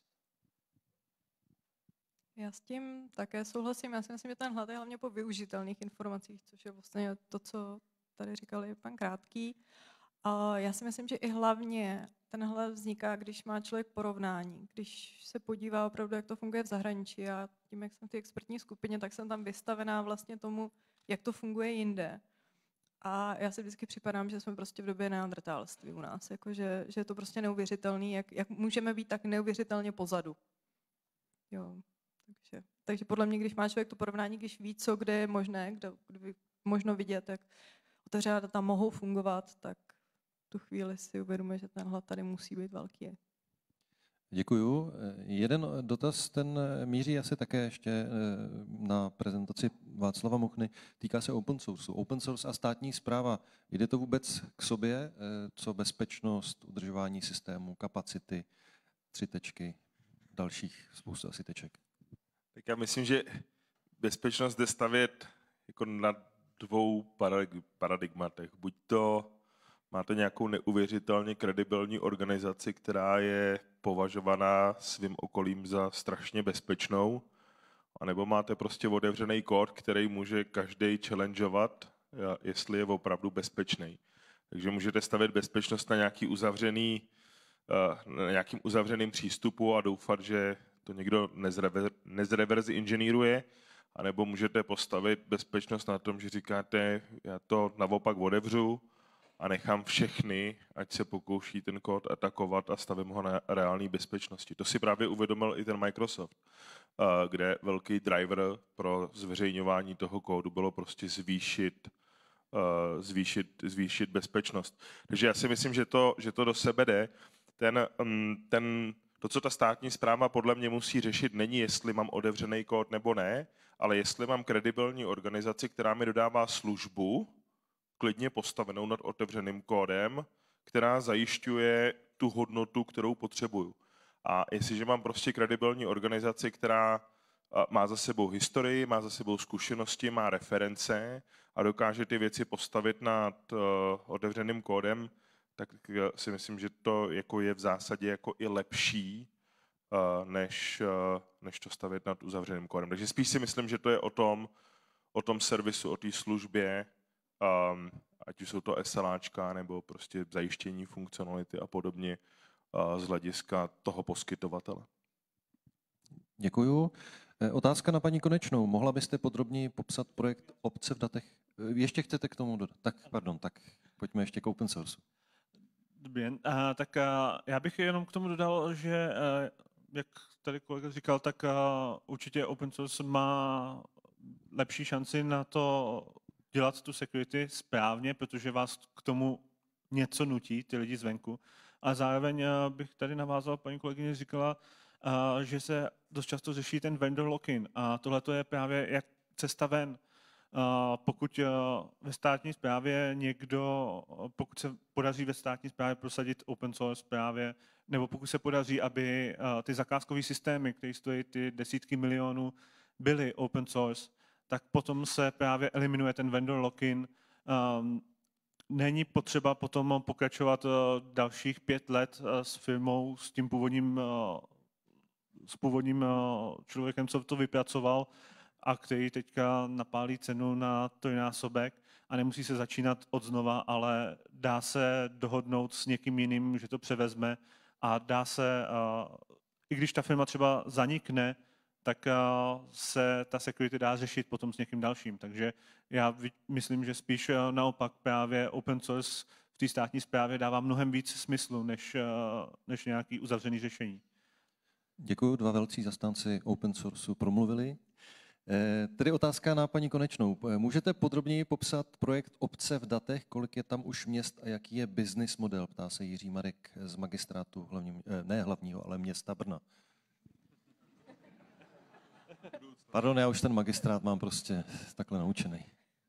Já s tím také souhlasím. Já si myslím, že ten hlad je hlavně po využitelných informacích, což je vlastně to, co tady říkal pan Krátký. A já si myslím, že i hlavně tenhle vzniká, když má člověk porovnání, když se podívá opravdu, jak to funguje v zahraničí. A tím, jak jsem v té expertní skupině, tak jsem tam vystavená vlastně tomu, jak to funguje jinde. A já si vždycky připadám, že jsme prostě v době neandertálství u nás, jako že je to prostě neuvěřitelný, jak můžeme být tak neuvěřitelně pozadu. Jo. Takže podle mě, když má člověk to porovnání, když ví, co kde je možné, kde možno vidět, jak otevřená data mohou fungovat, tak tu chvíli si uvědomuje, že ten hlad tady musí být velký. Děkuju. Jeden dotaz, ten míří asi také ještě na prezentaci Václava Muchny. Týká se open source. Open source a státní správa. Jde to vůbec k sobě? Co bezpečnost, udržování systému, kapacity, 3 tečky, dalších spoustu asi teček? Tak já myslím, že bezpečnost jde stavět jako na 2 paradigmatech. Buď to máte nějakou neuvěřitelně kredibilní organizaci, která je považovaná svým okolím za strašně bezpečnou, anebo máte prostě otevřený kód, který může každý challengeovat, jestli je opravdu bezpečný. Takže můžete stavět bezpečnost na nějakým uzavřeným přístupu a doufat, že to někdo nezreverzi inženýruje, anebo můžete postavit bezpečnost na tom, že říkáte, já to naopak otevřu a nechám všechny, ať se pokouší ten kód atakovat a stavím ho na reální bezpečnosti. To si právě uvědomil i ten Microsoft, kde velký driver pro zveřejňování toho kódu bylo prostě zvýšit bezpečnost. Takže já si myslím, že to do sebe jde. To, co ta státní správa podle mě musí řešit, není, jestli mám otevřený kód nebo ne, ale jestli mám kredibilní organizaci, která mi dodává službu, klidně postavenou nad otevřeným kódem, která zajišťuje tu hodnotu, kterou potřebuju. A jestliže mám prostě kredibilní organizaci, která má za sebou historii, má za sebou zkušenosti, má reference a dokáže ty věci postavit nad otevřeným kódem, tak si myslím, že to jako je v zásadě jako i lepší, než to stavět nad uzavřeným kódem. Takže spíš si myslím, že to je o tom servisu, o té službě, ať už jsou to SLAčka nebo prostě zajištění funkcionality a podobně z hlediska toho poskytovatele. Děkuju. Otázka na paní Konečnou. Mohla byste podrobněji popsat projekt Obce v datech? Ještě chcete k tomu dodat? Tak pojďme ještě k open source. Dobrý, tak já bych jenom k tomu dodal, že jak tady kolega říkal, tak určitě open source má lepší šanci na to dělat tu security správně, protože vás k tomu něco nutí, ty lidi zvenku. A zároveň bych tady navázal, paní kolegyně říkala, že se dost často řeší ten vendor lock-in. A tohle je právě jak cesta ven. Pokud ve státní správě pokud se podaří ve státní správě prosadit open source právě, nebo pokud se podaří, aby ty zakázkové systémy, které stojí ty desítky milionů, byly open source, tak potom se právě eliminuje ten vendor lock-in. Není potřeba potom pokračovat dalších 5 let s firmou, s tím původním člověkem, co to vypracoval, a který teďka napálí cenu na trojnásobek a nemusí se začínat od znova, ale dá se dohodnout s někým jiným, že to převezme a dá se, i když ta firma třeba zanikne, tak se ta security dá řešit potom s někým dalším. Takže já myslím, že spíš naopak právě open source v té státní správě dává mnohem víc smyslu, než nějaký uzavřený řešení. Děkuji, 2 velcí zastánci open sourceu promluvili. Tedy otázka na paní Konečnou. Můžete podrobněji popsat projekt Obce v datech, kolik je tam už měst a jaký je business model? Ptá se Jiří Marek z magistrátu hlavního, ale města Brna. Pardon, já už ten magistrát mám prostě takhle naučený.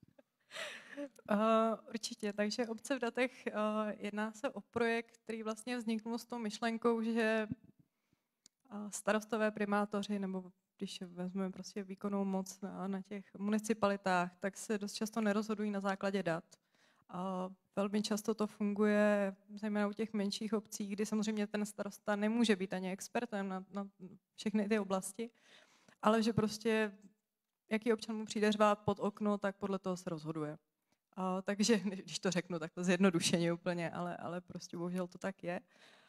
Určitě, takže Obce v datech jedná se o projekt, který vlastně vzniknul s tou myšlenkou, že starostové, primátoři, nebo když vezmeme prostě výkonnou moc na těch municipalitách, tak se dost často nerozhodují na základě dat. Velmi často to funguje, zejména u těch menších obcí, kdy samozřejmě ten starosta nemůže být ani expertem na všechny ty oblasti, ale že prostě jaký občan mu přijde řvát pod okno, tak podle toho se rozhoduje. Takže, když to řeknu takhle zjednodušeně úplně, ale prostě bohužel to tak je.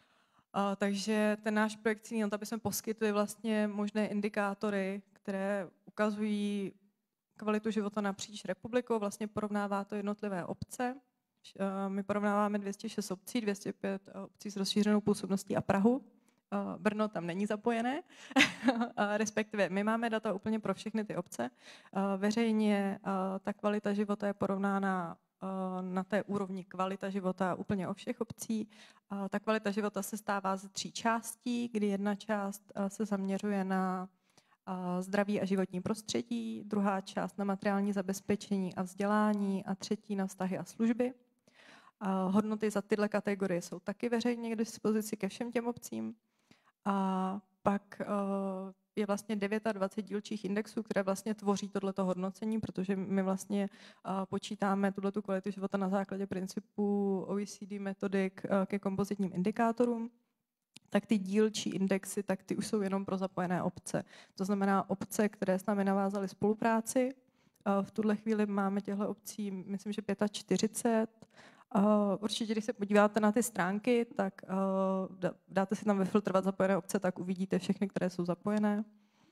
Takže ten náš projekt cílí na to, aby jsme poskytli vlastně možné indikátory, které ukazují kvalitu života napříč republikou, vlastně porovnává to jednotlivé obce. My porovnáváme 206 obcí, 205 obcí s rozšířenou působností a Prahu. Brno tam není zapojené, respektive my máme data úplně pro všechny ty obce. Veřejně ta kvalita života je porovnána na té úrovni kvalita života úplně o všech obcí. Ta kvalita života se stává ze 3 částí, kdy jedna část se zaměřuje na zdraví a životní prostředí, druhá část na materiální zabezpečení a vzdělání a třetí na vztahy a služby. Hodnoty za tyhle kategorie jsou taky veřejně k dispozici ke všem těm obcím. A pak je vlastně 29 dílčích indexů, které vlastně tvoří tohleto hodnocení, protože my vlastně počítáme tuhletu kvalitu života na základě principu OECD metodik ke kompozitním indikátorům. Tak ty dílčí indexy, tak ty už jsou jenom pro zapojené obce. To znamená obce, které s námi navázaly spolupráci. V tuhle chvíli máme těchto obcí, myslím, že 45. Určitě, když se podíváte na ty stránky, tak dáte si tam vyfiltrovat zapojené obce, tak uvidíte všechny, které jsou zapojené.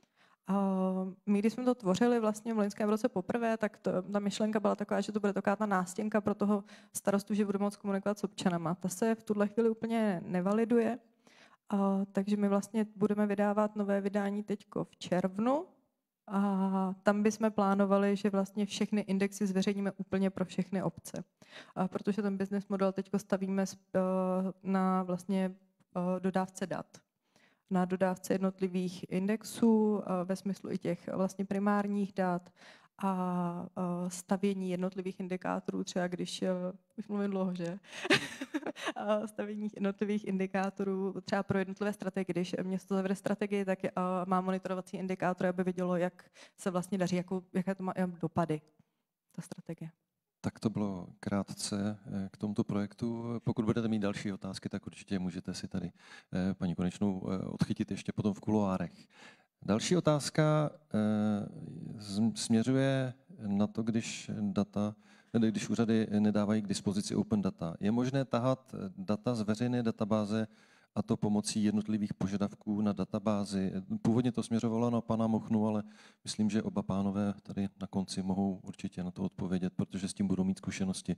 My, když jsme to tvořili vlastně v loňském roce poprvé, tak ta myšlenka byla taková, že to bude taková ta nástěnka pro toho starostu, že bude moct komunikovat s občanama. Ta se v tuhle chvíli úplně nevaliduje, takže my vlastně budeme vydávat nové vydání teďko v červnu. A tam bychom plánovali, že vlastně všechny indexy zveřejníme úplně pro všechny obce. Protože ten business model teď stavíme na vlastně dodávce dat. Na dodávce jednotlivých indexů ve smyslu i těch vlastně primárních dat a stavění jednotlivých indikátorů, třeba když, už mluvím dlouho, že? Stavění jednotlivých indikátorů, třeba pro jednotlivé strategie, když město zavede strategii, tak má monitorovací indikátory, aby vidělo, jak se vlastně daří, jaké to má dopady, ta strategie. Tak to bylo krátce k tomuto projektu. Pokud budete mít další otázky, tak určitě můžete si tady paní Konečnou odchytit ještě potom v kuloárech. Další otázka směřuje na to, když úřady nedávají k dispozici open data. Je možné tahat data z veřejné databáze, a to pomocí jednotlivých požadavků na databázi? Původně to směřovalo na pana Mochnu, ale myslím, že oba pánové tady na konci mohou určitě na to odpovědět, protože s tím budou mít zkušenosti.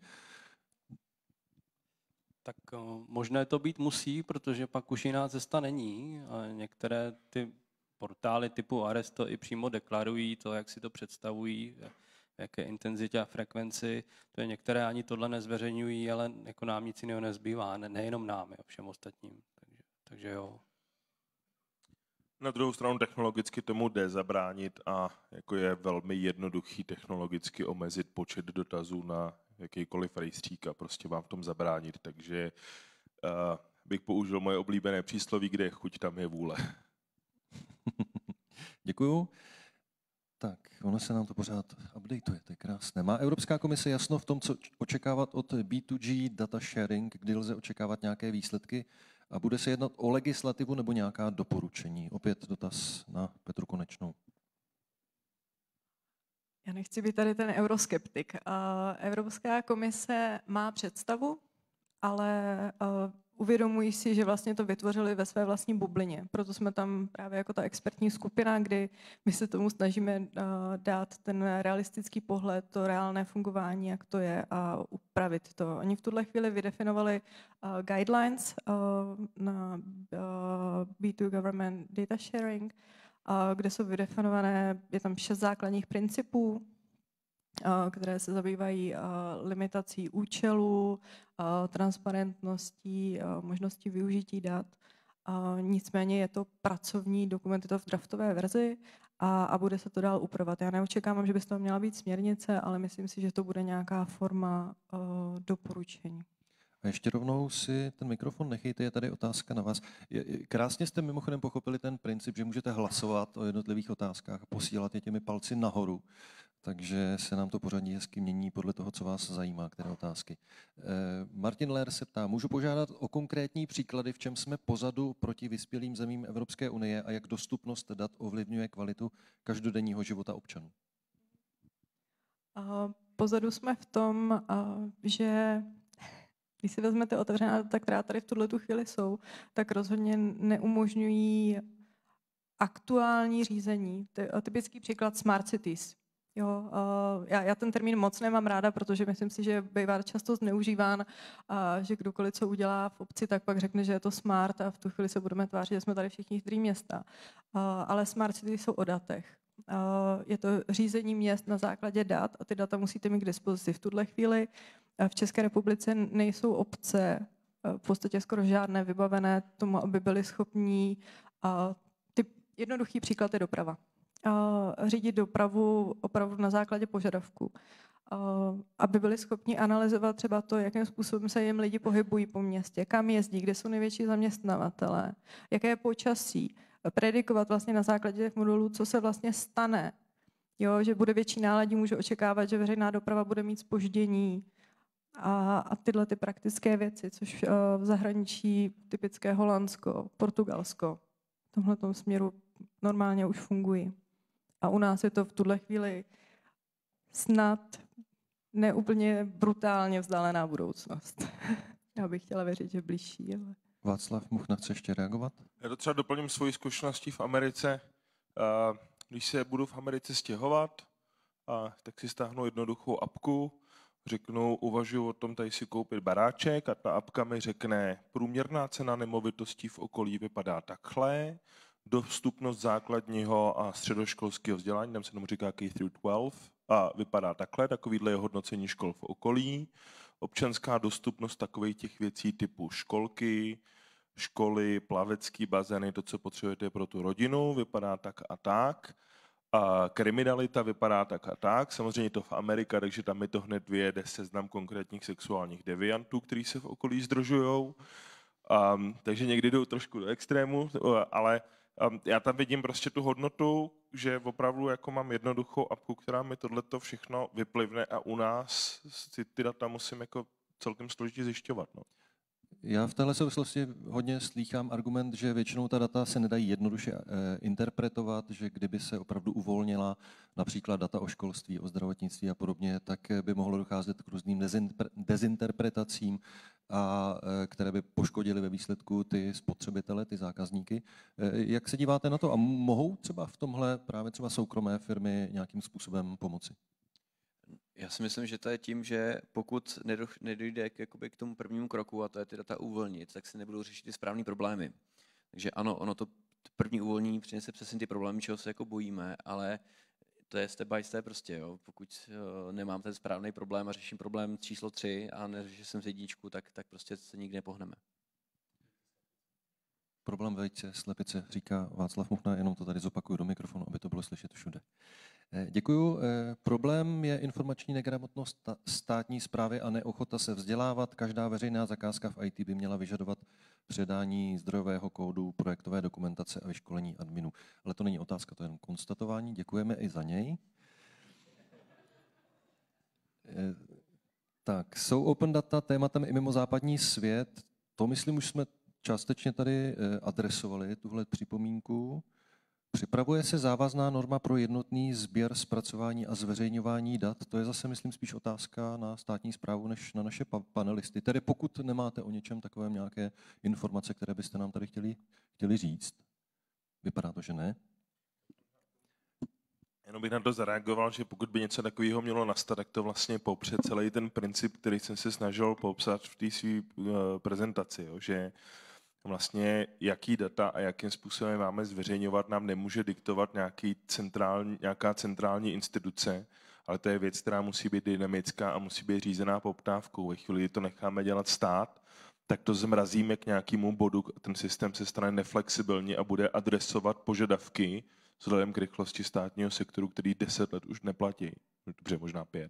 Tak možné to být musí, protože pak už jiná cesta není. A některé ty portály typu Aresto i přímo deklarují to, jak si to představují, v jaké intenzitě a frekvenci. To je některé ani tohle nezveřejňují, ale jako nám nic jiného nezbývá, nejenom nám, jo, všem ostatním. Takže jo. Na druhou stranu technologicky tomu jde zabránit a jako je velmi jednoduchý technologicky omezit počet dotazů na jakýkoliv rejstřík a prostě vám v tom zabránit. Takže bych použil moje oblíbené přísloví, kde je chuť, tam je vůle. Děkuju. Tak, ono se nám to pořád updateuje, to je krásné. Má Evropská komise jasno v tom, co očekávat od B2G data sharing, kdy lze očekávat nějaké výsledky? A bude se jednat o legislativu nebo nějaká doporučení? Opět dotaz na Petru Konečnou. Já nechci být tady ten euroskeptik. Evropská komise má představu, ale uvědomují si, že vlastně to vytvořili ve své vlastní bublině. Proto jsme tam právě jako ta expertní skupina, kdy my se tomu snažíme dát ten realistický pohled, to reálné fungování, jak to je, a upravit to. Oni v tuhle chvíli vydefinovali guidelines na B2 government data sharing, kde jsou vydefinované, je tam 6 základních principů, které se zabývají limitací účelů, transparentností, možností využití dat. Nicméně je to pracovní dokument, je to v draftové verzi a bude se to dál upravovat. Já neočekávám, že by to měla být směrnice, ale myslím si, že to bude nějaká forma doporučení. A ještě rovnou si ten mikrofon nechejte, je tady otázka na vás. Krásně jste mimochodem pochopili ten princip, že můžete hlasovat o jednotlivých otázkách a posílat je těmi palci nahoru. Takže se nám to pořadí hezky mění podle toho, co vás zajímá, které otázky. Martin Lér se ptá, můžu požádat o konkrétní příklady, v čem jsme pozadu proti vyspělým zemím Evropské unie a jak dostupnost dat ovlivňuje kvalitu každodenního života občanů? Pozadu jsme v tom, že když si vezmete otevřená data, která tady v tuhletu chvíli jsou, tak rozhodně neumožňují aktuální řízení. Typický příklad Smart Cities. Jo, já ten termín moc nemám ráda, protože myslím si, že bývá často zneužíván, že kdokoliv co udělá v obci, tak pak řekne, že je to smart a v tu chvíli se budeme tvářit, že jsme tady všichni z města. Ale Smart Cities jsou o datech. Je to řízení měst na základě dat a ty data musíte mít k dispozici. V tuhle chvíli v České republice nejsou obce v podstatě skoro žádné vybavené tomu, aby byli schopní. Jednoduchý příklad je doprava. Řídit dopravu opravdu na základě požadavků. Aby byli schopni analyzovat třeba to, jakým způsobem se jim lidi pohybují po městě, kam jezdí, kde jsou největší zaměstnavatelé, jaké je počasí, predikovat vlastně na základě těch modulů, co se vlastně stane. Jo, že bude větší náladí, může očekávat, že veřejná doprava bude mít zpoždění a tyhle ty praktické věci, což v zahraničí typické Holandsko, Portugalsko v tomhletom směru normálně už fungují. A u nás je to v tuhle chvíli snad neúplně brutálně vzdálená budoucnost. Já bych chtěla věřit, že blížší. Ale... Václav Muchna chce ještě reagovat? Já to třeba doplním svoji zkušeností v Americe. Když se budu v Americe stěhovat, tak si stáhnu jednoduchou apku, řeknu, uvažuji o tom, tady si koupit baráček a ta apka mi řekne, průměrná cena nemovitostí v okolí vypadá takhle, dostupnost základního a středoškolského vzdělání, tam se tomu říká K-12, a vypadá takhle, takovýhle je hodnocení škol v okolí, občanská dostupnost takových těch věcí typu školky, školy, plavecký bazény, to, co potřebujete pro tu rodinu, vypadá tak a tak. A kriminalita vypadá tak a tak. Samozřejmě to v Americe, takže tam mi to hned vyjede seznam konkrétních sexuálních deviantů, kteří se v okolí zdržujou. Takže někdy jdou trošku do extrému, ale já tam vidím prostě tu hodnotu, že opravdu jako mám jednoduchou apku, která mi tohleto všechno vyplivne a u nás ty data musím jako celkem složitě zjišťovat. No. Já v téhle souvislosti hodně slýchám argument, že většinou ta data se nedají jednoduše interpretovat, že kdyby se opravdu uvolnila například data o školství, o zdravotnictví a podobně, tak by mohlo docházet k různým dezinterpretacím, které by poškodily ve výsledku ty spotřebitele, ty zákazníky. Jak se díváte na to a mohou třeba v tomhle právě třeba soukromé firmy nějakým způsobem pomoci? Já si myslím, že to je tím, že pokud nedojde k tomu prvnímu kroku, a to je ty data uvolnit, tak se nebudou řešit ty správné problémy. Takže ano, ono to první uvolnění přinese přesně ty problémy, čeho se jako bojíme, ale to je step by step prostě, jo. Pokud nemám ten správný problém a řeším problém číslo 3 a neřeším jsem jedničku, tak prostě se nikdy nepohneme. Problém vejce, slepice, říká Václav Muchna, jenom to tady zopakuju do mikrofonu, aby to bylo slyšet všude. Děkuju. Problém je informační negramotnost státní správy a neochota se vzdělávat. Každá veřejná zakázka v IT by měla vyžadovat předání zdrojového kódu, projektové dokumentace a vyškolení adminů. Ale to není otázka, to je jen konstatování. Děkujeme i za něj. Tak, jsou open data tématem i mimo západní svět? To myslím, už jsme částečně tady adresovali, tuhle připomínku. Připravuje se závazná norma pro jednotný sběr, zpracování a zveřejňování dat? To je zase, myslím, spíš otázka na státní správu než na naše panelisty. Tedy pokud nemáte o něčem takovém nějaké informace, které byste nám tady chtěli říct. Vypadá to, že ne. Jenom bych na to zareagoval, že pokud by něco takového mělo nastat, tak to vlastně popře celý ten princip, který jsem se snažil popsat v té své prezentaci, jo, že vlastně jaký data a jakým způsobem máme zveřejňovat, nám nemůže diktovat nějaká centrální instituce, ale to je věc, která musí být dynamická a musí být řízená poptávkou. Ve chvíli, kdy to necháme dělat stát, tak to zmrazíme k nějakému bodu, ten systém se stane neflexibilní a bude adresovat požadavky vzhledem k rychlosti státního sektoru, který 10 let už neplatí. Dobře, možná 5.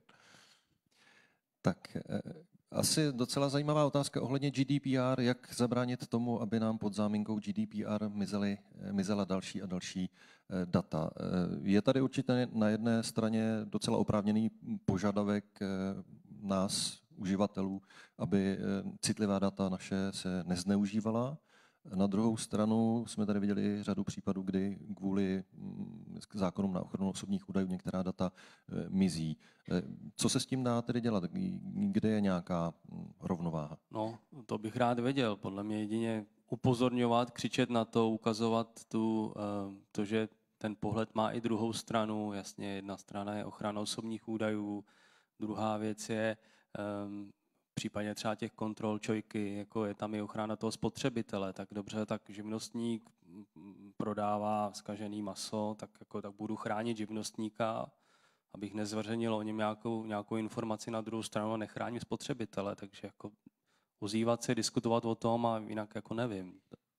Tak asi docela zajímavá otázka ohledně GDPR, jak zabránit tomu, aby nám pod záminkou GDPR mizela další a další data. Je tady určitě na jedné straně docela oprávněný požadavek nás, uživatelů, aby citlivá data naše se nezneužívala. Na druhou stranu jsme tady viděli řadu případů, kdy kvůli zákonům na ochranu osobních údajů některá data mizí. Co se s tím dá tedy dělat? Kde je nějaká rovnováha? No, to bych rád věděl. Podle mě jedině upozorňovat, křičet na to, ukazovat to, že ten pohled má i druhou stranu. Jasně, jedna strana je ochrana osobních údajů, druhá věc je v případě třeba těch kontrol ČOIky, jako je tam i ochrana toho spotřebitele, tak dobře, tak živnostník prodává zkažený maso, tak budu chránit živnostníka, abych nezveřejnil o něm nějakou informaci, na druhou stranu nechráním spotřebitele, takže jako ozývat se, diskutovat o tom a jinak jako nevím.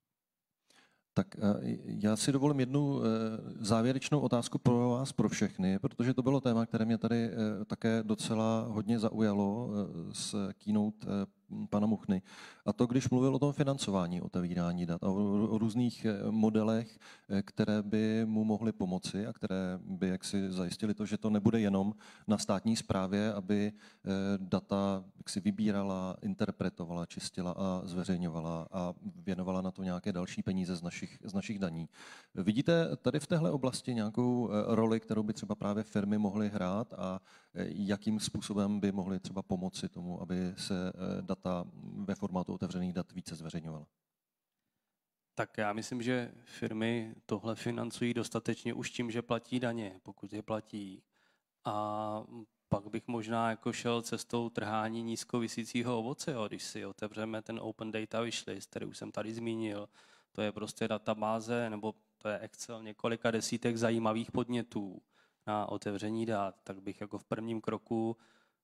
Tak já si dovolím jednu závěrečnou otázku pro vás, pro všechny, protože to bylo téma, které mě tady také docela hodně zaujalo z keynote pana Muchny. A to, když mluvil o tom financování otevírání dat a o různých modelech, které by mu mohly pomoci a které by jaksi zajistili to, že to nebude jenom na státní správě, aby data jaksi vybírala, interpretovala, čistila a zveřejňovala a věnovala na to nějaké další peníze z našich daní. Vidíte tady v téhle oblasti nějakou roli, kterou by třeba právě firmy mohly hrát a jakým způsobem by mohly třeba pomoci tomu, aby se data ve formátu otevřených dat více zveřejňovala? Tak já myslím, že firmy tohle financují dostatečně už tím, že platí daně, pokud je platí. A pak bych možná jako šel cestou trhání nízkovisícího ovoce, jo. Když si otevřeme ten Open Data Wishlist, který už jsem tady zmínil, to je prostě databáze, nebo to je Excel několika desítek zajímavých podnětů na otevření dat, tak bych jako v prvním kroku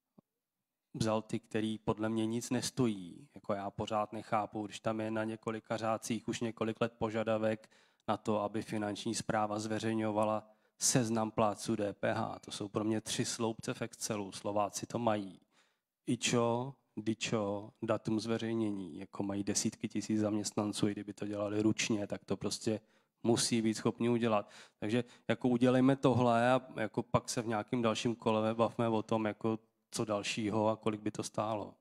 vzal ty, který podle mě nic nestojí. Jako já pořád nechápu, když tam je na několika řádcích už několik let požadavek na to, aby finanční správa zveřejňovala seznam plátců DPH. To jsou pro mě 3 sloupce v Excelu. Slováci to mají. IČO, DIČO, datum zveřejnění. Jako mají desítky tisíc zaměstnanců, i kdyby to dělali ručně, tak to prostě musí být schopni udělat. Takže jako udělejme tohle a jako pak se v nějakém dalším kole bavme o tom, jako co dalšího a kolik by to stálo.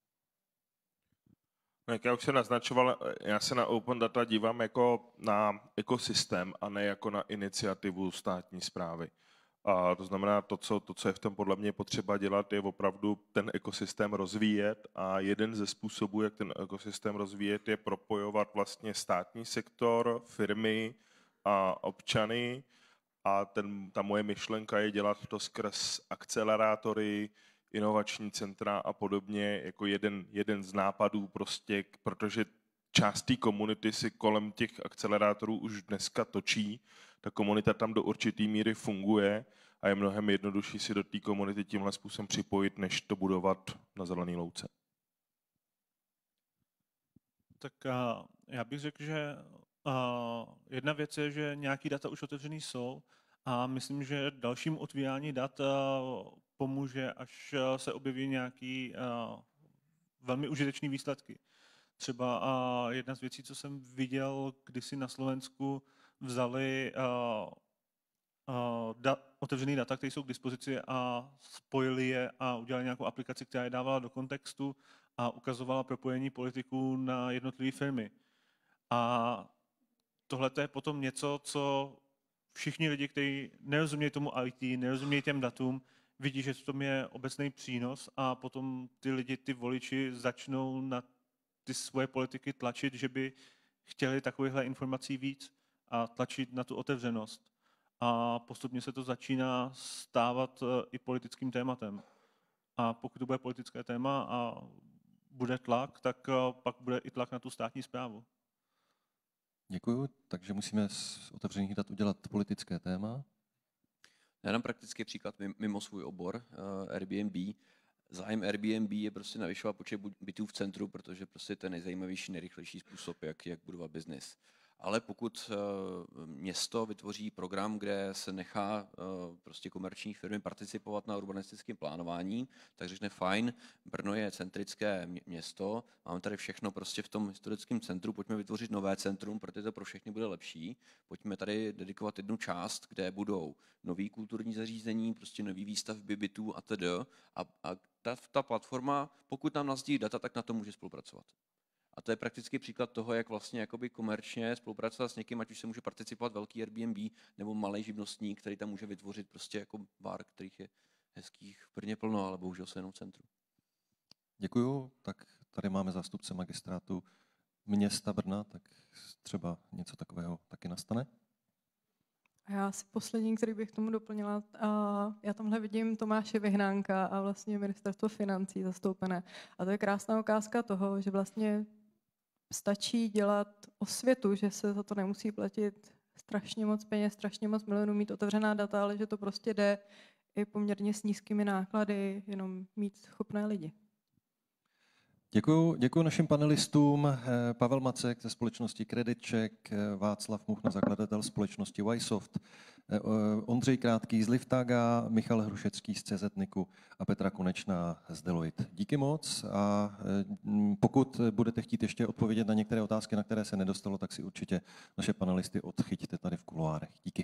Jak já už jsem naznačoval, já se na Open Data dívám jako na ekosystém a ne jako na iniciativu státní správy. A to znamená, to, co je v tom podle mě potřeba dělat, je opravdu ten ekosystém rozvíjet a jeden ze způsobů, jak ten ekosystém rozvíjet, je propojovat vlastně státní sektor, firmy a občany a ta moje myšlenka je dělat to skrz akcelerátory, inovační centra a podobně, jako jeden z nápadů prostě, protože část té komunity si kolem těch akcelerátorů už dneska točí, ta komunita tam do určitý míry funguje a je mnohem jednodušší si do té komunity tímhle způsobem připojit, než to budovat na zelený louce. Tak já bych řekl, že jedna věc je, že nějaký data už otevřený jsou a myslím, že dalším otvírání dat pomůže, až se objeví nějaký velmi užitečný výsledky. Třeba jedna z věcí, co jsem viděl, kdysi na Slovensku vzali otevřený data, které jsou k dispozici a spojili je a udělali nějakou aplikaci, která je dávala do kontextu a ukazovala propojení politiků na jednotlivé firmy. A tohle je potom něco, co všichni lidi, kteří nerozumějí tomu IT, nerozumějí těm datům, vidí, že v tom je obecný přínos a potom ty lidi, ty voliči začnou na ty svoje politiky tlačit, že by chtěli takovýchhle informací víc a tlačit na tu otevřenost. A postupně se to začíná stávat i politickým tématem. A pokud to bude politické téma a bude tlak, tak pak bude i tlak na tu státní správu. Děkuju, takže musíme z otevřených dat udělat politické téma. Já dám praktický příklad mimo svůj obor, Airbnb. Zájem Airbnb je prostě navyšovat počet bytů v centru, protože prostě to je nejzajímavější, nejrychlejší způsob, jak budovat biznis. Ale pokud město vytvoří program, kde se nechá prostě komerční firmy participovat na urbanistickém plánování, tak řekne fajn, Brno je centrické město, máme tady všechno prostě v tom historickém centru, pojďme vytvořit nové centrum, protože to pro všechny bude lepší. Pojďme tady dedikovat jednu část, kde budou nový kulturní zařízení, prostě nový výstavby bytů atd. A ta platforma, pokud nám nasdílí data, tak na to může spolupracovat. A to je prakticky příklad toho, jak vlastně jakoby komerčně spolupracovat s někým, ať už se může participovat velký Airbnb nebo malý živnostník, který tam může vytvořit prostě jako bar, kterých je hezkých v Brně plno, ale bohužel se jenom v centru. Děkuju. Tak tady máme zástupce magistrátu města Brna, tak třeba něco takového taky nastane. A já asi poslední, který bych k tomu doplnila, já tamhle vidím Tomáše Vyhnánka a vlastně ministerstvo financí zastoupené. A to je krásná ukázka toho, že vlastně stačí dělat osvětu, že se za to nemusí platit strašně moc peněz, strašně moc milionů, mít otevřená data, ale že to prostě jde i poměrně s nízkými náklady, jenom mít schopné lidi. Děkuju našim panelistům. Pavel Macek ze společnosti CreditCheck, Václav Muchna, zakladatel společnosti Ysoft, Ondřej Krátký z Liftaga, Michal Hrušecký z CZNICu a Petra Konečná z Deloitte. Díky moc a pokud budete chtít ještě odpovědět na některé otázky, na které se nedostalo, tak si určitě naše panelisty odchyťte tady v kuloárech. Díky.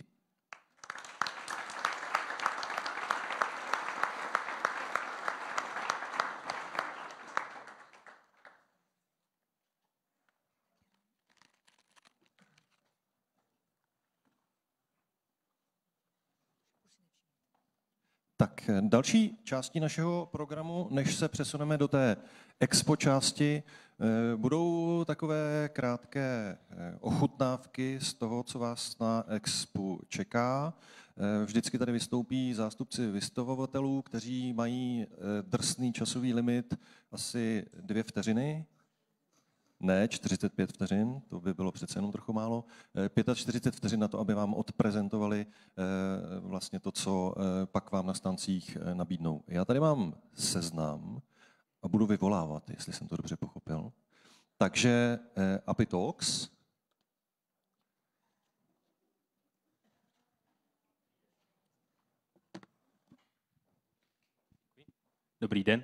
Tak další části našeho programu, než se přesuneme do té expo části, budou takové krátké ochutnávky z toho, co vás na expu čeká. Vždycky tady vystoupí zástupci vystavovatelů, kteří mají drsný časový limit asi 2 vteřiny. Ne, 45 vteřin, to by bylo přece jenom trochu málo. 45 vteřin na to, aby vám odprezentovali vlastně to, co pak vám na stancích nabídnou. Já tady mám seznam a budu vyvolávat, jestli jsem to dobře pochopil. Takže API Talks. Dobrý den.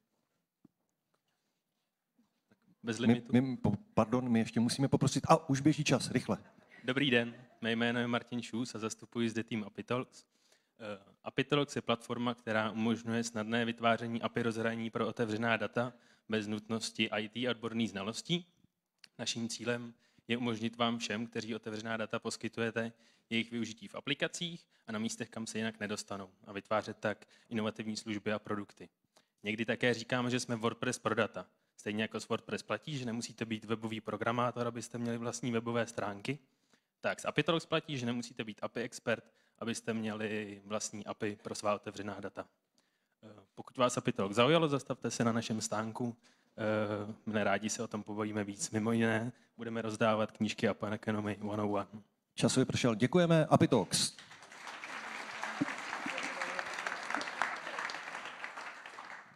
Bez limitu. My ještě musíme poprosit. A už běží čas, rychle. Dobrý den, mé jméno je Martin Šus a zastupuji zde tým API Talks. API Talks je platforma, která umožňuje snadné vytváření API rozhraní pro otevřená data bez nutnosti IT a odborných znalostí. Naším cílem je umožnit vám všem, kteří otevřená data poskytujete, jejich využití v aplikacích a na místech, kam se jinak nedostanou a vytvářet tak inovativní služby a produkty. Někdy také říkáme, že jsme WordPress pro data. Stejně jako s WordPress platí, že nemusíte být webový programátor, abyste měli vlastní webové stránky, tak s API Talks platí, že nemusíte být API expert, abyste měli vlastní API pro svá otevřená data. Pokud vás API Talks zaujalo, zastavte se na našem stánku. Rádi se o tom pobavíme víc. Mimo jiné budeme rozdávat knížky Open Economy 101. Čas vypršel. Děkujeme. API Talks.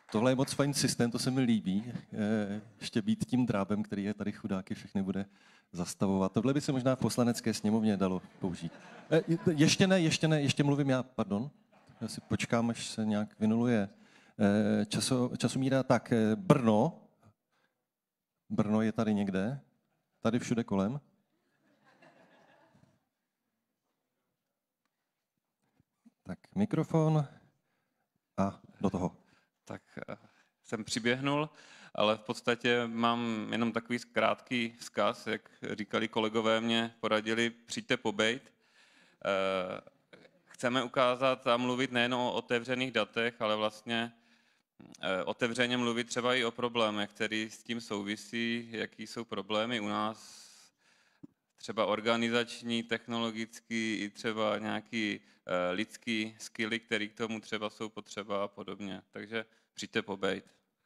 Tohle je moc fajn systém, to se mi líbí. Ještě být tím drábem, který je tady chudáky všechny bude zastavovat. Tohle by se možná v poslanecké sněmovně dalo použít. Ještě mluvím já, pardon. Já si počkám, až se nějak vynuluje časomíra. Tak, Brno. Brno je tady někde. Tady všude kolem. Tak, mikrofon a do toho. Tak jsem přiběhnul, ale v podstatě mám jenom takový krátký vzkaz, jak říkali kolegové, mě poradili, přijďte pobejt. Chceme ukázat a mluvit nejen o otevřených datech, ale vlastně otevřeně mluvit třeba i o problémech, které s tím souvisí, jaký jsou problémy u nás, třeba organizační, technologický, i třeba nějaký lidský skilly, které k tomu třeba jsou potřeba a podobně. Takže přijďte pobejt.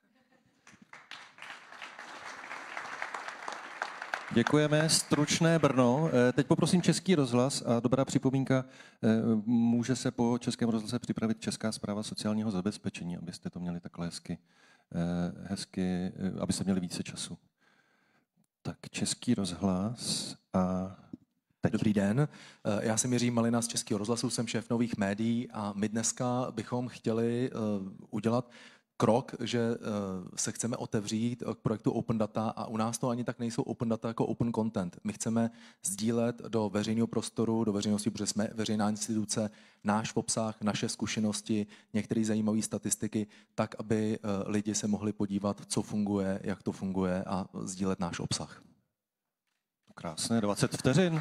Děkujeme, stručné Brno. Teď poprosím Český rozhlas a dobrá připomínka, může se po Českém rozhlase připravit Česká správa sociálního zabezpečení, abyste to měli takhle hezky, abyste měli více času. Tak Český rozhlas a teď. Dobrý den, já jsem Jiří Malina z Českého rozhlasu, jsem šéf Nových médií a my dneska bychom chtěli udělat krok, že se chceme otevřít k projektu Open Data a u nás to ani tak nejsou Open Data jako Open Content. My chceme sdílet do veřejného prostoru, do veřejnosti, protože jsme veřejná instituce, náš obsah, naše zkušenosti, některé zajímavé statistiky, tak, aby lidi se mohli podívat, co funguje, jak to funguje a sdílet náš obsah. Krásné, 20 vteřin.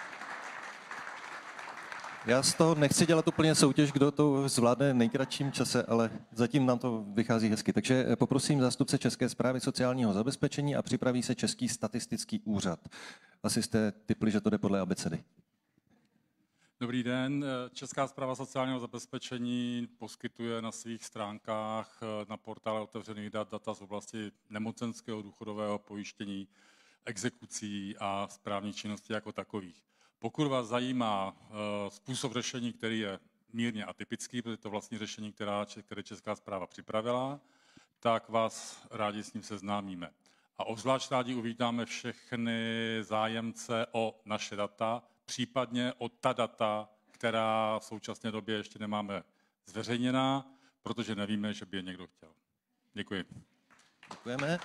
Já z toho nechci dělat úplně soutěž, kdo to zvládne v nejkratším čase, ale zatím nám to vychází hezky. Takže poprosím zástupce České správy sociálního zabezpečení a připraví se Český statistický úřad. Asi jste tipli, že to jde podle abecedy. Dobrý den. Česká správa sociálního zabezpečení poskytuje na svých stránkách na portále otevřených dat data z oblasti nemocenského důchodového pojištění, exekucí a správních činností jako takových. Pokud vás zajímá způsob řešení, který je mírně atypický, protože to vlastní řešení, které Česká správa připravila, tak vás rádi s ním seznámíme. A obzvlášť rádi uvítáme všechny zájemce o naše data, případně o ta data, která v současné době ještě nemáme zveřejněná, protože nevíme, že by je někdo chtěl. Děkuji. Děkujeme.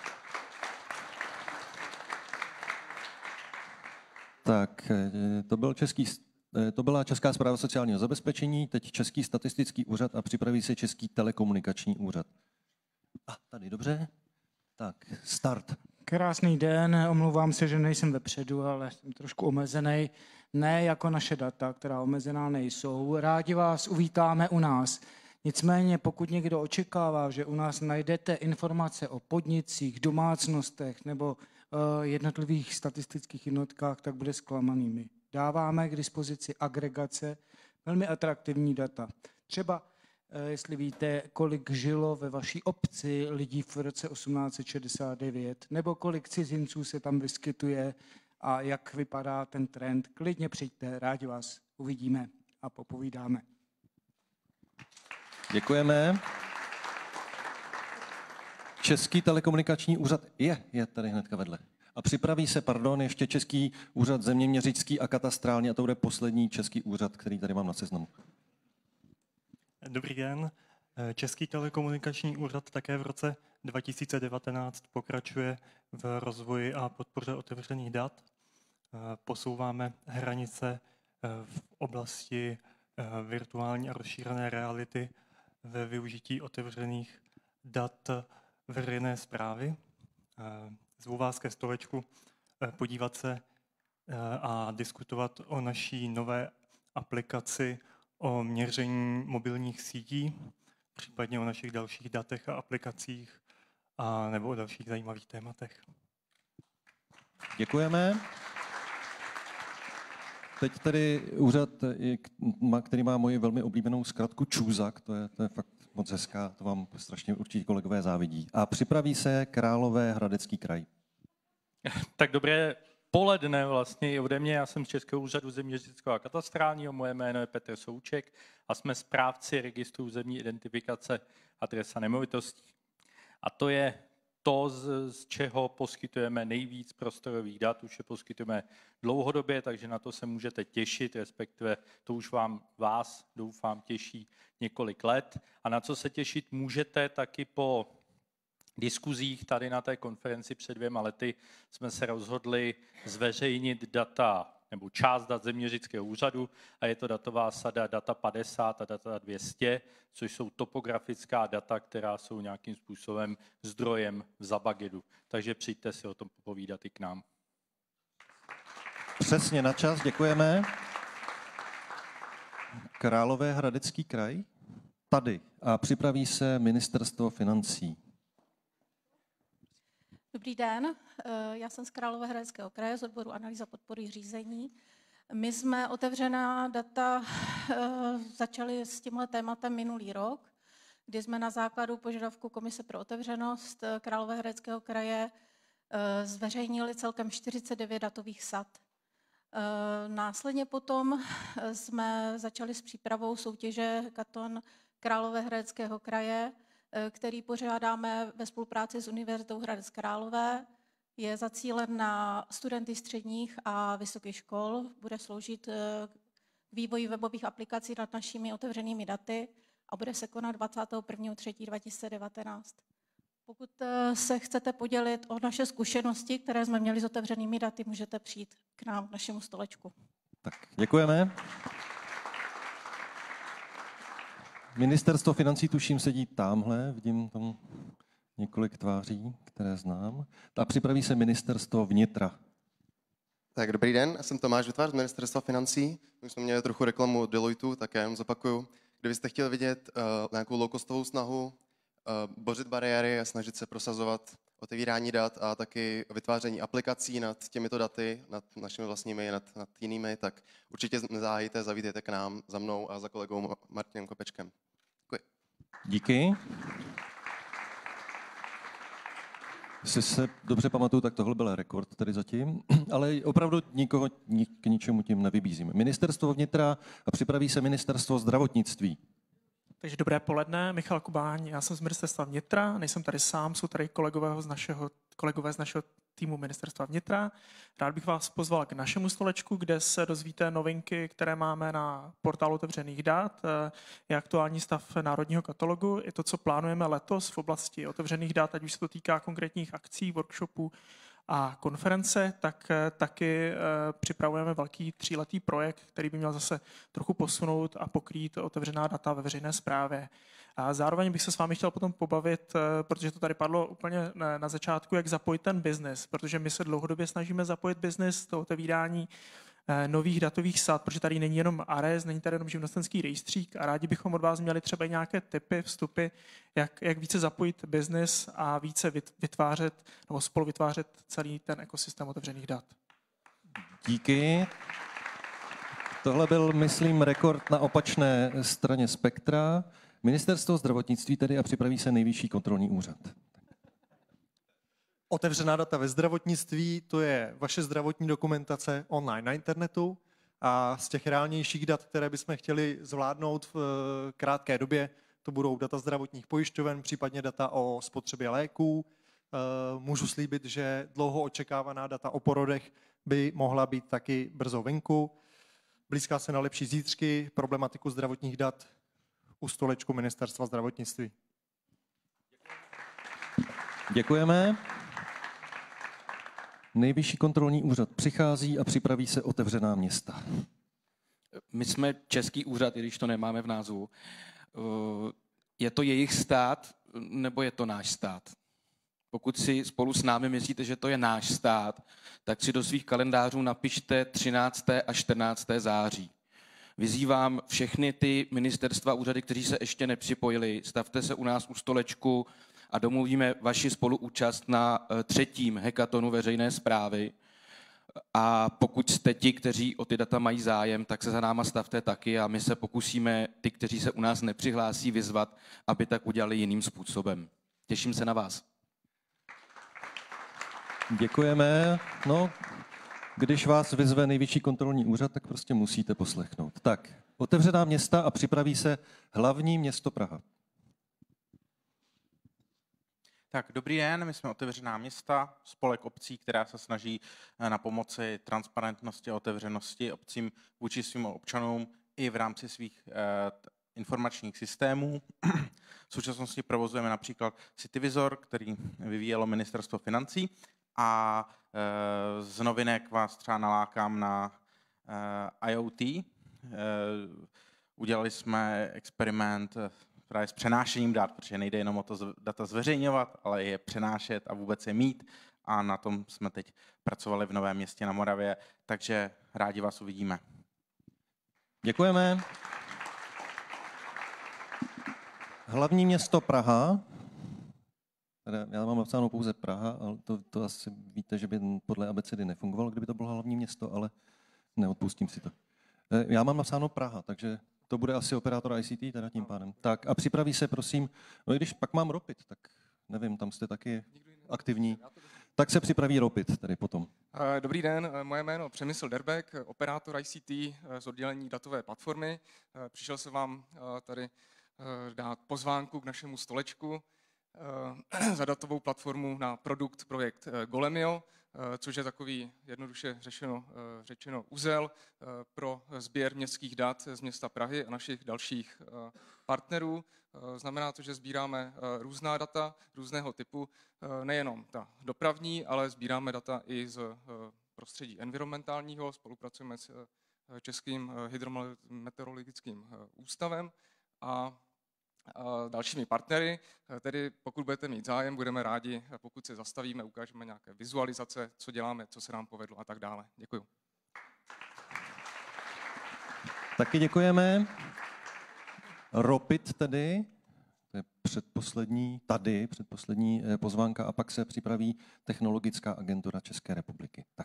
Tak, to byla Česká správa sociálního zabezpečení, teď Český statistický úřad a připraví se Český telekomunikační úřad. Tady dobře. Tak, start. Krásný den, omlouvám se, že nejsem vepředu, ale jsem trošku omezený. Ne jako naše data, která omezená nejsou. Rádi vás uvítáme u nás. Nicméně, pokud někdo očekává, že u nás najdete informace o podnicích, domácnostech nebo jednotlivých statistických jednotkách, tak bude zklamaný. My dáváme k dispozici agregace, velmi atraktivní data. Třeba, jestli víte, kolik žilo ve vaší obci lidí v roce 1869, nebo kolik cizinců se tam vyskytuje a jak vypadá ten trend, klidně přijďte, rádi vás uvidíme a popovídáme. Děkujeme. Český telekomunikační úřad je tady hnedka vedle. A připraví se, ještě Český úřad zeměměřický a katastrální a to bude poslední český úřad, který tady mám na seznamu. Dobrý den. Český telekomunikační úřad také v roce 2019 pokračuje v rozvoji a podpoře otevřených dat. Posouváme hranice v oblasti virtuální a rozšířené reality ve využití otevřených dat veřejné správy. Zvu vás ke stolečku podívat se a diskutovat o naší nové aplikaci o měření mobilních sítí, případně o našich dalších datech a aplikacích a nebo o dalších zajímavých tématech. Děkujeme. Teď tedy úřad, který má moji velmi oblíbenou zkratku ČÚZAK, to je fakt moc hezká, to vám strašně určitě kolegové závidí. A připraví se Královéhradecký kraj. Tak dobré poledne vlastně i ode mě. Já jsem z Českého úřadu zeměměřického a katastrálního, moje jméno je Petr Souček a jsme správci registru územní identifikace adres a nemovitostí. A to je to, z čeho poskytujeme nejvíc prostorových dat, už je poskytujeme dlouhodobě, takže na to se můžete těšit, respektive to už vás doufám těší několik let. A na co se těšit můžete taky po diskuzích tady na té konferenci před 2 lety jsme se rozhodli zveřejnit data nebo část dat Zeměměřického úřadu a je to datová sada data 50 a data 200, což jsou topografická data, která jsou nějakým způsobem zdrojem v Zabagedu. Takže přijďte si o tom popovídat i k nám. Přesně na čas, děkujeme. Královéhradecký kraj? Tady. A připraví se Ministerstvo financí. Dobrý den, já jsem z Královéhradeckého kraje z odboru analýza podpory řízení. My jsme otevřená data začali s tímhle tématem minulý rok, kdy jsme na základu požadavku Komise pro otevřenost Královéhradeckého kraje zveřejnili celkem 49 datových sad. Následně potom jsme začali s přípravou soutěže Hackathon Královéhradeckého kraje, který pořádáme ve spolupráci s Univerzitou Hradec Králové. Je zacílen na studenty středních a vysokých škol, bude sloužit k vývoji webových aplikací nad našimi otevřenými daty a bude se konat 21.3.2019. Pokud se chcete podělit o naše zkušenosti, které jsme měli s otevřenými daty, můžete přijít k nám, k našemu stolečku. Tak, děkujeme. Ministerstvo financí, tuším, sedí tamhle, vidím tam několik tváří, které znám. A připraví se Ministerstvo vnitra. Tak dobrý den, já jsem Tomáš Vytvář z Ministerstva financí. My jsme měli trochu reklamu od Deloitu, tak já jenom zopakuju. Kdybyste chtěli vidět nějakou low-costovou snahu, bořit bariéry a snažit se prosazovat otevírání dat a taky vytváření aplikací nad těmito daty, nad našimi vlastními, nad jinými, tak určitě nezáhejte, zavítejte k nám, za mnou a za kolegou Martinem Kopečkem. Děkuji. Díky. Jestli se dobře pamatuju, tak tohle byl rekord tady zatím, ale opravdu nikoho k ničemu tím nevybízíme. Ministerstvo vnitra a připraví se Ministerstvo zdravotnictví. Takže dobré poledne, Michal Kubáň, já jsem z Ministerstva vnitra, nejsem tady sám, jsou tady kolegové z našeho týmu Ministerstva vnitra. Rád bych vás pozval k našemu stolečku, kde se dozvíte novinky, které máme na portálu otevřených dat, je aktuální stav národního katalogu, i to, co plánujeme letos v oblasti otevřených dat, ať už se to týká konkrétních akcí, workshopů a konference, tak taky připravujeme velký 3letý projekt, který by měl zase trochu posunout a pokrýt otevřená data ve veřejné správě. A zároveň bych se s vámi chtěl potom pobavit, protože to tady padlo úplně na začátku, jak zapojit ten biznis, protože my se dlouhodobě snažíme zapojit biznis, to otevírání nových datových sad, protože tady není jenom ARES, není tady jenom živnostenský rejstřík a rádi bychom od vás měli třeba nějaké tipy, vstupy, jak více zapojit biznis a více vytvářet nebo spolu vytvářet celý ten ekosystém otevřených dat. Díky. Tohle byl, myslím, rekord na opačné straně spektra. Ministerstvo zdravotnictví tedy a připraví se Nejvyšší kontrolní úřad. Otevřená data ve zdravotnictví, to je vaše zdravotní dokumentace online na internetu a z těch reálnějších dat, které bychom chtěli zvládnout v krátké době, to budou data zdravotních pojišťoven, případně data o spotřebě léků. Můžu slíbit, že dlouho očekávaná data o porodech by mohla být taky brzo venku. Blízká se na lepší zítřky, problematiku zdravotních dat u stolečku Ministerstva zdravotnictví. Děkujeme. Nejvyšší kontrolní úřad přichází a připraví se Otevřená města. My jsme český úřad, i když to nemáme v názvu. Je to jejich stát, nebo je to náš stát? Pokud si spolu s námi myslíte, že to je náš stát, tak si do svých kalendářů napište 13. a 14. září. Vyzývám všechny ty ministerstva, úřady, kteří se ještě nepřipojili, stavte se u nás u stolečku a domluvíme vaši spoluúčast na 3. hackathonu veřejné správy. A pokud jste ti, kteří o ty data mají zájem, tak se za náma stavte taky a my se pokusíme ty, kteří se u nás nepřihlásí, vyzvat, aby tak udělali jiným způsobem. Těším se na vás. Děkujeme. No, když vás vyzve Nejvyšší kontrolní úřad, tak prostě musíte poslechnout. Tak, Otevřená města a připraví se Hlavní město Praha. Tak, dobrý den, my jsme Otevřená města, spolek obcí, která se snaží na pomoci transparentnosti a otevřenosti obcím vůči svým občanům i v rámci svých informačních systémů. V současnosti provozujeme například Cityvisor, který vyvíjelo Ministerstvo financí, a z novinek vás třeba nalákám na IoT. Udělali jsme experiment právě s přenášením dat, protože nejde jenom o to data zveřejňovat, ale je přenášet a vůbec je mít. A na tom jsme teď pracovali v Novém Městě na Moravě, takže rádi vás uvidíme. Děkujeme. Hlavní město Praha. Já mám napsáno pouze Praha, ale to asi víte, že by podle abecedy nefungovalo, kdyby to bylo hlavní město, ale neodpustím si to. Já mám napsáno Praha, takže to bude asi operátor ICT teda tím pádem. Tak a připraví se, prosím, no i když pak mám Ropit, tak nevím, tam jste taky aktivní. Tak se připraví Ropit tady potom. Dobrý den, moje jméno Přemysl Derbek, operátor ICT z oddělení datové platformy. Přišel jsem vám tady dát pozvánku k našemu stolečku za datovou platformu na projekt Golemio, což je takový jednoduše řečeno uzel pro sběr městských dat z města Prahy a našich dalších partnerů. Znamená to, že sbíráme různá data různého typu, nejenom ta dopravní, ale sbíráme data i z prostředí environmentálního, spolupracujeme s Českým hydrometeorologickým ústavem a dalšími partnery. Tedy pokud budete mít zájem, budeme rádi, pokud se zastavíme, ukážeme nějaké vizualizace, co děláme, co se nám povedlo a tak dále. Děkuju. Taky děkujeme. Ropit tedy, to je předposlední pozvánka, a pak se připraví Technologická agentura České republiky. Tak.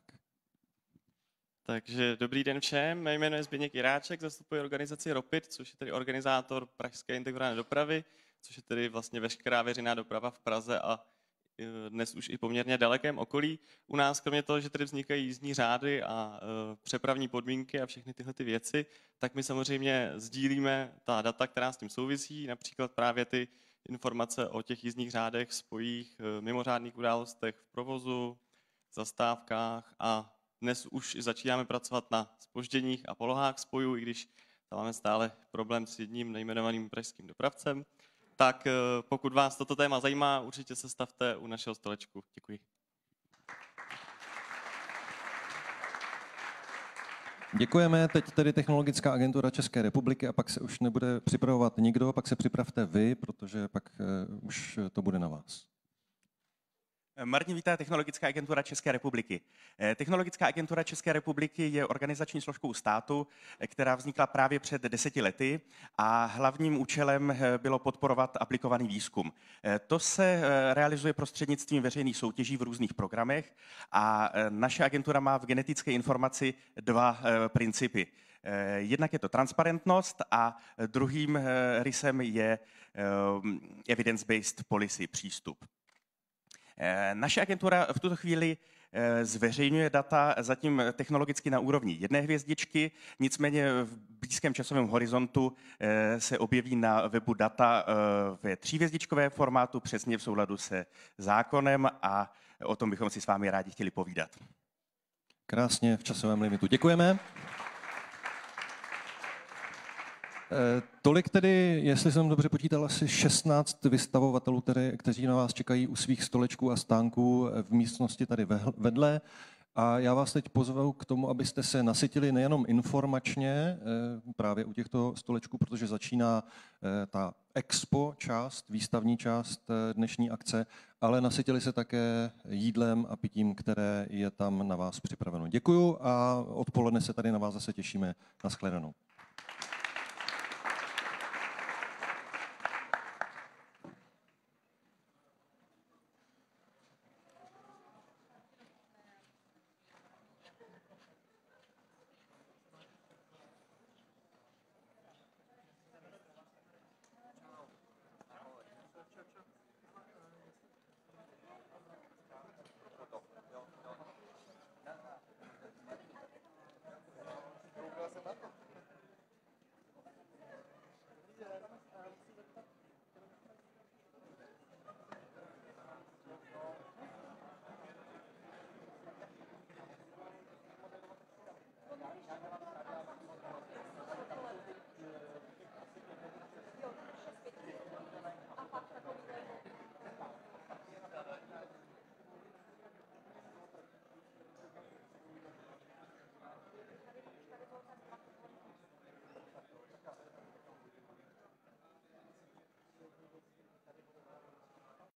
Takže dobrý den všem, mé jméno je Zbigněk Jiráček, zastupuji organizaci Ropit, což je tedy organizátor pražské integrované dopravy, což je tedy vlastně veškerá veřejná doprava v Praze a dnes už i poměrně dalekém okolí. U nás kromě toho, že tedy vznikají jízdní řády a přepravní podmínky a všechny tyhle ty věci, tak my samozřejmě sdílíme ta data, která s tím souvisí, například právě ty informace o těch jízdních řádech, spojích, mimořádných událostech v provozu, zastávkách, a dnes už začínáme pracovat na zpožděních a polohách spojů, i když tam máme stále problém s jedním nejmenovaným pražským dopravcem. Tak pokud vás toto téma zajímá, určitě se stavte u našeho stolečku. Děkuji. Děkujeme. Teď tedy Technologická agentura České republiky a pak se už nebude připravovat nikdo, pak se připravte vy, protože pak už to bude na vás. Martin vítá Technologická agentura České republiky. Technologická agentura České republiky je organizační složkou státu, která vznikla právě před 10 lety a hlavním účelem bylo podporovat aplikovaný výzkum. To se realizuje prostřednictvím veřejných soutěží v různých programech a naše agentura má v genetické informaci dva principy. Jednak je to transparentnost a druhým rysem je evidence-based policy přístup. Naše agentura v tuto chvíli zveřejňuje data zatím technologicky na úrovni 1 hvězdičky, nicméně v blízkém časovém horizontu se objeví na webu data ve 3hvězdičkovém formátu, přesně v souladu se zákonem, a o tom bychom si s vámi rádi chtěli povídat. Krásně v časovém limitu. Děkujeme. Tolik tedy, jestli jsem dobře počítal, asi 16 vystavovatelů, kteří na vás čekají u svých stolečků a stánků v místnosti tady vedle. A já vás teď pozvu k tomu, abyste se nasytili nejenom informačně právě u těchto stolečků, protože začíná ta expo část, výstavní část dneshní akce, ale nasytili se také jídlem a pitím, které je tam na vás připraveno. Děkuju a odpoledne se tady na vás zase těšíme. Naschledanou.